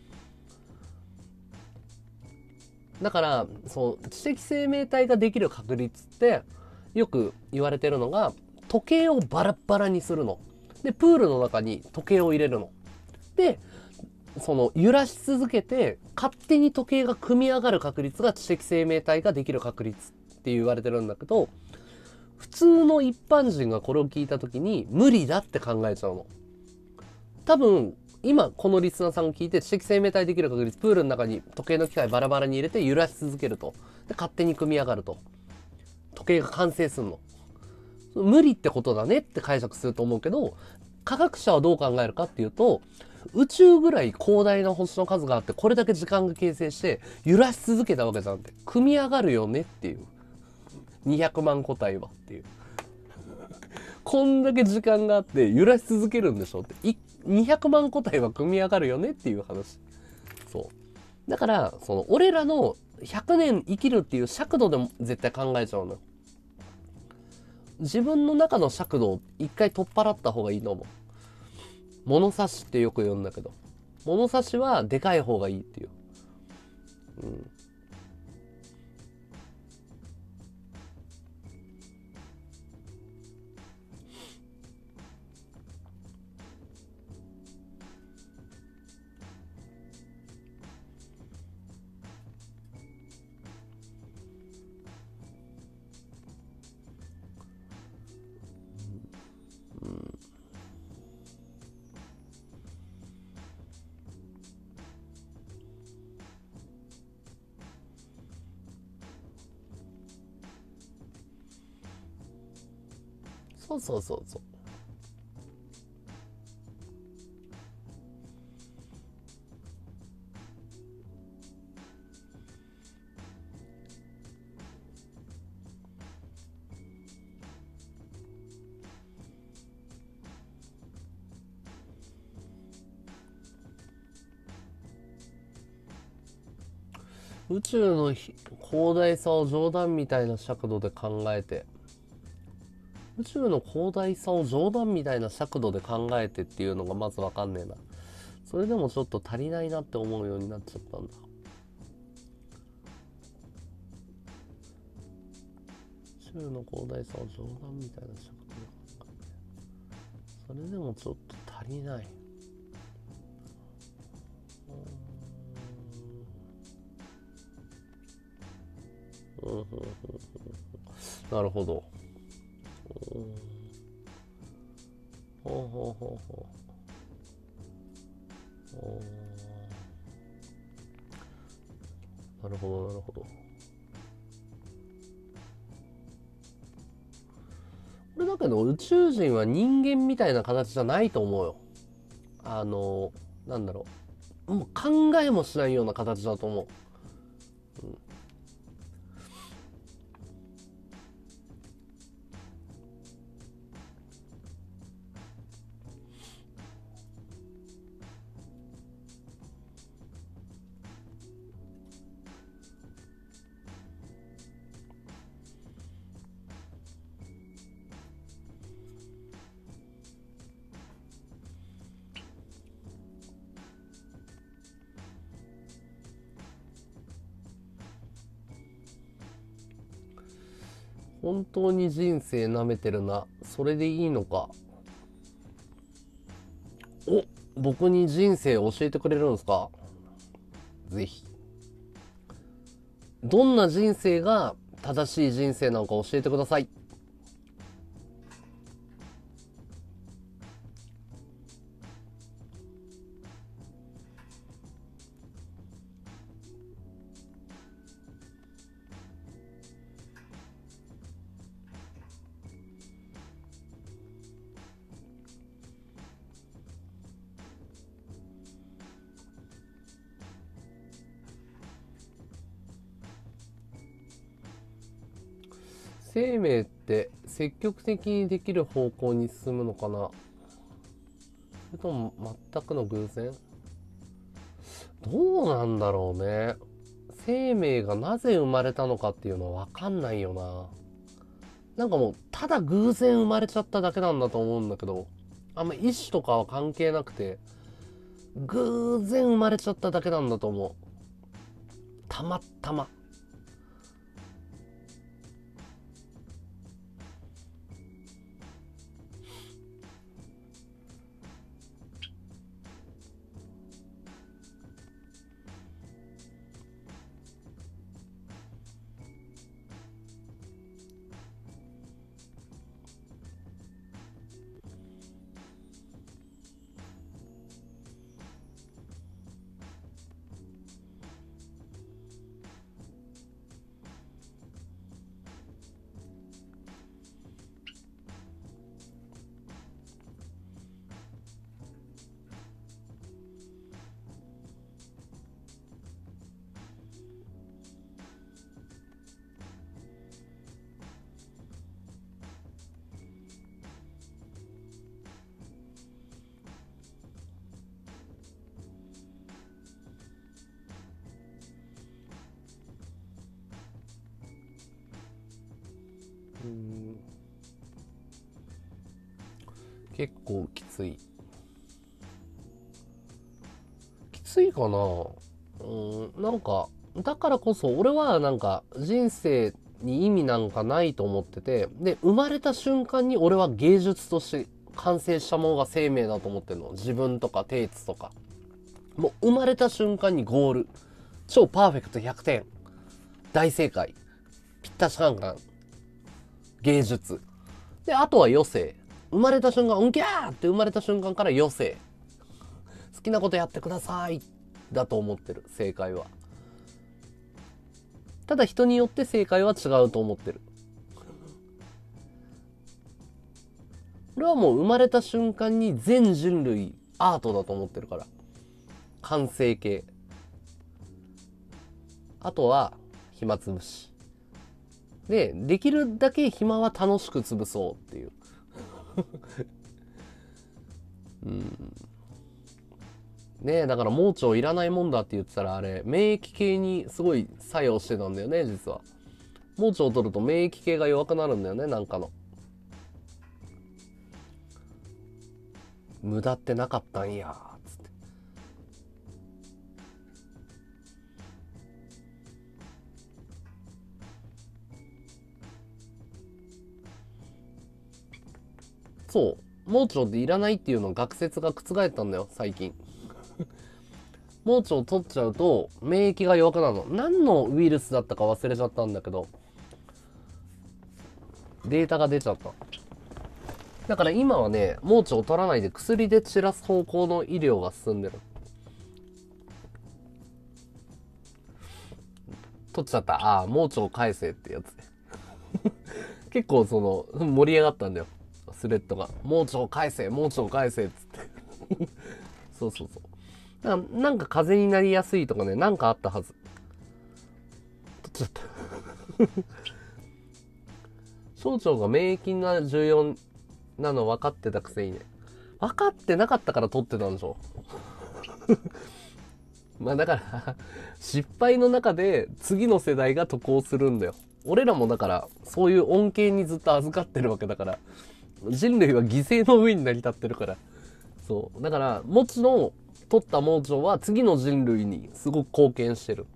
S1: だから、知的生命体ができる確率って、よく言われてるのが、時計をバラバラにするの。で、プールの中に時計を入れるの。で、揺らし続けて、勝手に時計が組み上がる確率が知的生命体ができる確率って言われてるんだけど、普通の一般人がこれを聞いた時に無理だって考えちゃうの。多分、今このリスナーさんが聞いて知的生命体できる確率、プールの中に時計の機械バラバラに入れて揺らし続けると。で、勝手に組み上がると。時計が完成するの。無理ってことだねって解釈すると思うけど、科学者はどう考えるかっていうと、宇宙ぐらい広大な星の数があって、これだけ時間が形成して揺らし続けたわけじゃんって。組み上がるよねっていう。200万個体はっていう。こんだけ時間があって揺らし続けるんでしょって。200万個体は組み上がるよねっていう話。そう。だから、俺らの100年生きるっていう尺度でも絶対考えちゃうのよ。自分の中の尺度を一回取っ払った方がいいと思う。物差しってよく言うんだけど、物差しはでかい方がいいっていう。うん。 そうそうそうそう。宇宙の広大さを冗談みたいな尺度で考えて、宇宙の広大さを冗談みたいな尺度で考えてっていうのがまずわかんねえな。それでもちょっと足りないなって思うようになっちゃったんだ。宇宙の広大さを冗談みたいな尺度で考えて、それでもちょっと足りない。なるほど。ほうほうほうほう。なるほどなるほど。これだけど宇宙人は人間みたいな形じゃないと思うよ。なんだろう。もう考えもしないような形だと思う。本当に人生舐めてるな。それでいいのか。お、僕に人生教えてくれるんですか？ぜひ。どんな人生が正しい人生なのか教えてください。生命って積極的にできる方向に進むのかな？それとも全くの偶然？どうなんだろうね。生命がなぜ生まれたのかっていうのは分かんないよな。なんかもうただ偶然生まれちゃっただけなんだと思うんだけど、あんま意思とかは関係なくて、偶然生まれちゃっただけなんだと思う。たまたま。結構きつい。きついかな。なんか、だからこそ俺はなんか人生に意味なんかないと思ってて、で、生まれた瞬間に俺は芸術として完成したものが生命だと思ってるの。自分とかテイツとか。もう生まれた瞬間にゴール。超パーフェクト100点。大正解。ぴったしカンカン。芸術。で、あとは余生。生まれた瞬間、うんきゃーって生まれた瞬間から余生。好きなことやってください。だと思ってる。正解は。ただ人によって正解は違うと思ってる。 俺はもう生まれた瞬間に全人類アートだと思ってるから。完成形。あとは暇つぶし。で、できるだけ暇は楽しく潰そうっていう。ねえ、だから盲腸いらないもんだって言ってたら、あれ免疫系にすごい作用してたんだよね、実は。盲腸を取ると免疫系が弱くなるんだよね、なんかの。無駄ってなかったんやつって。そう、盲腸っていらないっていうの学説が覆ったんだよ、最近。盲腸を取っちゃうと免疫が弱くなるの。何のウイルスだったか忘れちゃったんだけど、データが出ちゃった。だから今はね、盲腸を取らないで薬で散らす方向の医療が進んでる。取っちゃった。ああ、盲腸返せってやつね。結構その、盛り上がったんだよ。スレッドが。盲腸返せ、盲腸返せっつって。そうそうそう。なんか風邪になりやすいとかね、なんかあったはず。取っちゃった。小腸が免疫が重要なの分かってたくせにね。分かってなかったから取ってたんでしょ。まあだから失敗の中で次の世代が渡航するんだよ。俺らもだからそういう恩恵にずっと預かってるわけだから、人類は犠牲の上に成り立ってるから。そうだからもちろん取った盲腸は次の人類にすごく貢献してる。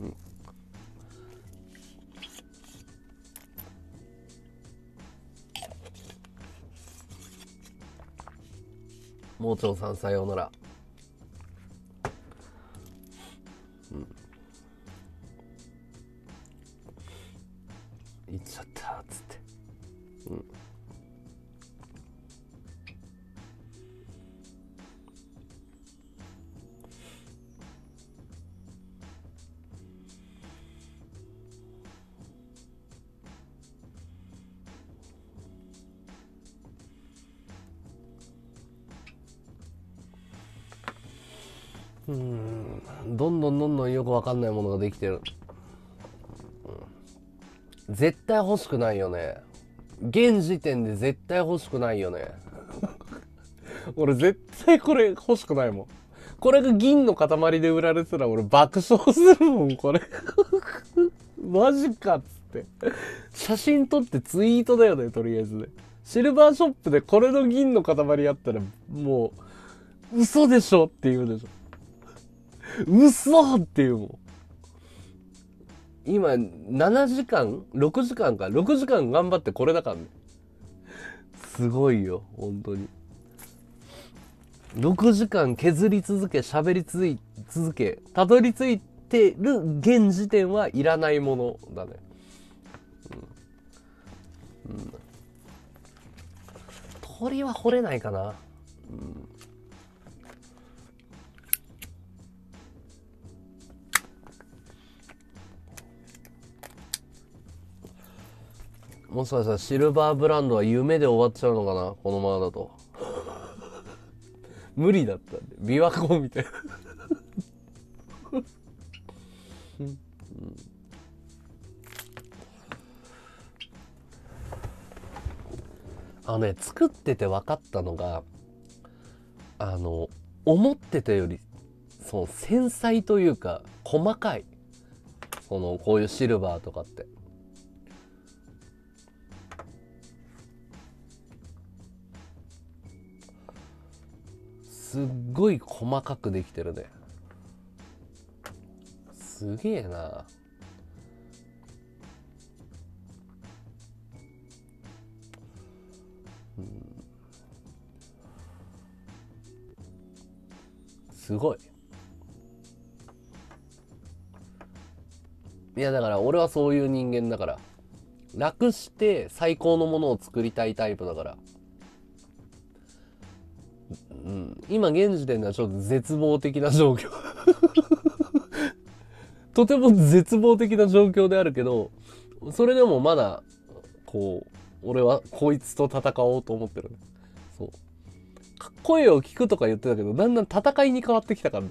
S1: 盲腸さんさようなら。行っちゃったっつって。どんどんよくわかんないものができてる。絶対欲しくないよね。現時点で絶対欲しくないよね。俺絶対これ欲しくないもん。これが銀の塊で売られてたら俺爆笑するもん、これ。マジかっつって。写真撮ってツイートだよね、とりあえずね。シルバーショップでこれの銀の塊あったらもう、嘘でしょって言うでしょ。嘘っていうもん。今、7時間 ?6 時間か。6時間頑張ってこれだからね。すごいよ、本当に。6時間削り続け、喋り続け、たどり着いてる現時点はいらないものだね。鳥は掘れないかな。もしかしたらシルバーブランドは夢で終わっちゃうのかな、このままだと。無理だったんで、琵琶湖みたいな。作ってて分かったのが、思ってたより、その繊細というか、細かい。こういうシルバーとかって。すっごい細かくできてるね。すげえな。すごい。いやだから俺はそういう人間だから、楽して最高のものを作りたいタイプだから。今現時点ではちょっと絶望的な状況。とても絶望的な状況であるけど、それでもまだ俺はこいつと戦おうと思ってる。 そう。声を聞くとか言ってたけど、だんだん戦いに変わってきたから、ね。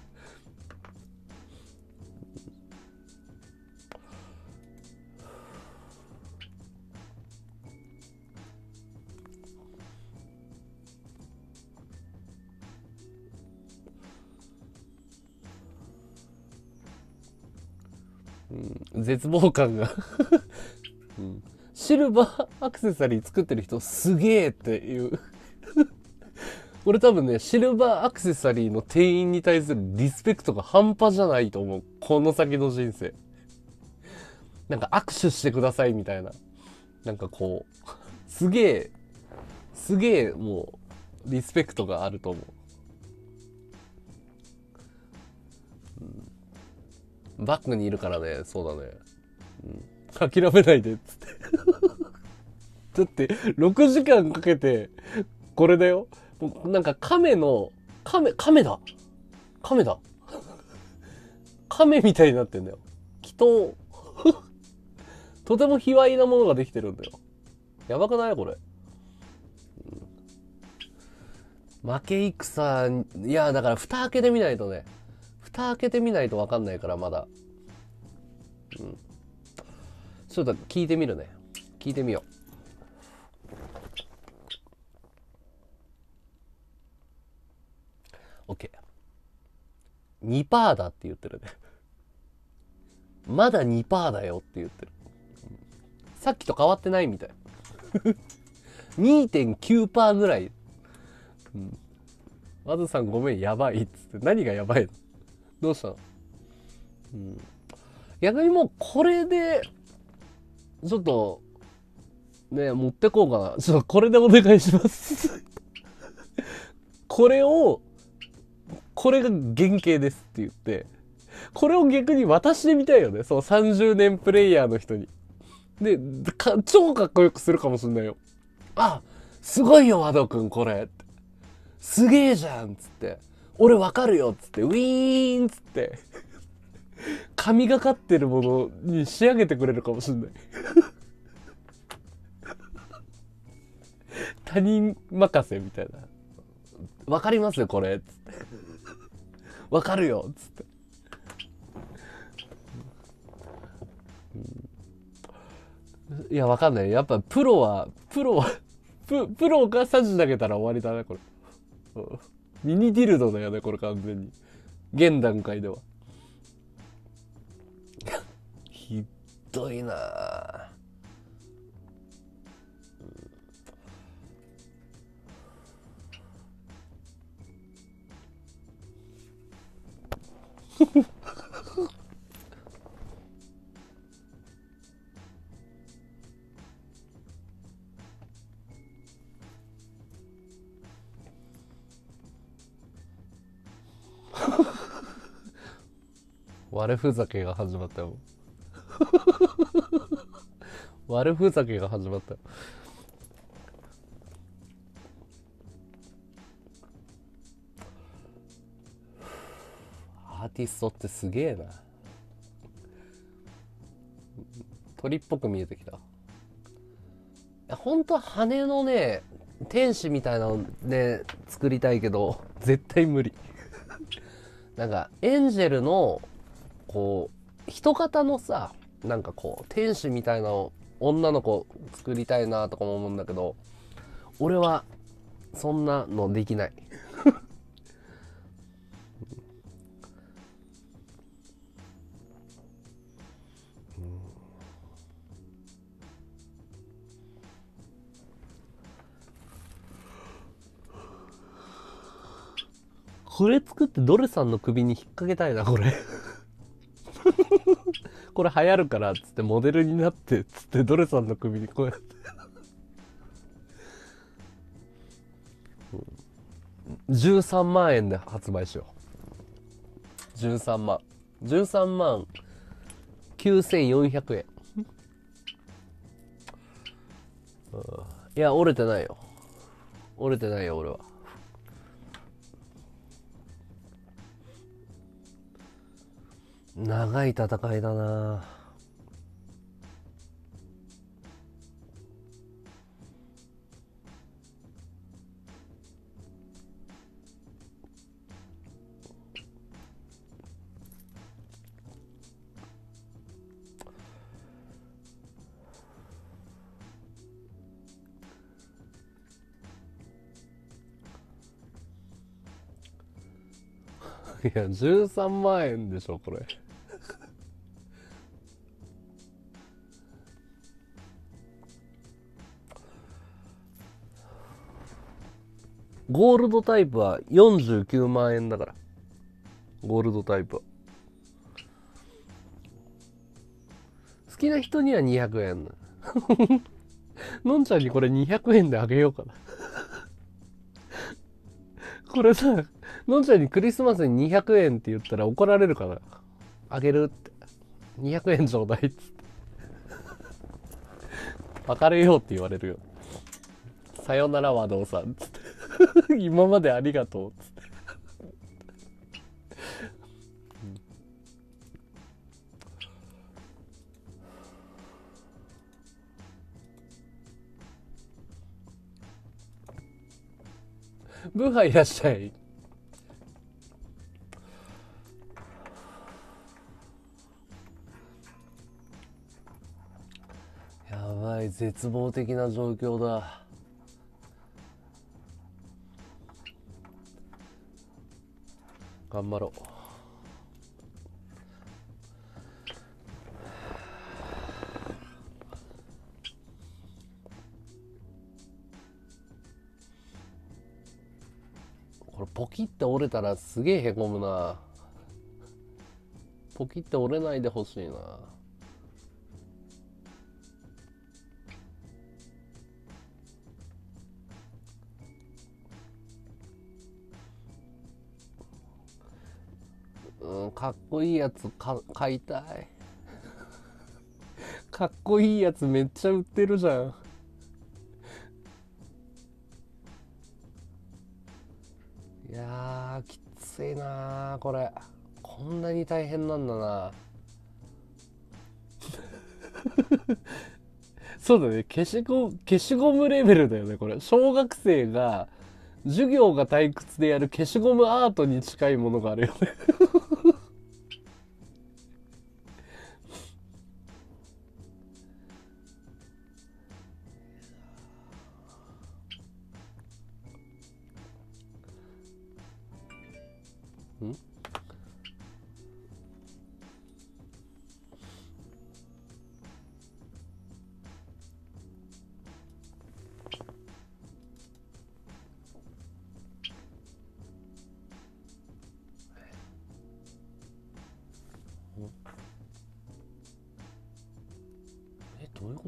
S1: 絶望感が、うん、シルバーアクセサリー作ってる人すげえっていう俺多分ね、シルバーアクセサリーの店員に対するリスペクトが半端じゃないと思う。この先の人生。なんか握手してくださいみたいな。なんかこう、すげえもう、リスペクトがあると思う。バックにいるからね、そうだね。諦めないでっつってだって6時間かけてこれだよ。なんか亀だ亀みたいになってんだよ。祈祷とても卑猥なものができてるんだよ。やばくないこれ。負け戦、いやだから蓋開けてみないとね。蓋開けてみないとわかんないからまだ。ちょっと聞いてみるね。聞いてみよう。OK。2% だって言ってるね。まだ 2% だよって言ってる。さっきと変わってないみたい。2.9% ぐらい。わずさんごめんやばいっつって。何がやばいの？どうしたの？逆にもうこれでちょっとね持ってこうかな。ちょっとこれでお願いしますこれが原型ですって言ってこれを逆に渡してみたいよね。そう30年プレイヤーの人に。で超かっこよくするかもしんないよ。あ、すごいよワドくんこれ。すげえじゃんっつって。俺わかるよっつって。ウィーンっつって。神がかってるものに仕上げてくれるかもしんない他人任せみたいな。わかりますよこれっつって。わかるよっつって。いやわかんない。やっぱプロがサジ投げたら終わりだねこれ。ミニディルドだよねこれ完全に。現段階では。ひどいなぁ。悪ふざけが始まったよ。悪ふざけが始まったよ。アーティストってすげえな。鳥っぽく見えてきた。本当は羽のね天使みたいなのね作りたいけど絶対無理。なんかエンジェルのこう人型のさなんかこう天使みたいな女の子作りたいなとかも思うんだけど俺はそんなのできない。これ作ってドルさんの首に引っ掛けたいなこれ。これ流行るからっつってモデルになってっつってドルさんの首にこうやって13万円で発売しよう。13万9400円。いや折れてないよ俺は。長い戦いだな。 いや、13万円でしょ、これ。ゴールドタイプは49万円だから。ゴールドタイプは。好きな人には200円。のんちゃんにこれ200円であげようかな。これさ、のんちゃんにクリスマスに200円って言ったら怒られるかな。あげるって。200円ちょうだいっつって。別れようって言われるよ。さよなら和道さんっつって。今までありがとうっつって。ブーハいらっしゃい。やばい、絶望的な状況だ。頑張ろう。これポキって折れたらすげえへこむな。ポキって折れないでほしいな。かっこいいやつ買いたい。かっこいいやつめっちゃ売ってるじゃん。いやー、きついなー、これ。こんなに大変なんだな。そうだね、消しゴムレベルだよね、これ。小学生が、授業が退屈でやる消しゴムアートに近いものがあるよね。んどういうこと？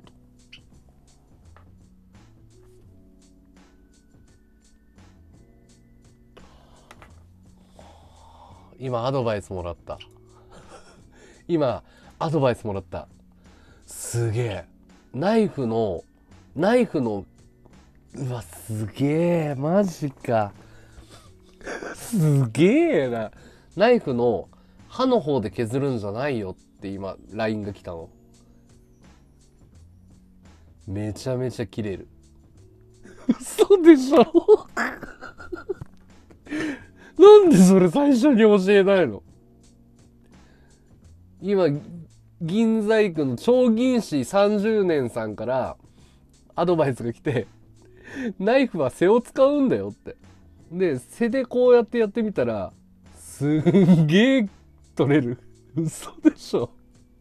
S1: 今アドバイスもらった。今アドバイスもらった。すげえ。ナイフの、うわ、すげえ、マジか。すげえな。ナイフの刃の方で削るんじゃないよって今、LINE が来たの。めちゃめちゃ切れる。嘘でしょ。なんでそれ最初に教えないの？今、銀細工の超銀師30年さんからアドバイスが来て、ナイフは背を使うんだよって。で、背でこうやってやってみたら、すんげえ取れる。嘘でしょ。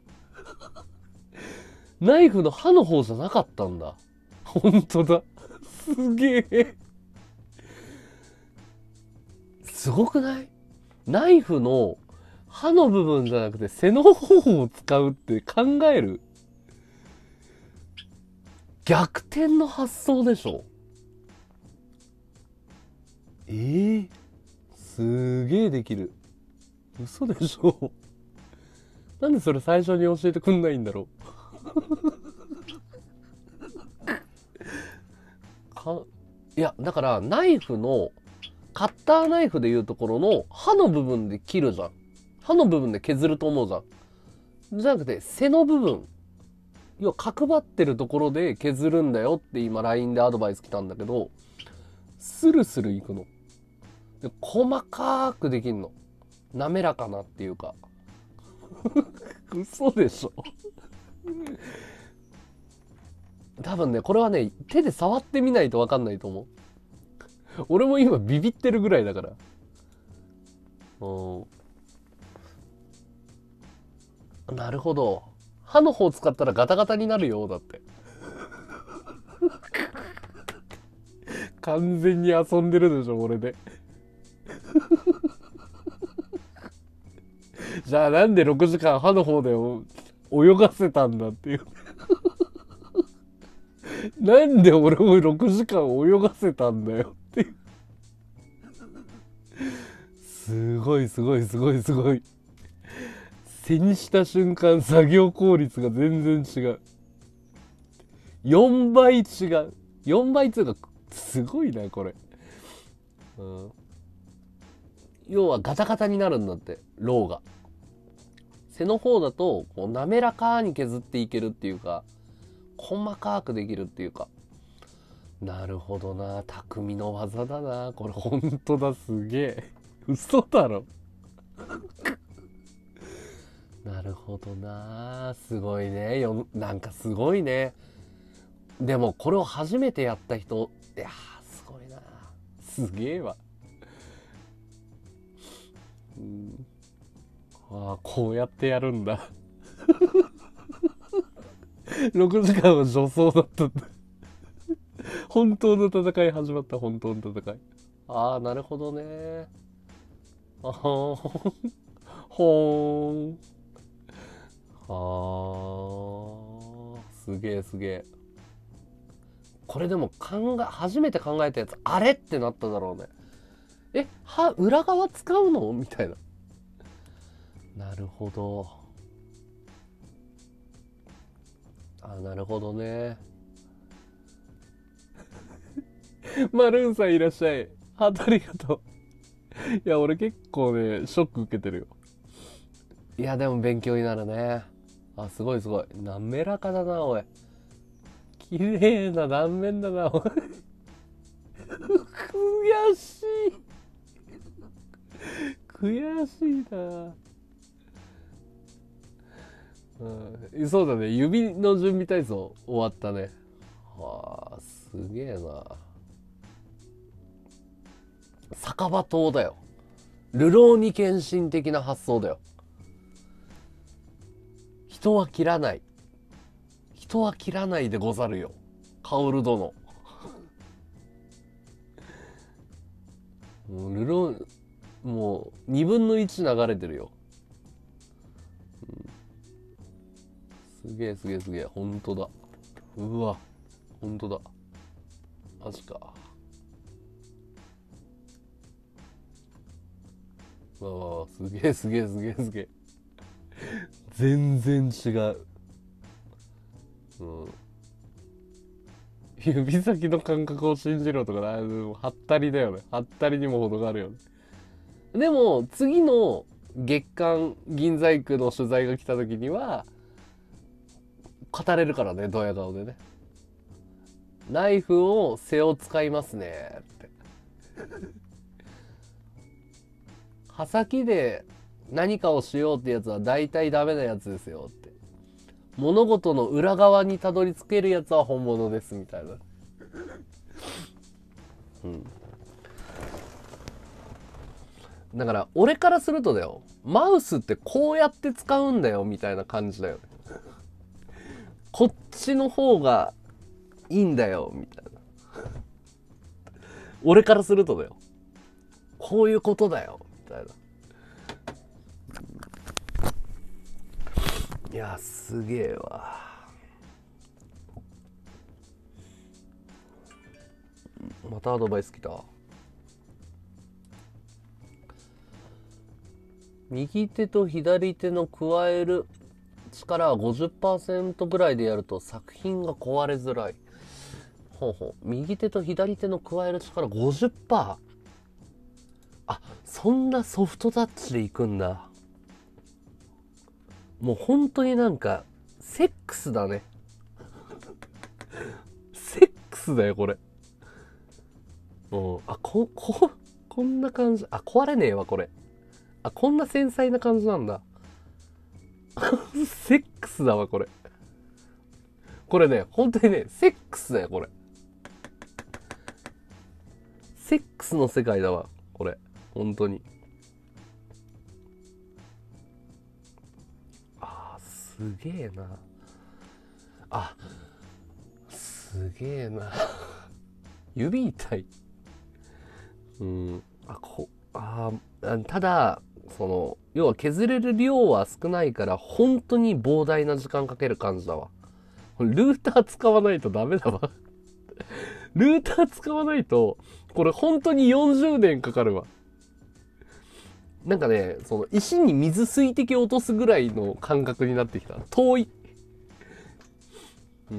S1: ナイフの刃の方じゃなかったんだ。ほんとだ。すげえ。すごくない？ナイフの刃の部分じゃなくて背の方を使うって考える？逆転の発想でしょ。すげえできる。嘘でしょ。なんでそれ最初に教えてくんないんだろう。いや、だからナイフの、カッターナイフでいうところの刃の部分で切るじゃん。刃の部分で削ると思うじゃん。じゃなくて背の部分。要は角張ってるところで削るんだよって今 LINE でアドバイス来たんだけど、スルスルいくの。で細かくできんの。滑らかなっていうか。嘘でしょ。多分ね、これはね、手で触ってみないと分かんないと思う。俺も今ビビってるぐらいだから。 うん。なるほど。歯の方使ったらガタガタになるよ、だって。完全に遊んでるでしょ、俺で。じゃあなんで6時間歯の方で泳がせたんだっていう。なんで俺を6時間泳がせたんだよっていう。すごいすごいすごいすごい。背にした瞬間作業効率が全然違う。4倍違う。4倍っていうか、すごいな、これ。うん。要はガタガタになるんだって、ローが。背の方だと、こう滑らかに削っていけるっていうか、細かくできるっていうか。なるほどな。匠の技だな。これほんとだ、すげえ。嘘だろ。なるほどな。すごいね。なんかすごいね。でもこれを初めてやった人、いやーすごいな。すげえわ。うん。ああ、こうやってやるんだ。6時間は助走だったんだ。本当の戦い始まった、本当の戦い。ああ、なるほどね。あほーん。ほーん。ああ、すげえすげえ。これでも初めて考えたやつ、あれってなっただろうね。裏側使うのみたいな。なるほど。なるほどね。マルーンさんいらっしゃい。ハートありがとう。いや、俺結構ね、ショック受けてるよ。いや、でも勉強になるね。すごいすごい。滑らかだな、おい。綺麗な断面だな、おい。悔しい。悔しいな。うん、そうだね。指の準備体操終わったね。はあ、すげえな。酒場刀だよ。流浪に献身的な発想だよ。人は切らない。人は切らないでござるよ。カオル殿。もう流浪、もう2分の1流れてるよ。すげえすげえすげえ。ほんとだ。うわ。ほんとだ。マジか。うわすげえすげえすげえすげえ。全然違う。うん。指先の感覚を信じろとか、はったりだよね。はったりにも程があるよね。でも、次の月刊銀細工の取材が来た時には、語れるからね、ドヤ顔でね。ナイフを背を使いますねって。刃先で何かをしようってやつは大体ダメなやつですよって。物事の裏側にたどり着けるやつは本物ですみたいな。うん。だから俺からするとだよ。マウスってこうやって使うんだよみたいな感じだよね。こっちの方がいいんだよみたいな。俺からするとだよ。こういうことだよみたいな。いやすげえわ。またアドバイス来た。右手と左手の加える力は 50% ぐらいでやると作品が壊れづらい。ほうほう。右手と左手の加える力 50%。そんなソフトタッチでいくんだ。もう本当になんかセックスだね。セックスだよこれ。うん。こんな感じ。壊れねえわこれ。こんな繊細な感じなんだ。セックスだわこれ。これね、本当にね、セックスだよこれ。セックスの世界だわこれ。本当に。 げえな。あ、すげえな。指痛い。うん。ただ、要は削れる量は少ないから、本当に膨大な時間かける感じだわ。これルーター使わないとダメだわ。ルーター使わないと、これ本当に40年かかるわ。なんかね、石に水水滴を落とすぐらいの感覚になってきた。遠い。うん。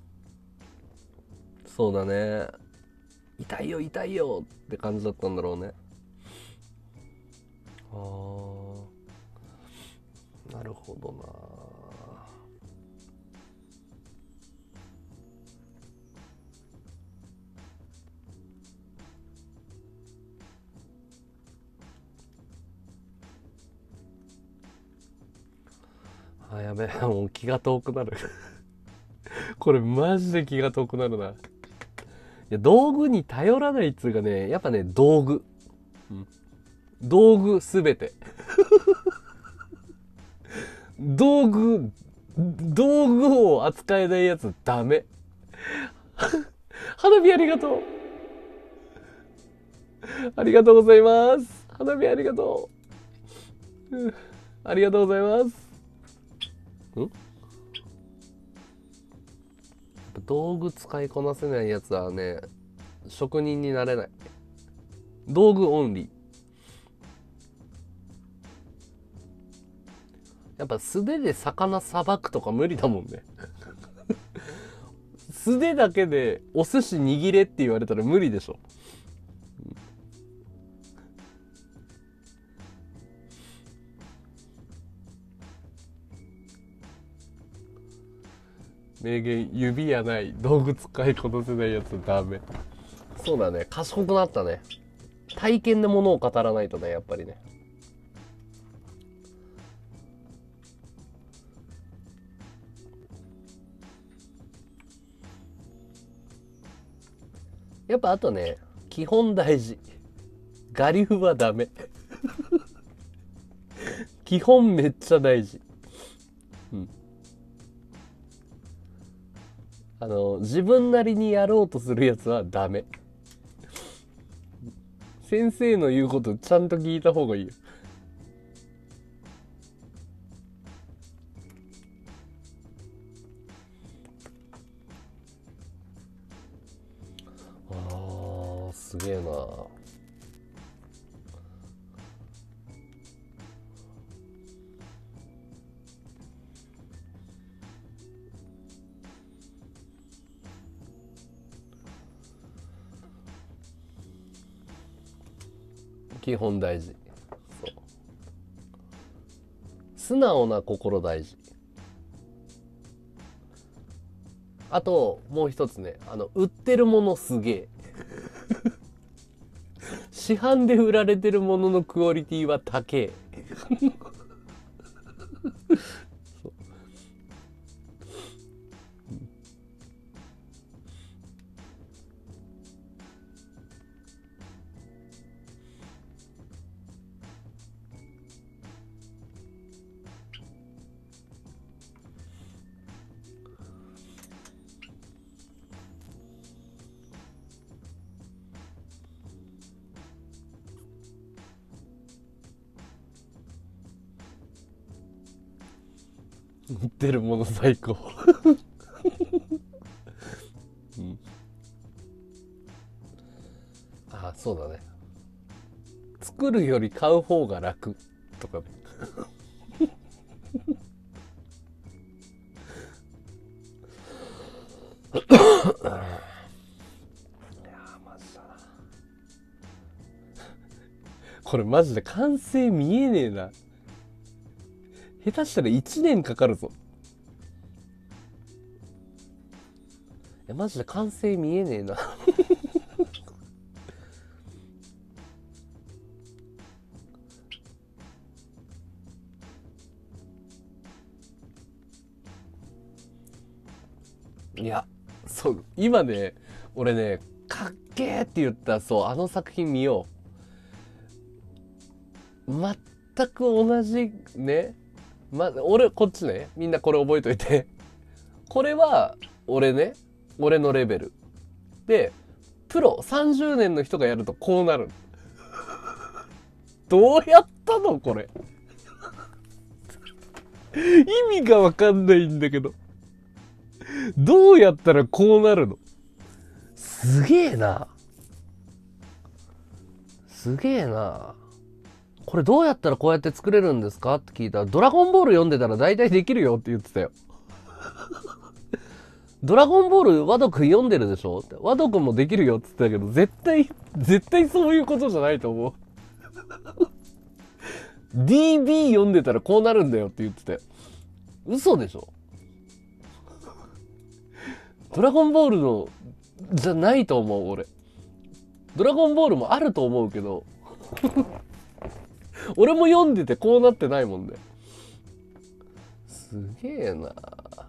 S1: そうだね。痛いよ痛いよって感じだったんだろうね。ああ、なるほどな。あ、やべえ、もう気が遠くなる。これマジで気が遠くなるな。いや、道具に頼らないっつうかね、やっぱね、道具。うん、道具すべて。道具、道具を扱えないやつダメ。花火ありがとう。ありがとうございます。花火ありがとう。ありがとうございます。道具使いこなせないやつはね、職人になれない。道具オンリー。やっぱ素手で魚さばくとか無理だもんね。素手だけでお寿司握れって言われたら無理でしょ。名言、指やない道具使いこなせないやつダメ。そうだね、賢くなったね。体験で物を語らないとね、やっぱりね。やっぱあとね、基本大事。我流はダメ。基本めっちゃ大事。うん。自分なりにやろうとするやつはダメ。先生の言うことちゃんと聞いた方がいいよ。あー、すげえな。基本大事。そう。素直な心大事。あと、もう一つね、売ってるものすげえ。市販で売られてるもののクオリティは高え。売ってるもの最高。うん、あ、そうだね。作るより買う方が楽とかね。これマジで完成見えねえな。下手したら1年かかるぞ。いやマジで完成見えねえな。いや、そう、今ね、俺ね、かっけーって言った、そう、あの作品見よう。全く同じね、 俺、こっちね。みんなこれ覚えといて。これは、俺ね。俺のレベル。で、プロ30年の人がやるとこうなる。どうやったのこれ。意味がわかんないんだけど。どうやったらこうなるの？すげえな。すげえな。これどうやったらこうやって作れるんですかって聞いたら、ドラゴンボール読んでたら大体できるよって言ってたよ。ドラゴンボール、ワドくん読んでるでしょって。ワドくんもできるよって言ってたけど、絶対そういうことじゃないと思う。DB 読んでたらこうなるんだよって言ってたよ。嘘でしょ？ドラゴンボールの、じゃないと思う、俺。ドラゴンボールもあると思うけど、俺も読んでてこうなってないもんね。すげえな。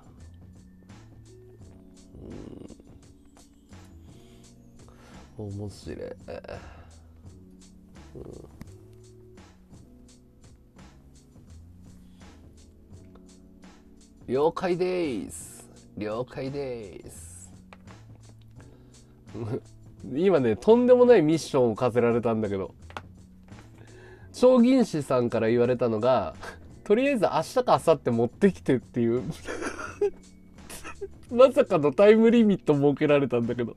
S1: 面白い。了解でーす。了解でーす。今ね、とんでもないミッションを課せられたんだけど、将銀師さんから言われたのが、とりあえず明日か明後日持ってきてっていうまさかのタイムリミット設けられたんだけど、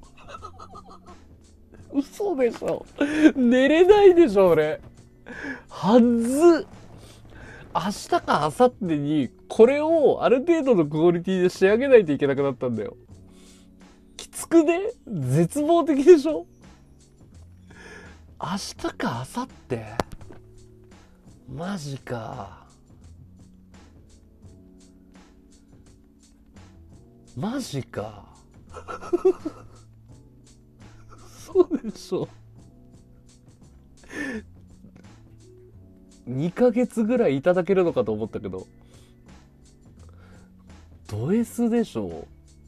S1: 嘘でしょ？寝れないでしょ俺。はず。明日か明後日にこれをある程度のクオリティで仕上げないといけなくなったんだよ。きつくね？絶望的でしょ？明日か明後日？マジか。マジか。そうでしょ。2ヶ月ぐらいいただけるのかと思ったけど、ド S でしょ。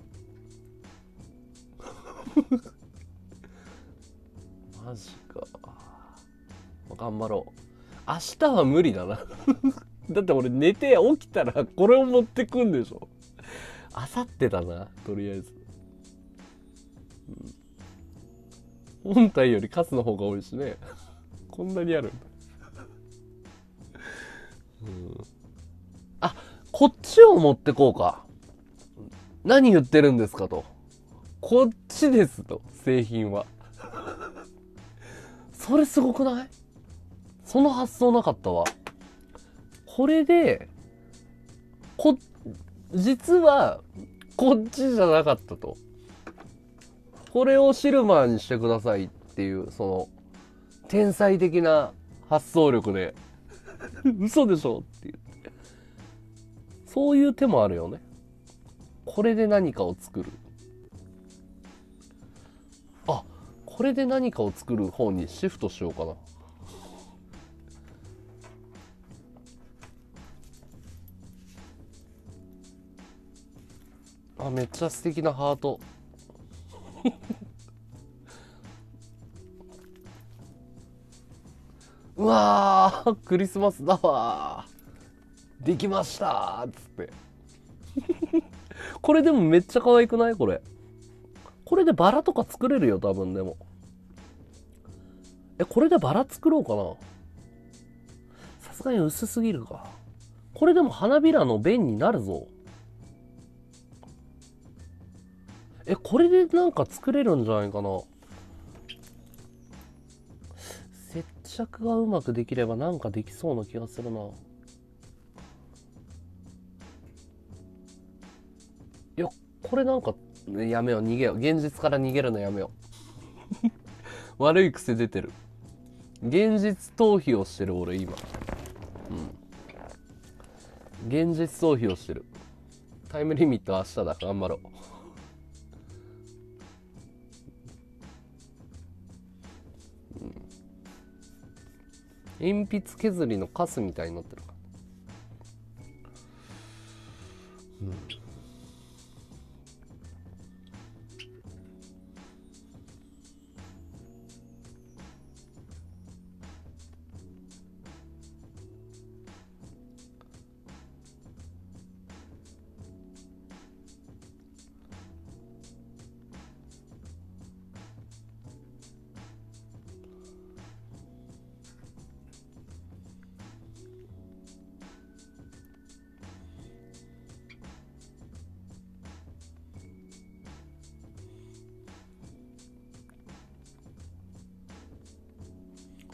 S1: マジか。頑張ろう。明日は無理だな。だって俺寝て起きたらこれを持ってくんでしょ。明後日だな、とりあえず。本体よりカスの方が多いしね。こんなにあるんだ。あ、こっちを持ってこうか。何言ってるんですかと。こっちですと、製品は。それすごくない？その発想なかったわ。これで、実は、こっちじゃなかったと。これをシルバーにしてくださいっていう、その、天才的な発想力で、嘘でしょっていう。そういう手もあるよね。これで何かを作る。あ、これで何かを作る方にシフトしようかな。あ、めっちゃ素敵なハート。うわー、クリスマスだわー。できましたーっつって。これでもめっちゃ可愛くない？これ。これでバラとか作れるよ、多分でも。これでバラ作ろうかな。さすがに薄すぎるか。これでも花びらの弁になるぞ。これでなんか作れるんじゃないかな。接着がうまくできればなんかできそうな気がするな。いや、これなんか、やめよう、逃げよう。現実から逃げるのやめよう。悪い癖出てる。現実逃避をしてる俺今。現実逃避をしてる。タイムリミット明日だ。頑張ろう。鉛筆削りのカスみたいになってるから。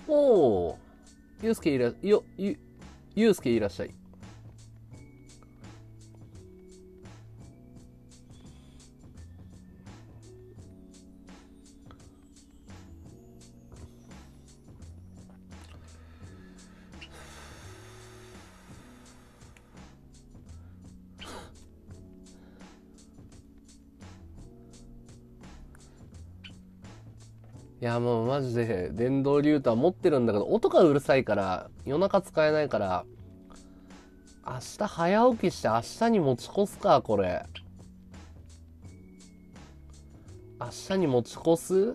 S1: おお、ゆうすけいらっしゃい。いやもうマジで電動リューター持ってるんだけど、音がうるさいから夜中使えないから、明日早起きして明日に持ち越すか。これ明日に持ち越す。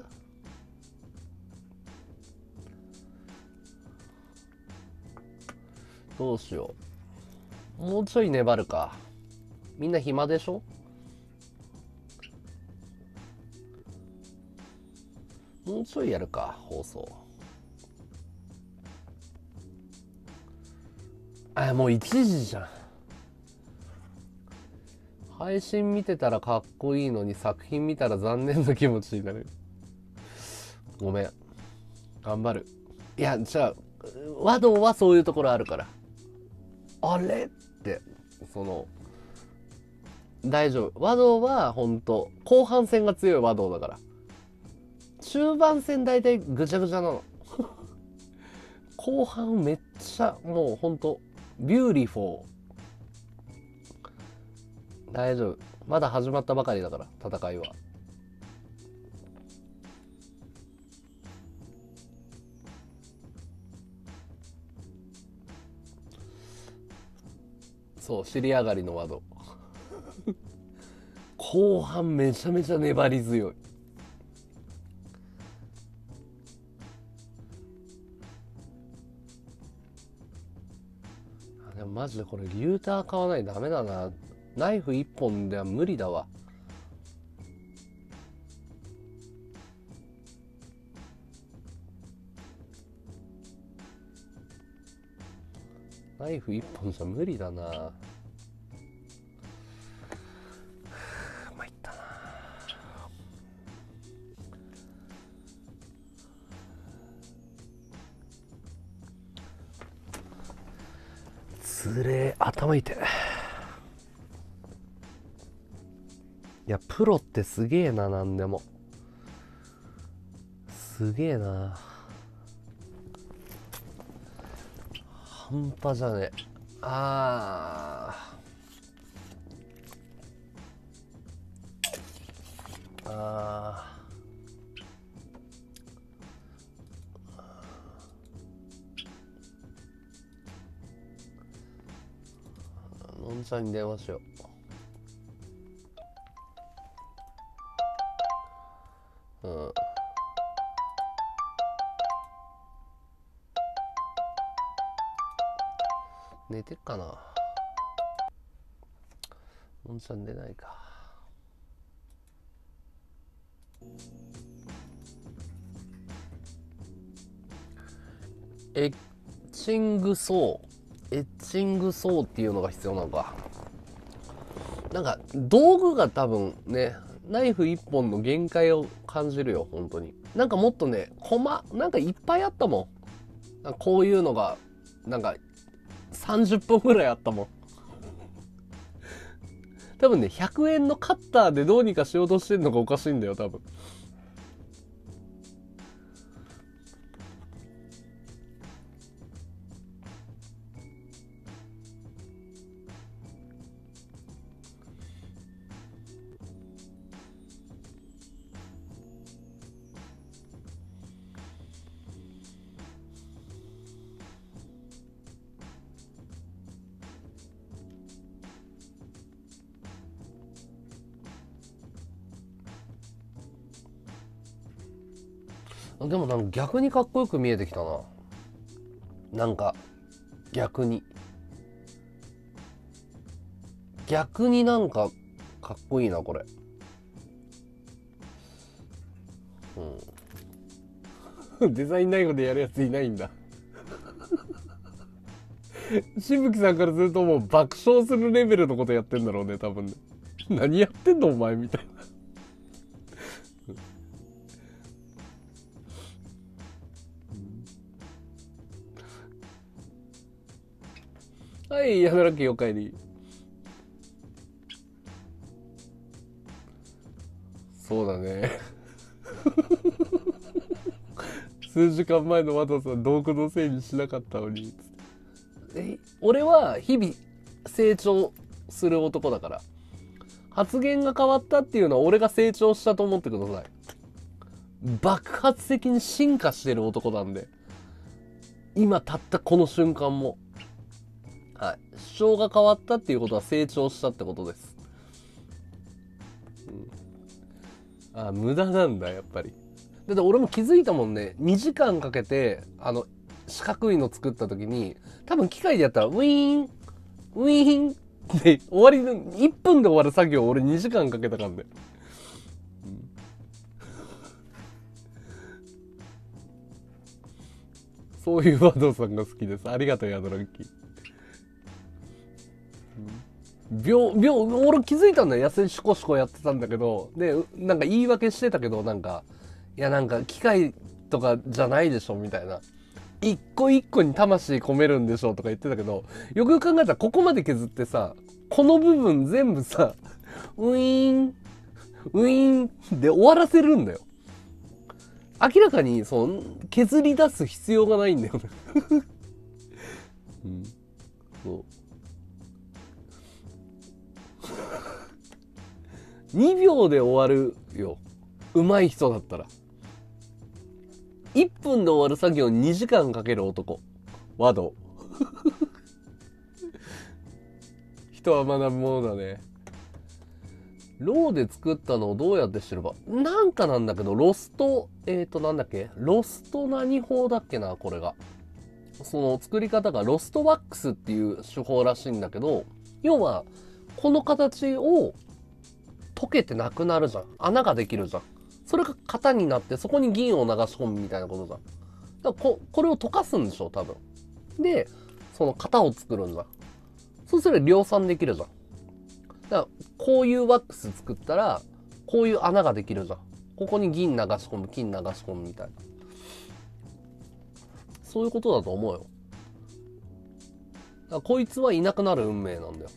S1: どうしよう。もうちょい粘るか。みんな暇でしょ。もうちょいやるか、放送。もう1時じゃん。配信見てたらかっこいいのに作品見たら残念な気持ちになる。ごめん。頑張る。いや、じゃあ、和道はそういうところあるから。あれって、大丈夫。和道はほんと、後半戦が強い和道だから。中盤戦大体ぐちゃぐちゃなの。後半めっちゃ、もうほんと、ビューリフォー。大丈夫。まだ始まったばかりだから、戦いは。そう、尻上がりのワード。後半めちゃめちゃ粘り強い。でもマジでこれリューター買わないとダメだな。ナイフ1本では無理だわ。ナイフ1本じゃ無理だな。参ったな。つれー、頭痛い。いや、プロってすげえな、なんでも。すげえな。半端じゃねえ。のんちゃんに電話しよう。寝てっかな。のんちゃん出ないか。エッチングソーっていうのが必要なのか。なんか道具が多分ね、ナイフ一本の限界を感じるよ、本当に。なんかもっとね、なんかいっぱいあったもん。なんかこういうのがなんか30本ぐらいあったもん。多分ね、100円のカッターでどうにかしようとしてんのがおかしいんだよ、多分。でもなんか逆にかっこよく見えてきたな。なんか逆になんかかっこいいなこれ。デザインナイフでやるやついないんだ。しぶきさんからするともう爆笑するレベルのことやってんだろうね、多分ね。何やってんのお前みたいな。 はい、ヤドラッキーお帰り。そうだね。数時間前の和田さん、道具のせいにしなかったのに。俺は日々成長する男だから。発言が変わったっていうのは俺が成長したと思ってください。爆発的に進化してる男なんで。今たったこの瞬間も。はい。主張が変わったっていうことは成長したってことです。無駄なんだ、やっぱり。だって俺も気づいたもんね。2時間かけて、四角いの作った時に、多分機械でやったら、ウィーン、ウィーンって終わりの、1分で終わる作業を俺2時間かけたからね。そういう和道さんが好きです。ありがとう、ヤドラッキー。俺気づいたんだよ。安いシコシコやってたんだけど、で、なんか言い訳してたけど、なんか機械とかじゃないでしょ、みたいな。一個一個に魂込めるんでしょとか言ってたけど、よくよく考えたらここまで削ってさ、この部分全部さ、ウィーン、ウィーンで終わらせるんだよ。明らかに、削り出す必要がないんだよね。うん。そう。2秒で終わるよ。上手い人だったら。1分で終わる作業に2時間かける男。和道。人は学ぶものだね。ローで作ったのをどうやってしてればなんかなんだけど、ロスト、なんだっけロスト何法だっけな、これが。その作り方がロストワックスっていう手法らしいんだけど、要は、この形を溶けてなくなるじゃん。穴ができるじゃん。それが型になってそこに銀を流し込むみたいなことじゃん。だからこれを溶かすんでしょ、多分。で、その型を作るんだ。そうすれば量産できるじゃん。だからこういうワックス作ったら、こういう穴ができるじゃん。ここに銀流し込む、金流し込むみたいな。そういうことだと思うよ。だからこいつはいなくなる運命なんだよ。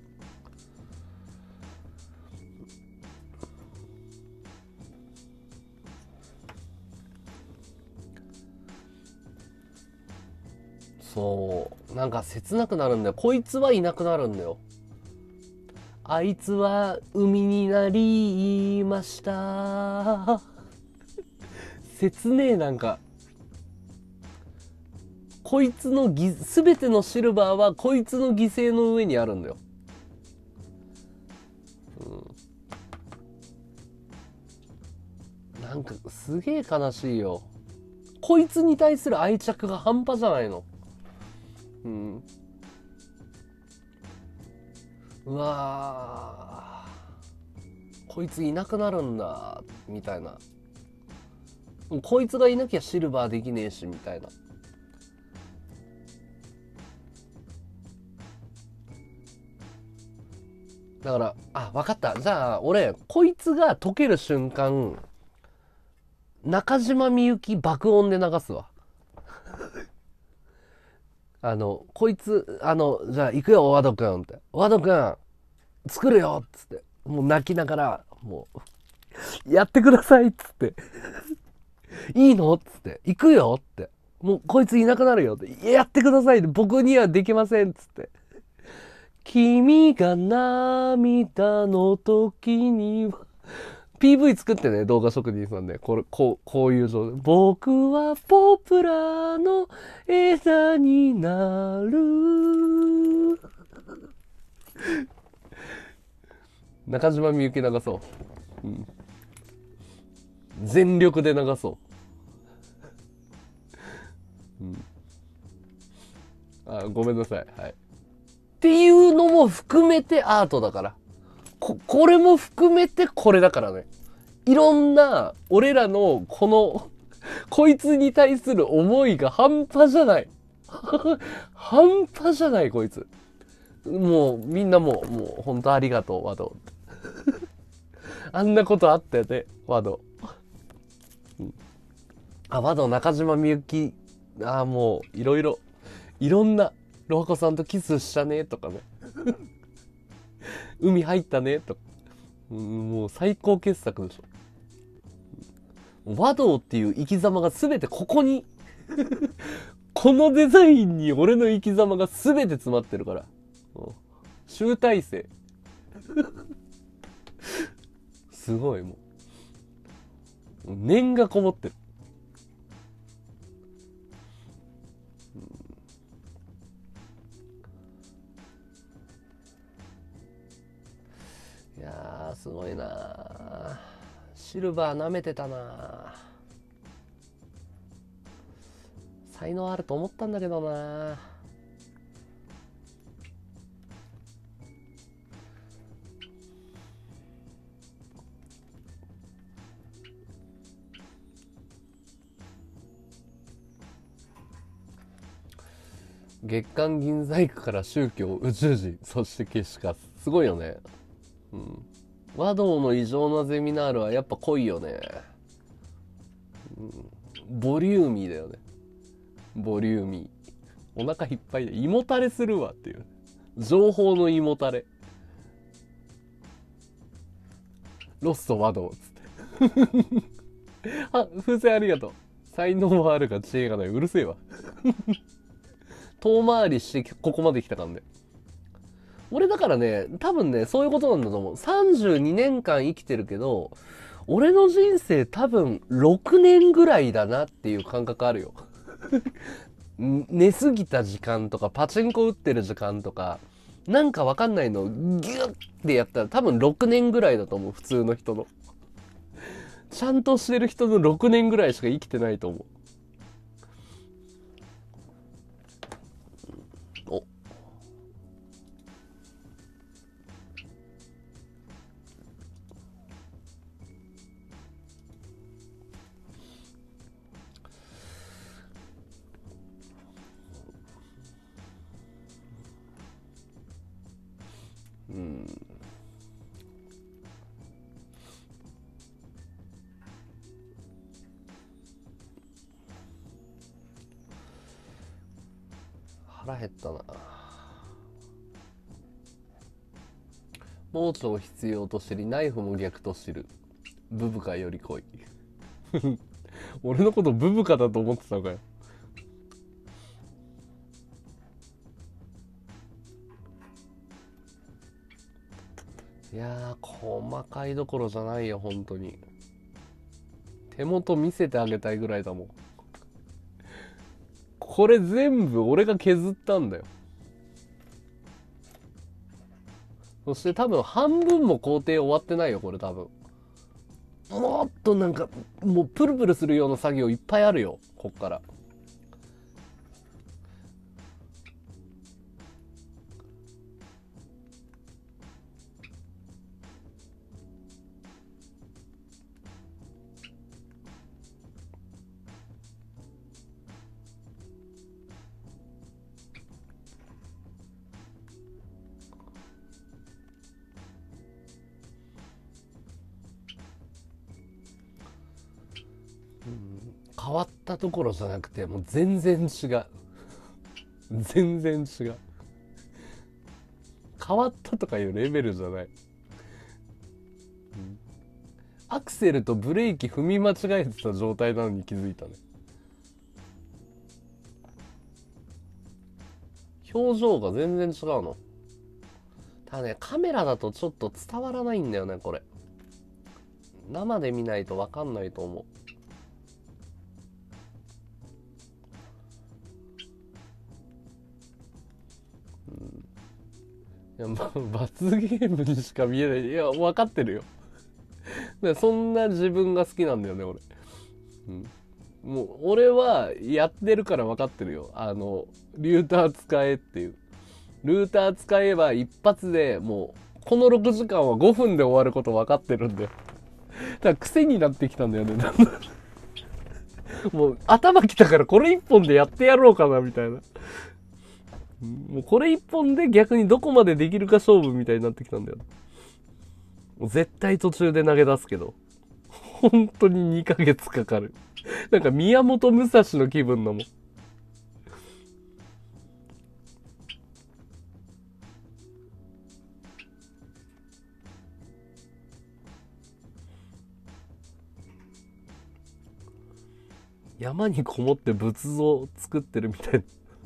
S1: そう。なんか切なくなるんだよ。こいつはいなくなるんだよ。あいつは海になりました。切ねえ、なんか。こいつのすべてのシルバーはこいつの犠牲の上にあるんだよ。なんかすげえ悲しいよ。こいつに対する愛着が半端じゃないの。うわー、こいついなくなるんだみたいな。こいつがいなきゃシルバーできねえしみたいな。だから分かった。じゃあ俺こいつが溶ける瞬間、中島みゆき爆音で流すわ。こいつじゃあ行くよワドくんって、ワドくん作るよっつって、もう泣きながら、もうやってくださいっつっていいのっつって、行くよって、もうこいついなくなるよって、やってくださいって、僕にはできませんっつって、君が涙の時には PV 作ってね、動画職人さんで、こういう状態。僕はポプラの枝になる。中島みゆき流そう。全力で流そう。ごめんなさい。はい。っていうのも含めてアートだから。これも含めてこれだからね。いろんな俺らのこいつに対する思いが半端じゃない。半端じゃないこいつ。もうみんなもう本当ありがとうワド。あんなことあったよねワド。ワド中島みゆき。もういろんなロハコさんとキスしたねとかね。海入ったねとか。もう最高傑作でしょ。和道っていう生き様が全てここにこのデザインに俺の生き様が全て詰まってるから。集大成。すごいもう。念がこもってる。いやーすごいな。シルバー舐めてたな。才能あると思ったんだけどな。月刊銀細工から宗教宇宙人そして消しカス、すごいよね。和道の異常なゼミナールはやっぱ濃いよね。ボリューミーだよね。ボリューミー。お腹いっぱいで胃もたれするわっていう。情報の胃もたれ。ロスト和道っつってあ、風船ありがとう。才能はあるが知恵がない。うるせえわ遠回りしてここまで来たからね。俺だからね、多分ね、そういうことなんだと思う。32年間生きてるけど、俺の人生多分6年ぐらいだなっていう感覚あるよ。寝すぎた時間とか、パチンコ打ってる時間とか、なんかわかんないのをギュッてやったら多分6年ぐらいだと思う、普通の人の。ちゃんとしてる人の6年ぐらいしか生きてないと思う。お。腹減ったな。盲腸を必要と知りナイフも逆と知る。ブブカより濃い。俺のことブブカだと思ってたのかよ。いやー細かいどころじゃないよ本当に。手元見せてあげたいぐらいだもん。これ全部俺が削ったんだよ。そして多分半分も工程終わってないよこれ多分。もっとなんかもうプルプルするような作業いっぱいあるよこっから。変わったところじゃなくてもう全然違う。全然違う。変わったとかいうレベルじゃない。アクセルとブレーキ踏み間違えてた状態なのに気づいたね。表情が全然違うの。ただね、カメラだとちょっと伝わらないんだよねこれ。生で見ないと分かんないと思う。いや、罰ゲームにしか見えない。いや、分かってるよ。そんな自分が好きなんだよね、俺。もう、俺はやってるから分かってるよ。リューター使えっていう。ルーター使えば一発でもう、この6時間は5分で終わること分かってるんだよ。だから癖になってきたんだよね。もう、頭きたからこれ一本でやってやろうかな、みたいな。もうこれ一本で逆にどこまでできるか勝負みたいになってきたんだよ。もう絶対途中で投げ出すけど。本当に2ヶ月かかる。なんか宮本武蔵の気分だもん。 山にこもって仏像を作ってるみたいな。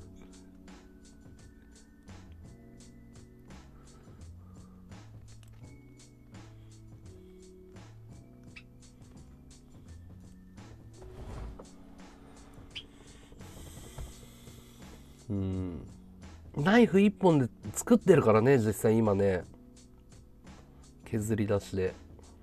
S1: ナイフ一本で作ってるからね、実際今ね。削り出しで。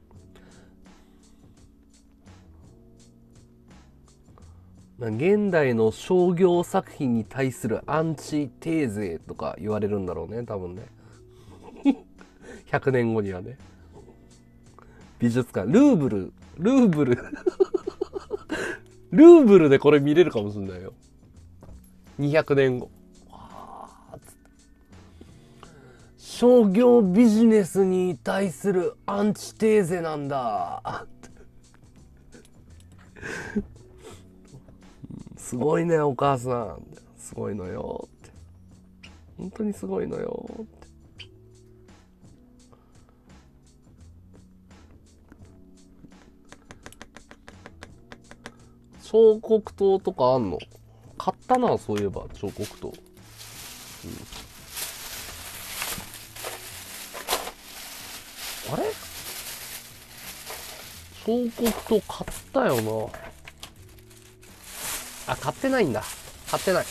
S1: 現代の商業作品に対するアンチテーゼとか言われるんだろうね、多分ね。100年後にはね。美術館、ルーブルルーブルでこれ見れるかもしれないよ。200年後。商業ビジネスに対するアンチテーゼなんだ。すごいね、お母さん。すごいのよって。本当にすごいのよって。彫刻刀とかあんの？買ったな、そういえば、彫刻刀。あれ？彫刻刀買ったよな。あ、買ってないんだ。買ってない。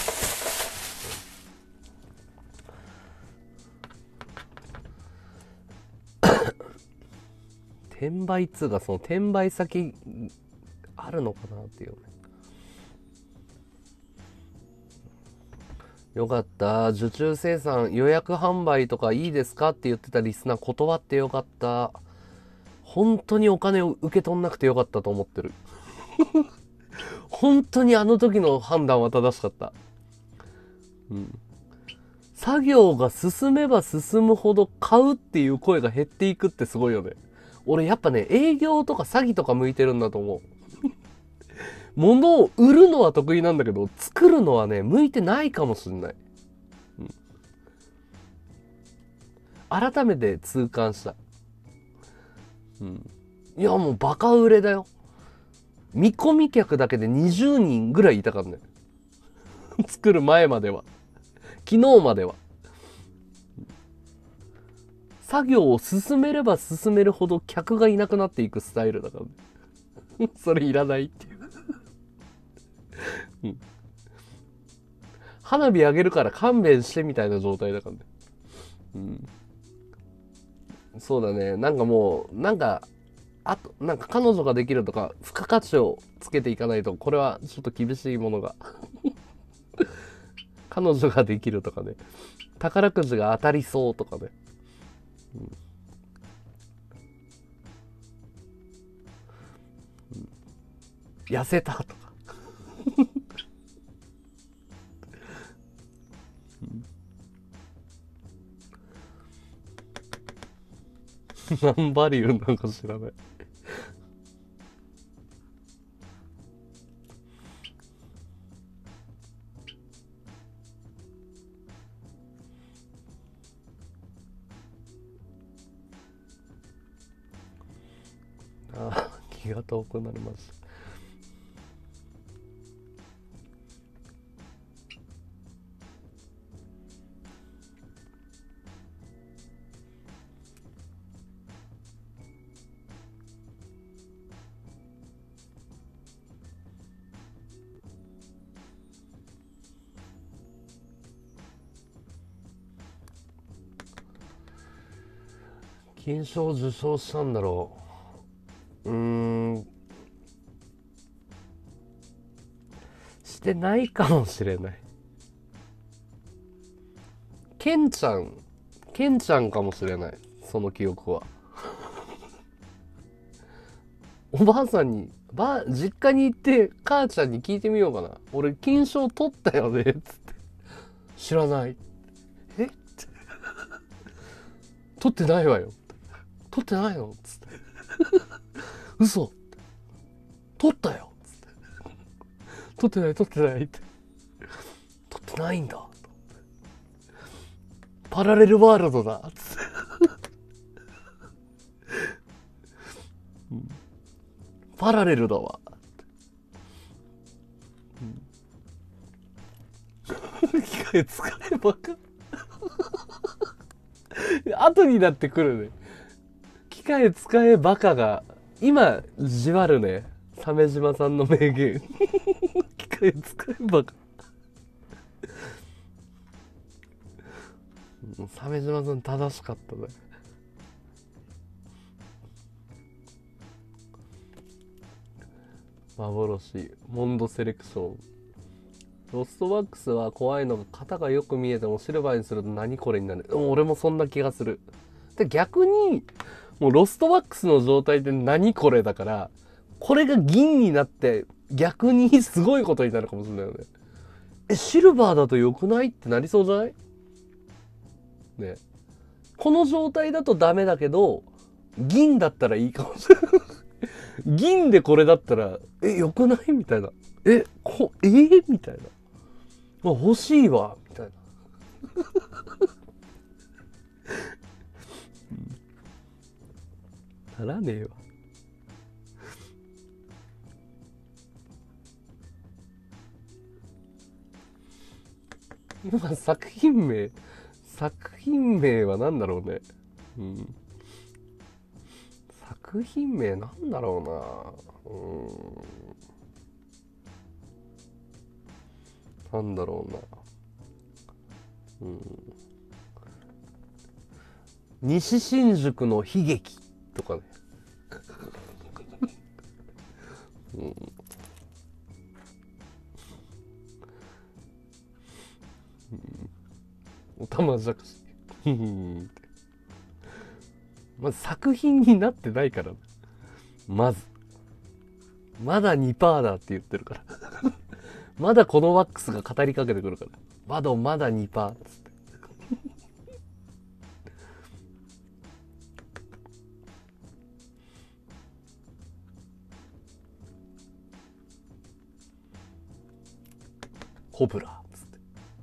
S1: 転売っつうか、その転売先あるのかなっていうね。よかった。受注生産予約販売とかいいですかって言ってたリスナー断ってよかった。本当にお金を受け取んなくてよかったと思ってる。本当にあの時の判断は正しかった。作業が進めば進むほど買うっていう声が減っていくってすごいよね。俺やっぱね、営業とか詐欺とか向いてるんだと思う。物を売るのは得意なんだけど、作るのはね、向いてないかもしんない。改めて痛感した。いやもうバカ売れだよ。見込み客だけで20人ぐらいいたからね。作る前までは。昨日までは。作業を進めれば進めるほど客がいなくなっていくスタイルだからね。それいらないっていう。花火あげるから勘弁してみたいな状態だからね。そうだね。なんかもう、なんか彼女ができるとか、付加価値をつけていかないと、これはちょっと厳しいものが。彼女ができるとかね。宝くじが当たりそうとかね。痩せたとか。何バリューなんか知らない。気が遠くなります。金賞受賞したんだろう。してないかもしれない。ケンちゃんかもしれない。その記憶は。おばあさんに、実家に行って母ちゃんに聞いてみようかな。俺金賞取ったよねっつって。知らない。えって。取ってないわよ。取ってないのつって。嘘。取ったよつって。取ってないって。取ってないんだ。パラレルワールドだつって。パラレルだわ。 械使えバカ後になってくるね。機械使えバカが今じわるね。鮫島さんの名言機械使えバカ。鮫島さん正しかったね。幻モンドセレクション。ロストワックスは怖いのが型がよく見えてもシルバーにすると何これになる。俺もそんな気がする。で逆にもうロストワックスの状態で何これだから、これが銀になって逆にすごいことになるかもしれないよね。シルバーだと良くないってなりそうじゃないね。この状態だとダメだけど銀だったらいいかもしれない。銀でこれだったら良くないみたいな。みたいな。欲しいわみたいな。ならねえわ。今作品名は何だろうね。作品名なんだろうな。なんだろうな。西新宿の悲劇とかね。おたまじゃくし。まず作品になってないから、ね、まだ 2% だって言ってるからまだこのワックスが語りかけてくるから、まだ 2% っつってコブラっつって、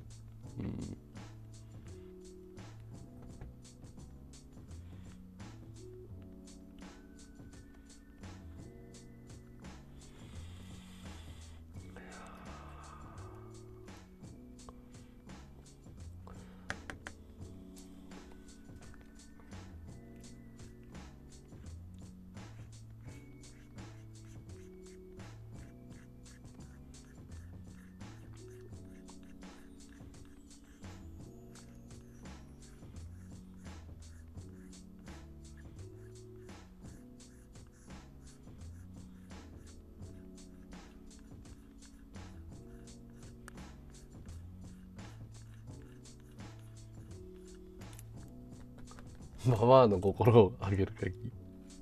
S1: ババアの心を上げる限り。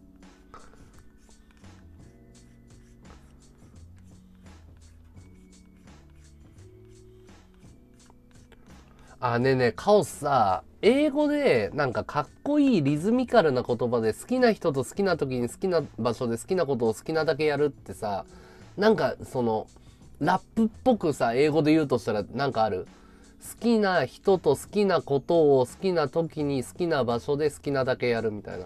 S1: ねえねえ、カオスさ、英語でなんかかっこいいリズミカルな言葉で好きな人と好きな時に好きな場所で好きなことを好きなだけやるってさ、なんかその、ラップっぽくさ、英語で言うとしたらなんかある。好きな人と好きなことを好きな時に好きな場所で好きなだけやるみたいな。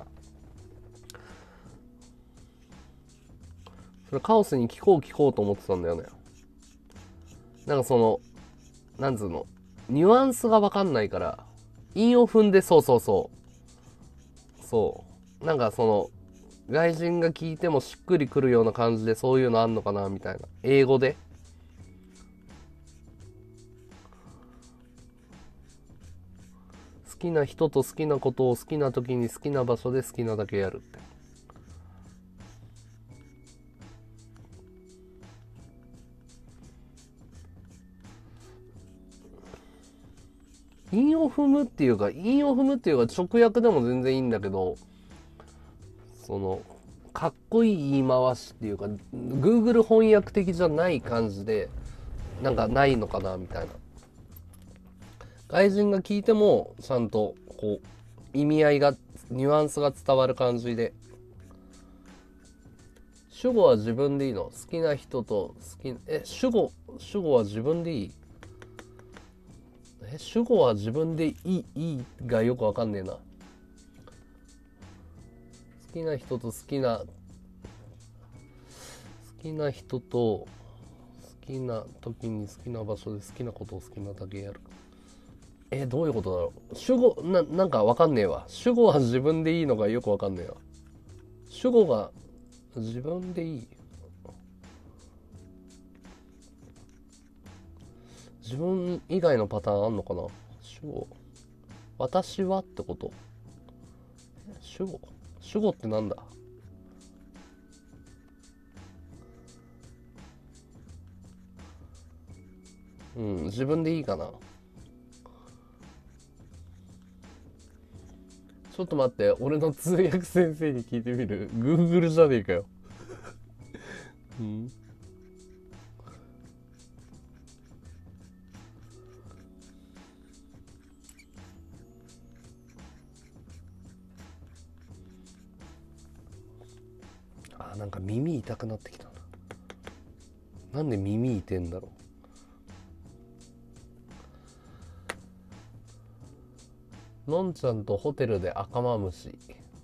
S1: それカオスに聞こうと思ってたんだよね。なんかその、なんつうの、ニュアンスがわかんないから、韻を踏んで、なんかその、外人が聞いてもしっくりくるような感じでそういうのあんのかなみたいな。英語で。好きな人と好きなことを好きな時に好きな場所で好きなだけやるって。韻を踏むっていうか直訳でも全然いいんだけど、その、かっこいい言い回しっていうか、Google 翻訳的じゃない感じで、なんかないのかなみたいな。外人が聞いても、ちゃんと、こう、意味合いが、ニュアンスが伝わる感じで。主語は自分でいいの？好きな人と主語は自分でいい？主語は自分でいいがよくわかんねえな。好きな人と好きな人と好きな時に好きな場所で好きなことを好きなだけやる。 どういうことだろう。主語、なんかわかんねえわ。主語は自分でいいのがよくわかんねえわ。主語が自分でいい。自分以外のパターンあんのかな。主語。私はってこと。主語。主語ってなんだ。うん、自分でいいかな。ちょっと待って、俺の通訳先生に聞いてみる。Google じゃねえかよ。うん。なんか耳痛くなってきたな。なんで耳痛んだろう。のんちゃんとホテルで赤マムシ。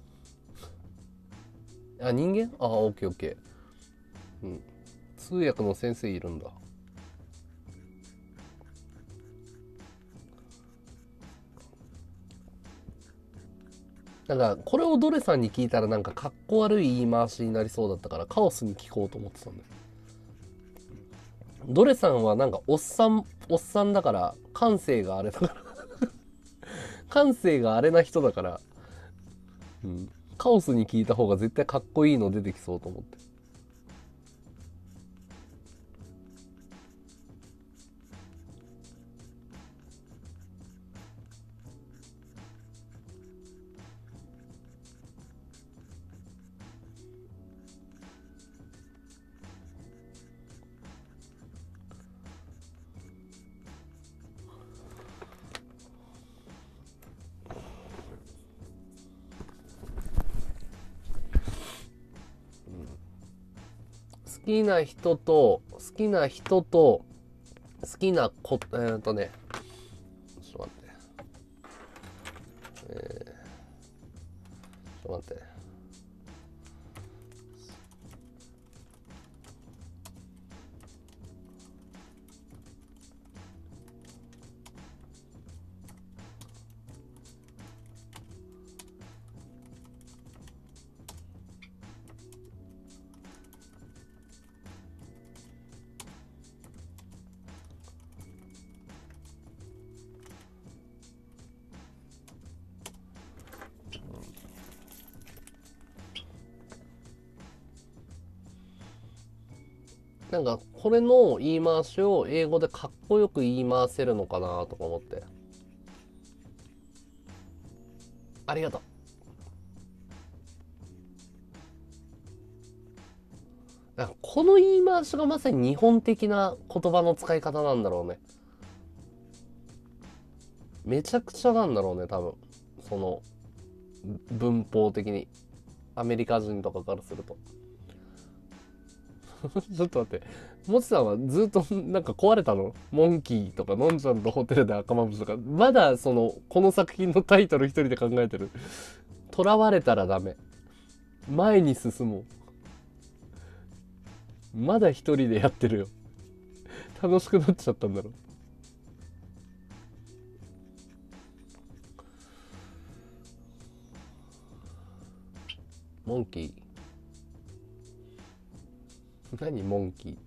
S1: 人間オッケーオッケー。うん。通訳の先生いるんだ。なんか、これをドレさんに聞いたらなんかかっこ悪い言い回しになりそうだったからカオスに聞こうと思ってたんだよ。ドレさんはなんかおっさんだから感性があれだから感性があれな人だから、うん、カオスに聞いた方が絶対かっこいいの出てきそうと思って。好きな人と好きなこちょっと待ってちょっと待って。なんかこれの言い回しを英語でかっこよく言い回せるのかなとか思って。ありがとう。なんかこの言い回しがまさに日本的な言葉の使い方なんだろうね。めちゃくちゃなんだろうね、多分。その文法的に。アメリカ人とかからすると。ちょっと待って。もちさんはずっとなんか壊れたの？モンキーとか、のんちゃんとホテルで赤まぶしとか、まだその、この作品のタイトル一人で考えてる。囚われたらダメ。前に進もう。まだ一人でやってるよ。楽しくなっちゃったんだろ。モンキー。何モンキーって。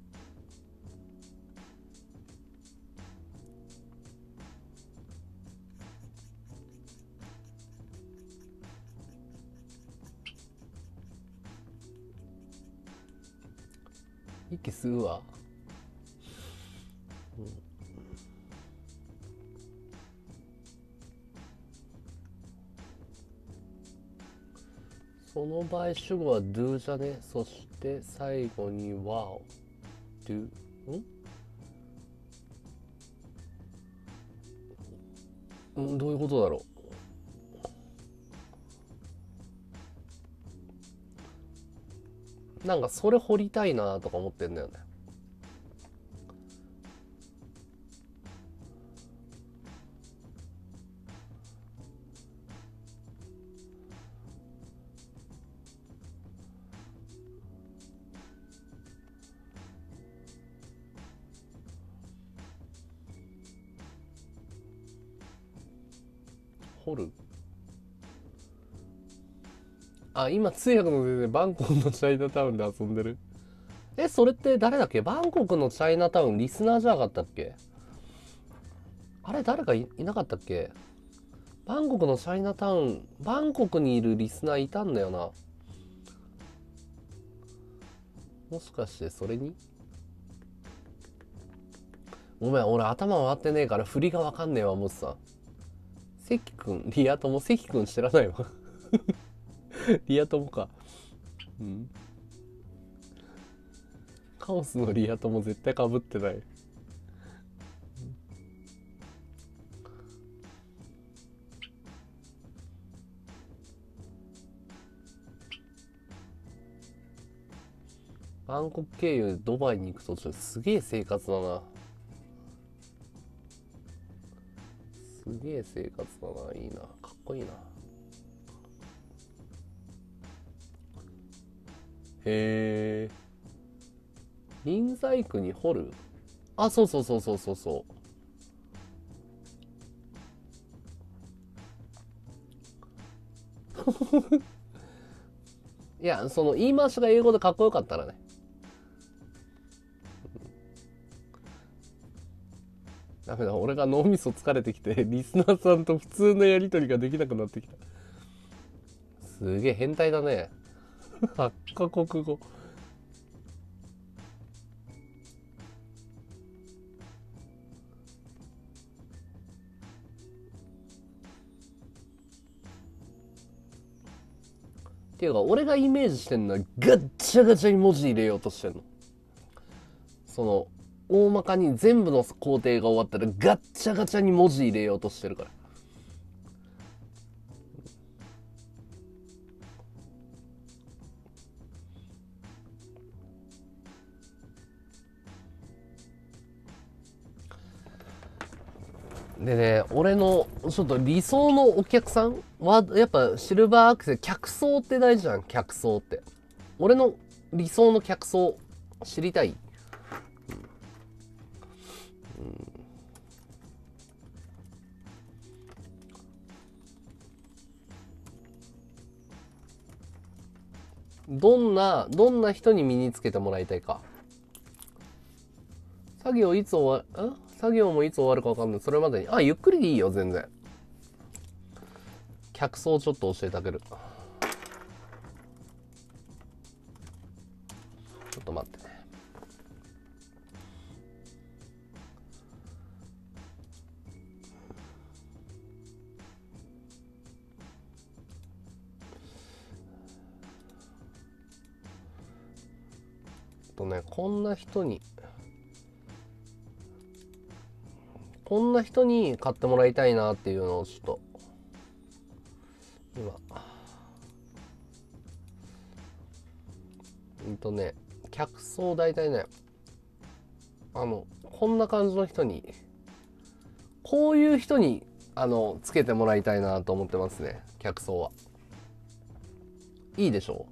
S1: 息吸うわ。その場合主語は do じゃね。そして最後に wow do どういうことだろう。なんかそれ掘りたいなとか思ってんだよね。 掘る。あ、今通訳の先生バンコクのチャイナタウンで遊んでる。それって誰だっけ？バンコクのチャイナタウンリスナーじゃなかったっけ？あれ誰かいなかったっけ？バンコクのチャイナタウン、バンコクにいるリスナーいたんだよな。もしかしてそれに？ごめん、俺頭回ってねえから振りがわかんねえわ、モスさん。関君、リア友、関君知らないわ。リア友か。うん。カオスのリア友絶対被ってない。バンコク経由でドバイに行く途中、すげえ生活だな。すげえ生活だな。いいな。かっこいいな。へえ。臨済区に掘る？あ、そうそうそうそうそうそう。いや、その言い回しが英語でかっこよかったらね。ダメだ、俺が脳みそ疲れてきて、リスナーさんと普通のやりとりができなくなってきた。すげえ変態だね。8カ国語。っていうか、俺がイメージしてんのはガッチャガチャに文字入れようとしてんの。その、大まかに全部の工程が終わったらガッチャガチャに文字入れようとしてるから。でね、俺のちょっと理想のお客さんは、やっぱシルバーアクセ、客層って大事じゃん、客層って。俺の理想の客層、知りたい？どんな人に身につけてもらいたいか。作業いつ終わる、作業もいつ終わるか分かんない。それまでに。あ、ゆっくりでいいよ、全然。客層ちょっと教えてあげる。ちょっと待ってね。こんな人に買ってもらいたいなっていうのをちょっと今客層大体ね、こんな感じの人に、こういう人につけてもらいたいなと思ってますね、客層は。いいでしょ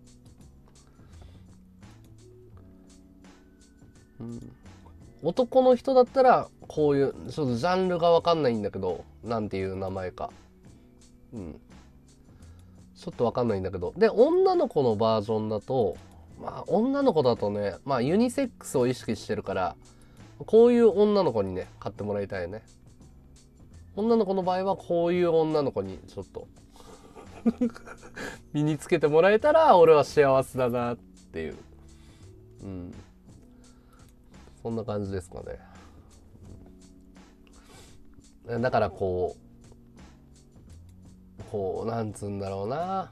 S1: う？うん。男の人だったらこういう、ちょっとジャンルが分かんないんだけど、なんていう名前か、うん、ちょっと分かんないんだけど、で女の子のバージョンだと、まあ女の子だとね、まあユニセックスを意識してるから、こういう女の子にね買ってもらいたいね。女の子の場合はこういう女の子にちょっと身につけてもらえたら俺は幸せだなっていう、うん、そんな感じですかね。だからなんつうんだろうな、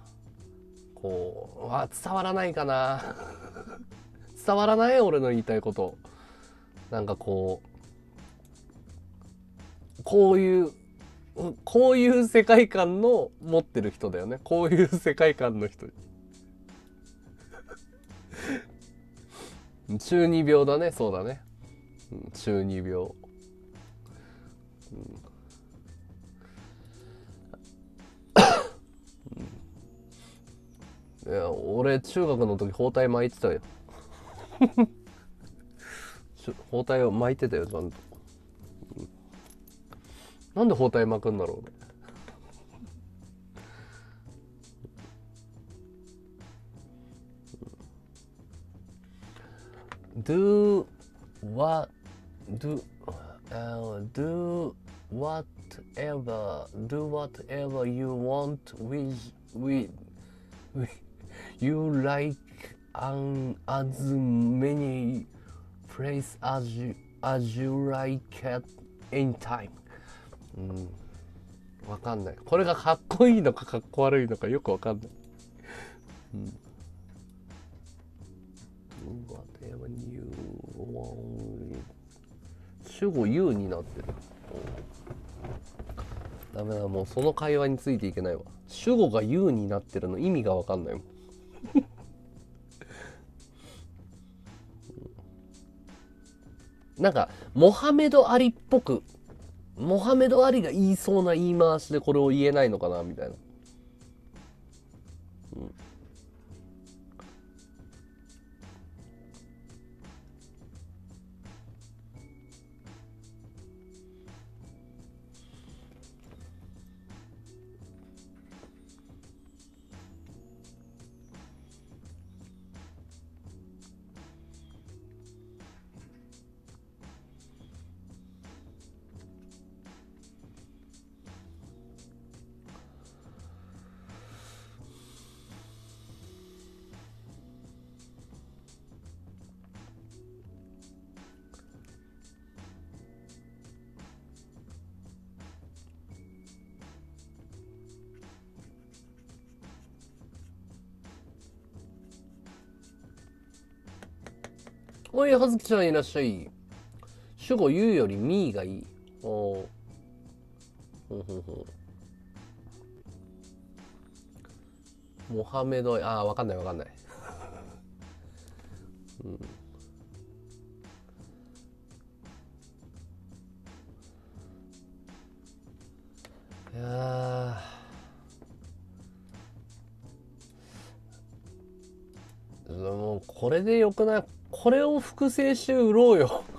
S1: 伝わらないかな。伝わらない俺の言いたいこと。なんかこういう世界観の持ってる人だよね。こういう世界観の人。中二病だね。そうだね。中二病。いや、俺中学の時包帯巻いてたよ。包帯を巻いてたよ、ちゃんと。なんで包帯巻くんだろうね。 do what do do whatever you want with you like as many place as you like at any time。うん、わかんない。これがかっこいいのかかっこ悪いのかよくわかんない。うん。Whatever you want。主語 you になってる。ダメだ、もうその会話についていけないわ。主語が you になってるの意味がわかんないもん。なんかモハメド・アリっぽく、モハメド・アリが言いそうな言い回しでこれを言えないのかなみたいな。うん、おい、はずきちゃんいらっしゃい。主語 you より me がいい。おー。モハメド、わかんないわかんない。うん、いやもうこれでよくない？これを複製して売ろうよ。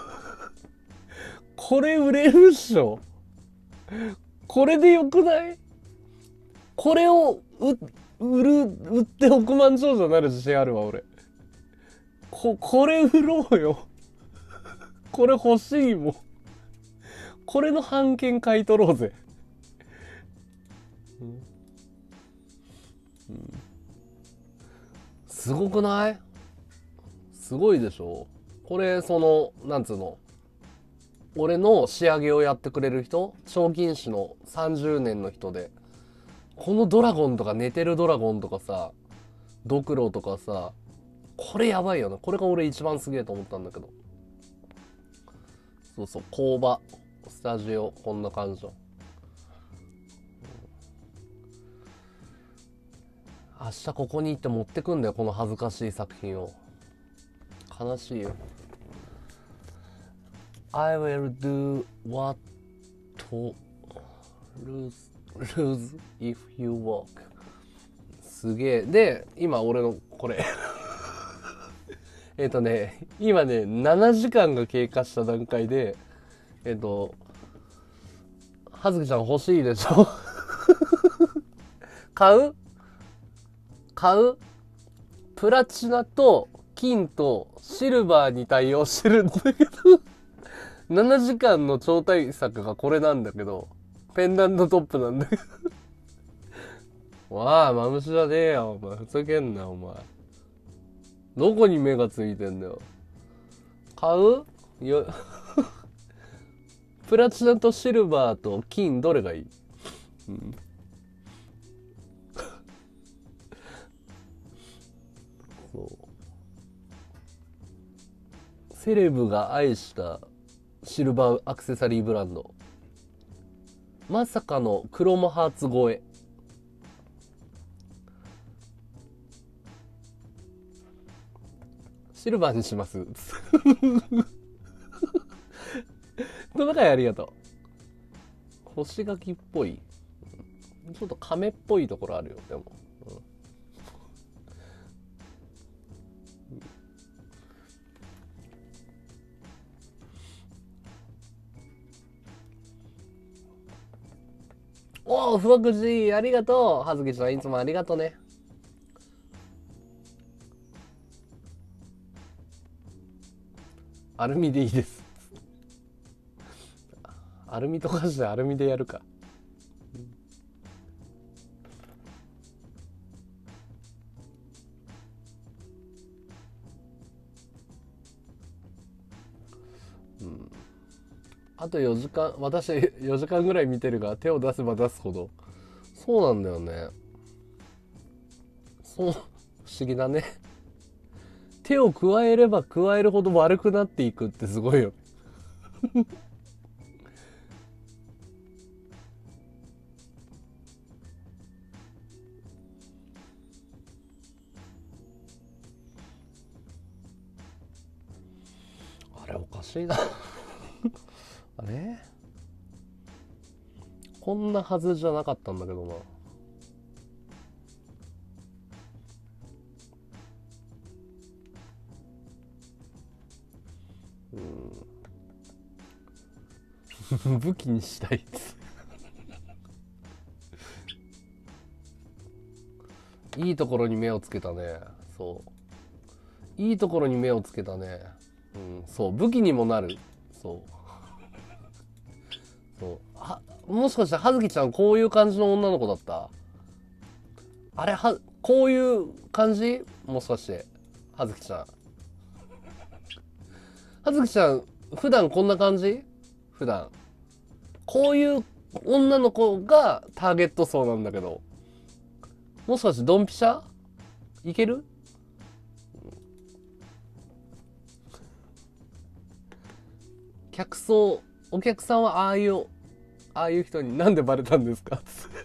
S1: これ売れるっしょ。これでよくない？これを売って億万長者になる自信あるわ俺。これ売ろうよ。これ欲しいもん。これの版権買い取ろうぜ。うんうん、すごくない？すごいでしょ。これなんつうの、俺の仕上げをやってくれる人、彫金師の30年の人で、このドラゴンとか寝てるドラゴンとかさ、ドクロとかさ、これやばいよな。これが俺一番すげえと思ったんだけど。そうそう、工場、スタジオ、こんな感じの。明日ここに行って持ってくんだよ、この恥ずかしい作品を。悲しいよ。I will do what to lose if you walk。 すげえ。で、今俺のこれ今ね、7時間が経過した段階で、はずきちゃん欲しいでしょ？買うプラチナと金とシルバーに対応してるんだけど7時間の超大作がこれなんだけど、ペンダントトップなんだけどわあ、マムシじゃねえよお前。ふざけんなお前。どこに目がついてんだよ。買うよプラチナとシルバーと金どれがいい？うん、そうセレブが愛したシルバーアクセサリーブランド、まさかのクロムハーツ超え。シルバーにしますトナカイありがとう。干し柿っぽい、ちょっと亀っぽいところあるよ。でも、おお、ふわくじありがとう。はずきちゃんいつもありがとうね。 アルミでいいです。アルミとかしてアルミでやるか。うん。あと4時間、私4時間ぐらい見てるが、手を出せば出すほど。そうなんだよね。そう、不思議だね。手を加えれば加えるほど悪くなっていくってすごいよ。あれおかしいな。あれこんなはずじゃなかったんだけどな。武器にしたいっつ。いいところに目をつけたね。そう。いいところに目をつけたね。うん、そう。武器にもなる。そう。そう。もしかして葉月ちゃんこういう感じの女の子だった？あれこういう感じ？もしかして。葉月ちゃん。葉月ちゃん、普段こんな感じ？普段。こういう女の子がターゲット層なんだけど。もしかしてドンピシャいける？お客さんはああいう人になんでバレたんですか？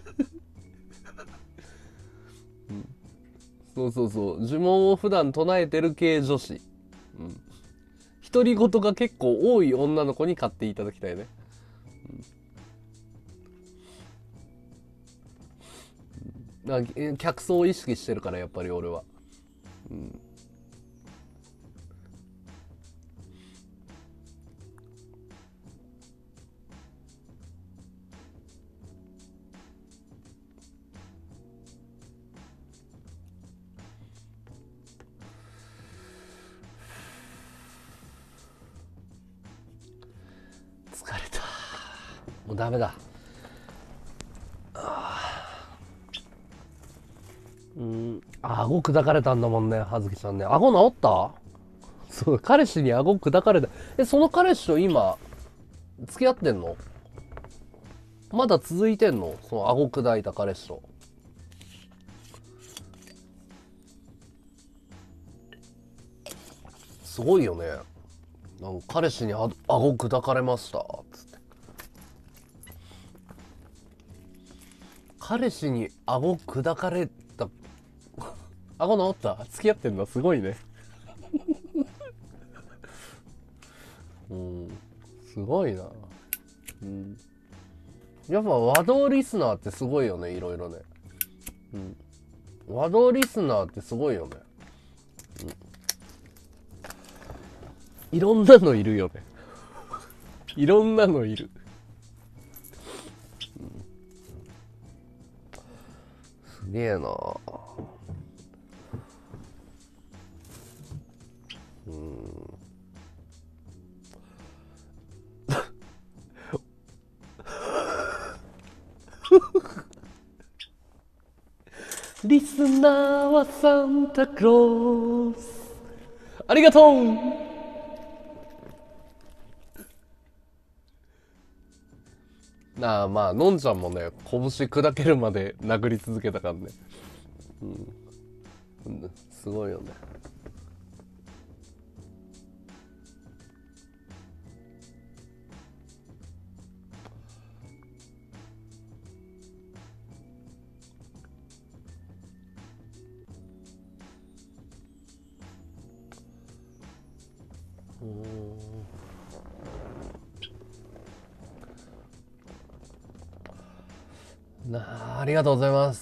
S1: うん、そうそうそう。呪文を普段唱えてる系女子。うん。独り言が結構多い女の子に買っていただきたいね。客層を意識してるからやっぱり俺は。うん。疲れた。もうダメだ。顎砕かれたんだもんね、葉月さんね。顎治った？そう、彼氏に顎砕かれた。その彼氏と今、付き合ってんの？まだ続いてんの？その顎砕いた彼氏と。すごいよね。なんか彼氏に顎砕かれました。つって。彼氏に顎砕かれた。顎治った？付き合ってんの？すごいね。うん。すごいな。うん。やっぱ和道リスナーってすごいよね、いろいろね。うん。和道リスナーってすごいよね。いろんなのいるよね。いろんなのいる。すげえな。うん。リスナーはサンタクロース。ありがとう。なあ、まあ、のんちゃんもね、拳砕けるまで殴り続けたからね。うん、すごいよね。ありがとうございます。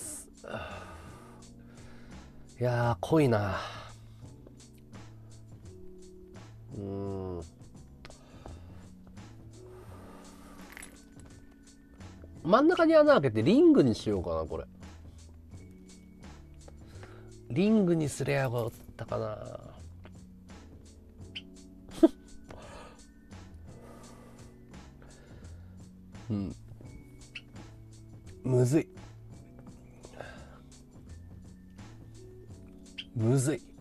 S1: いやー、濃いな。うん。真ん中に穴開けてリングにしようかな、これ。リングにすりゃよかったかな。 うん。むずい。むずい。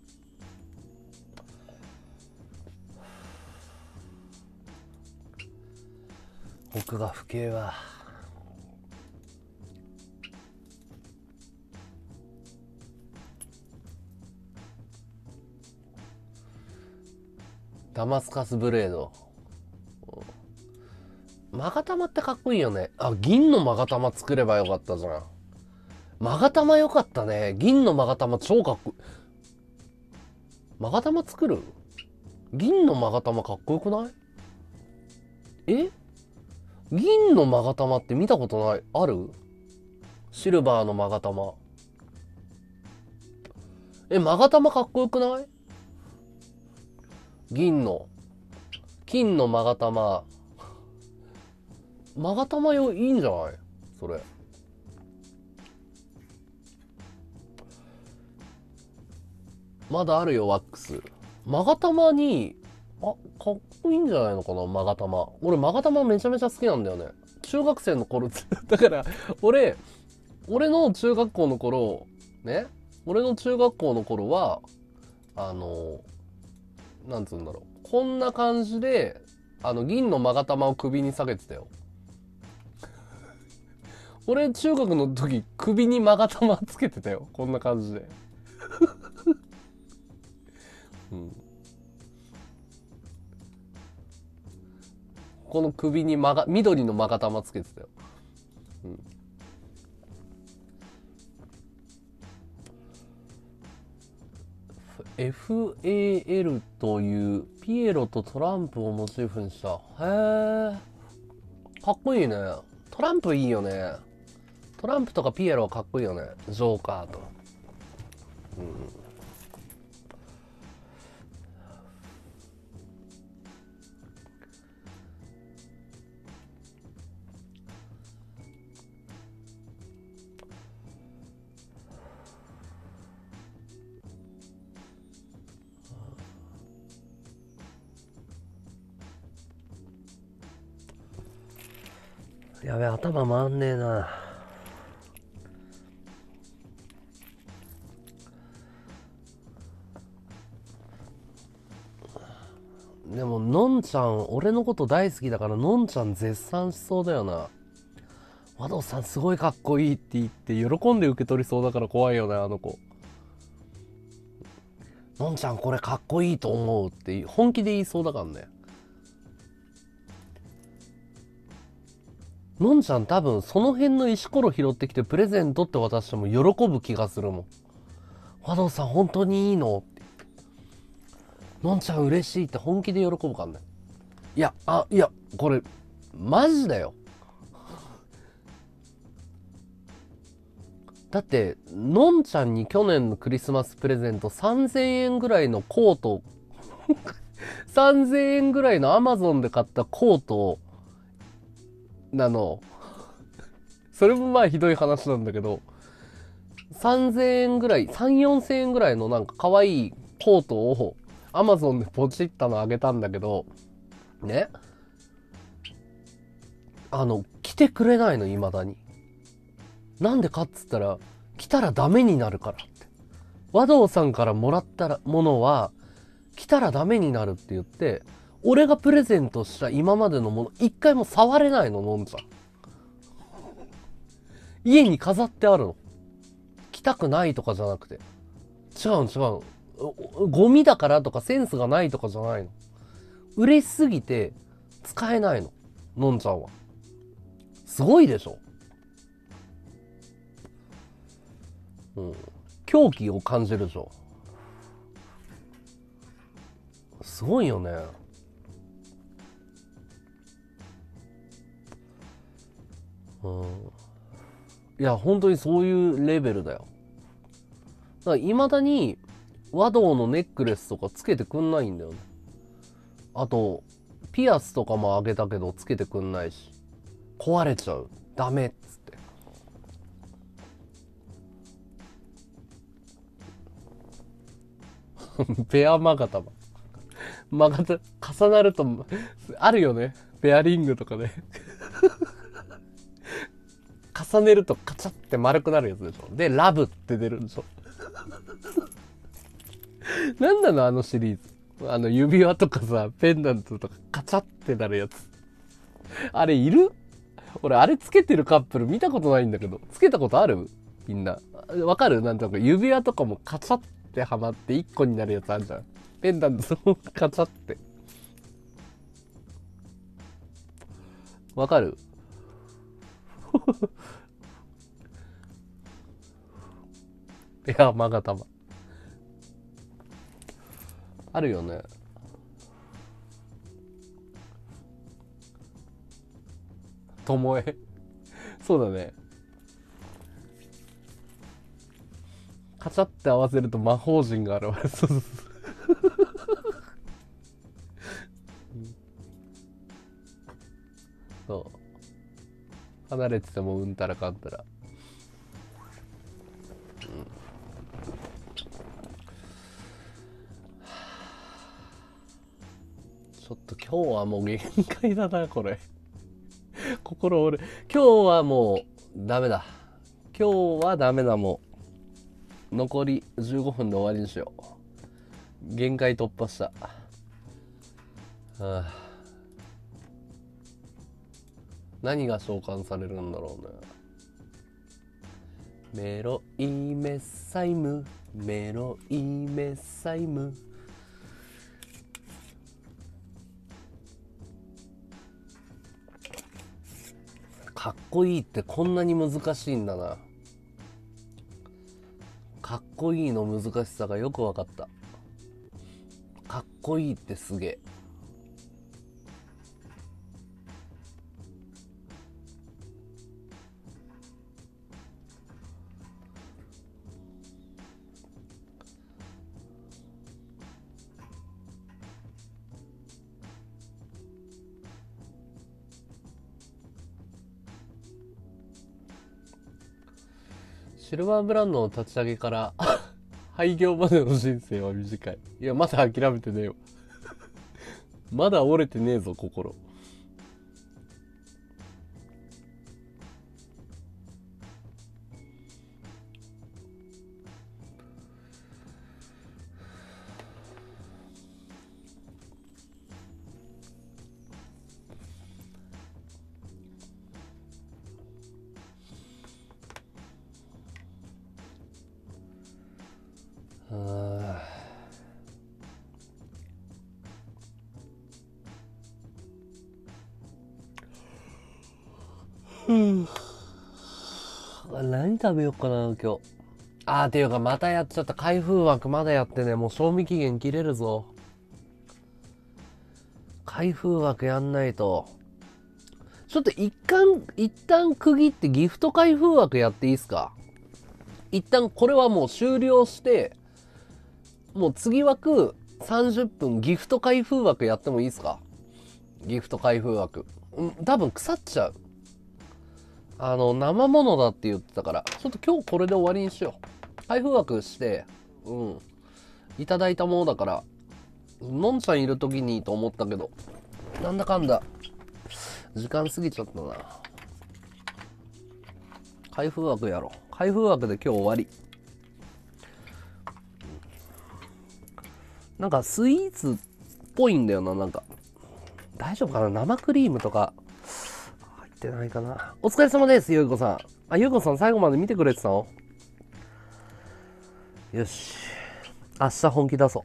S1: 奥が不敬は。ダマスカスブレード。マガタマってかっこいいよね。あ、銀のマガタマ作ればよかったじゃん。マガタマよかったね。銀のマガタマ超かっこいい。マガタマ作る？銀のマガタマかっこよくない？え？銀のマガタマって見たことない？ある？シルバーのマガタマ。マガタマかっこよくない？銀の。金のマガタマ。マガタマよ、いいんじゃない？それ。まだあるよ、ワックス。マガタマに、かっこいいんじゃないのかな、マガタマ。俺、マガタマめちゃめちゃ好きなんだよね。中学生の頃、だから、俺の中学校の頃、ね、俺の中学校の頃は、なんつうんだろう。こんな感じで、銀のマガタマを首に下げてたよ。俺、中学の時、首にマガタマつけてたよ。こんな感じで。うん、この首に緑のマガタマつけてたよ。うん、FAL というピエロとトランプをモチーフにした。へえ。かっこいいね。トランプいいよね。トランプとかピエロはかっこいいよね。ジョーカーと。うん。やべ、頭回んねえな。でも、のんちゃん、俺のこと大好きだから、のんちゃん絶賛しそうだよな。和道さんすごいかっこいいって言って喜んで受け取りそうだから怖いよね、あの子。のんちゃんこれかっこいいと思うって本気で言いそうだからね。のんちゃん多分その辺の石ころ拾ってきてプレゼントって渡しても喜ぶ気がするもん。和道さん本当にいいのって。のんちゃん嬉しいって本気で喜ぶからね。いや、これマジだよ。だってのんちゃんに去年のクリスマスプレゼント3000円ぐらいのコート3000円ぐらいのアマゾンで買ったコートなの。それもまあひどい話なんだけど、3000円ぐらい、3、4000円ぐらいのなんか可愛いコートをアマゾンでポチったのあげたんだけど、ね。着てくれないの、未だに。なんでかっつったら、着たらダメになるからって。和道さんからもらったものは、着たらダメになるって言って、俺がプレゼントした今までのもの、一回も触れないの、のんちゃん。家に飾ってあるの。着たくないとかじゃなくて。違う。ゴミだからとかセンスがないとかじゃないの。嬉しすぎて使えないの。のんちゃんは。すごいでしょ。うん。狂気を感じるでしょ。すごいよね。うん。いや、本当にそういうレベルだよ。だから未だに和道のネックレスとかつけてくんないんだよね。あと、ピアスとかもあげたけどつけてくんないし。壊れちゃう。ダメっつって。ペアマガタマ。マガタ、重なると、あるよね。ペアリングとかね。 重ねるとカチャって丸くなるやつでしょ。で、ラブって出るんでしょ。なんなのあのシリーズ。指輪とかさ、ペンダントとかカチャってなるやつ。あれいる？俺あれつけてるカップル見たことないんだけど。つけたことある？みんな。わかる？なんとなく指輪とかもカチャってはまって1個になるやつあるじゃん。ペンダントもカチャって。わかる？いや、まがたま。あるよね。ともえ。そうだね。カチャって合わせると魔法陣が現れる。そうそうそう。そう。離れててもうんたらかんたら。ちょっと今日はもう限界だな、これ。心折れ。今日はもうダメだ。今日はダメだ、もう。残り15分で終わりにしよう。限界突破した。はあ、何が召喚されるんだろうね。メロイメッサイム、メロイメッサイム。かっこいいってこんなに難しいんだな。かっこいいの難しさがよく分かった。かっこいいってすげえ。シルバーブランドの立ち上げから廃業までの人生は短い。いや、まだ諦めてねえよ。まだ折れてねえぞ、心。何食べようかな、今日。っていうか、またやっちゃった。開封枠まだやってね。もう賞味期限切れるぞ。開封枠やんないと。ちょっと一旦区切ってギフト開封枠やっていいっすか？一旦これはもう終了して、もう次枠30分ギフト開封枠やってもいいっすか？ギフト開封枠。多分腐っちゃう。生物だって言ってたから、ちょっと今日これで終わりにしよう。開封枠して、いただいたものだから、のんちゃんいる時にと思ったけど、なんだかんだ、時間過ぎちゃったな。開封枠やろう。開封枠で今日終わり。なんかスイーツっぽいんだよな、なんか。大丈夫かな？生クリームとか入ってないかな。お疲れ様です、ゆうこさん。ゆうこさん最後まで見てくれてたの？よし。明日本気出そう。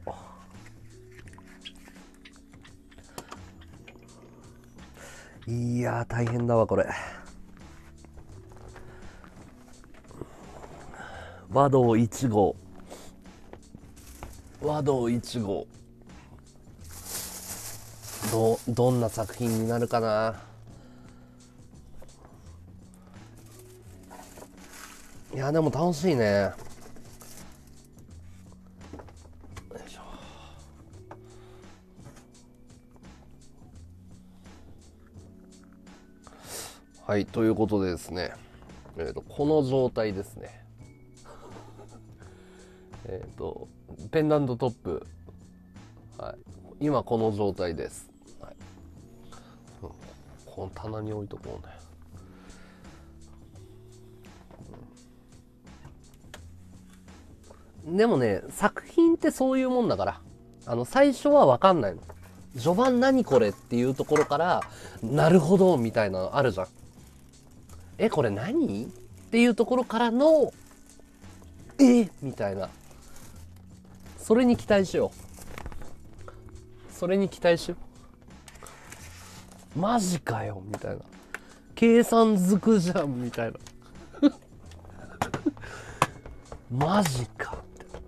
S1: いやー、大変だわ、これ。和道1号。和道1号。どんな作品になるかな。いやでも楽しいね。よいしょ。はい、ということでですね、この状態ですね。ペンダントトップ、はい、今この状態です。はい、この棚に置いとこうね。 でもね、作品ってそういうもんだから、最初はわかんないの。序盤何これっていうところから、なるほどみたいなのあるじゃん。これ何っていうところからの、みたいな。それに期待しよう。それに期待しよう。マジかよみたいな。計算づくじゃんみたいな。マジか。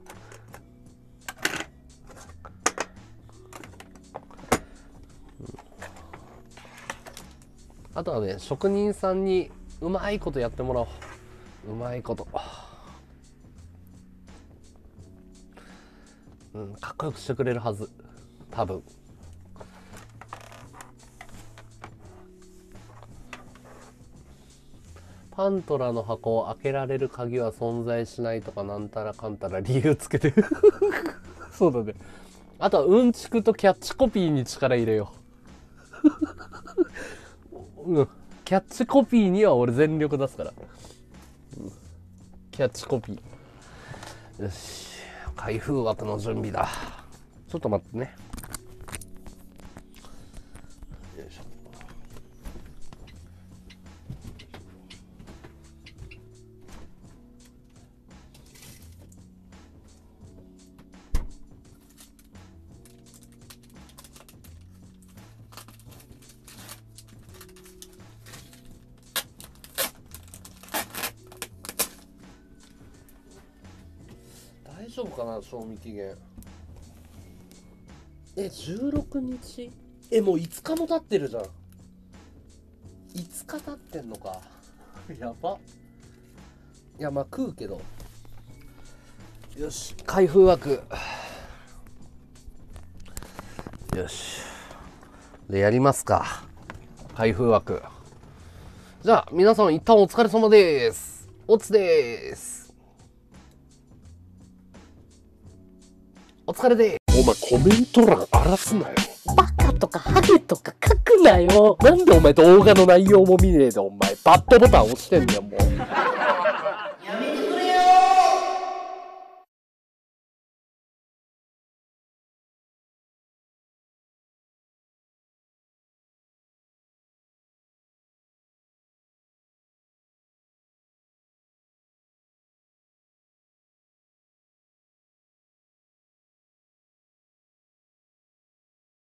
S1: あとはね、職人さんにうまいことやってもらおう。うまいこと。かっこよくしてくれるはず。多分。パントラの箱を開けられる鍵は存在しないとかなんたらかんたら理由つけてる。そうだね。あとはうんちくとキャッチコピーに力入れよう。キャッチコピーには俺全力出すから。キャッチコピー。よし。開封枠の準備だ。ちょっと待ってね。よいしょ。大丈夫かな、賞味期限。16日？もう5日も経ってるじゃん。5日経ってんのか。やば。いや、まあ食うけど。よし、開封枠。よし。で、やりますか。開封枠。じゃあ、皆さん一旦お疲れ様です。おつです。お疲れでーす。
S2: お前コメント欄荒らすなよ。
S3: バカとかハゲとか書くなよ。
S2: なんでお前動画の内容も見ねえでお前バッドボタン押してんだよもう。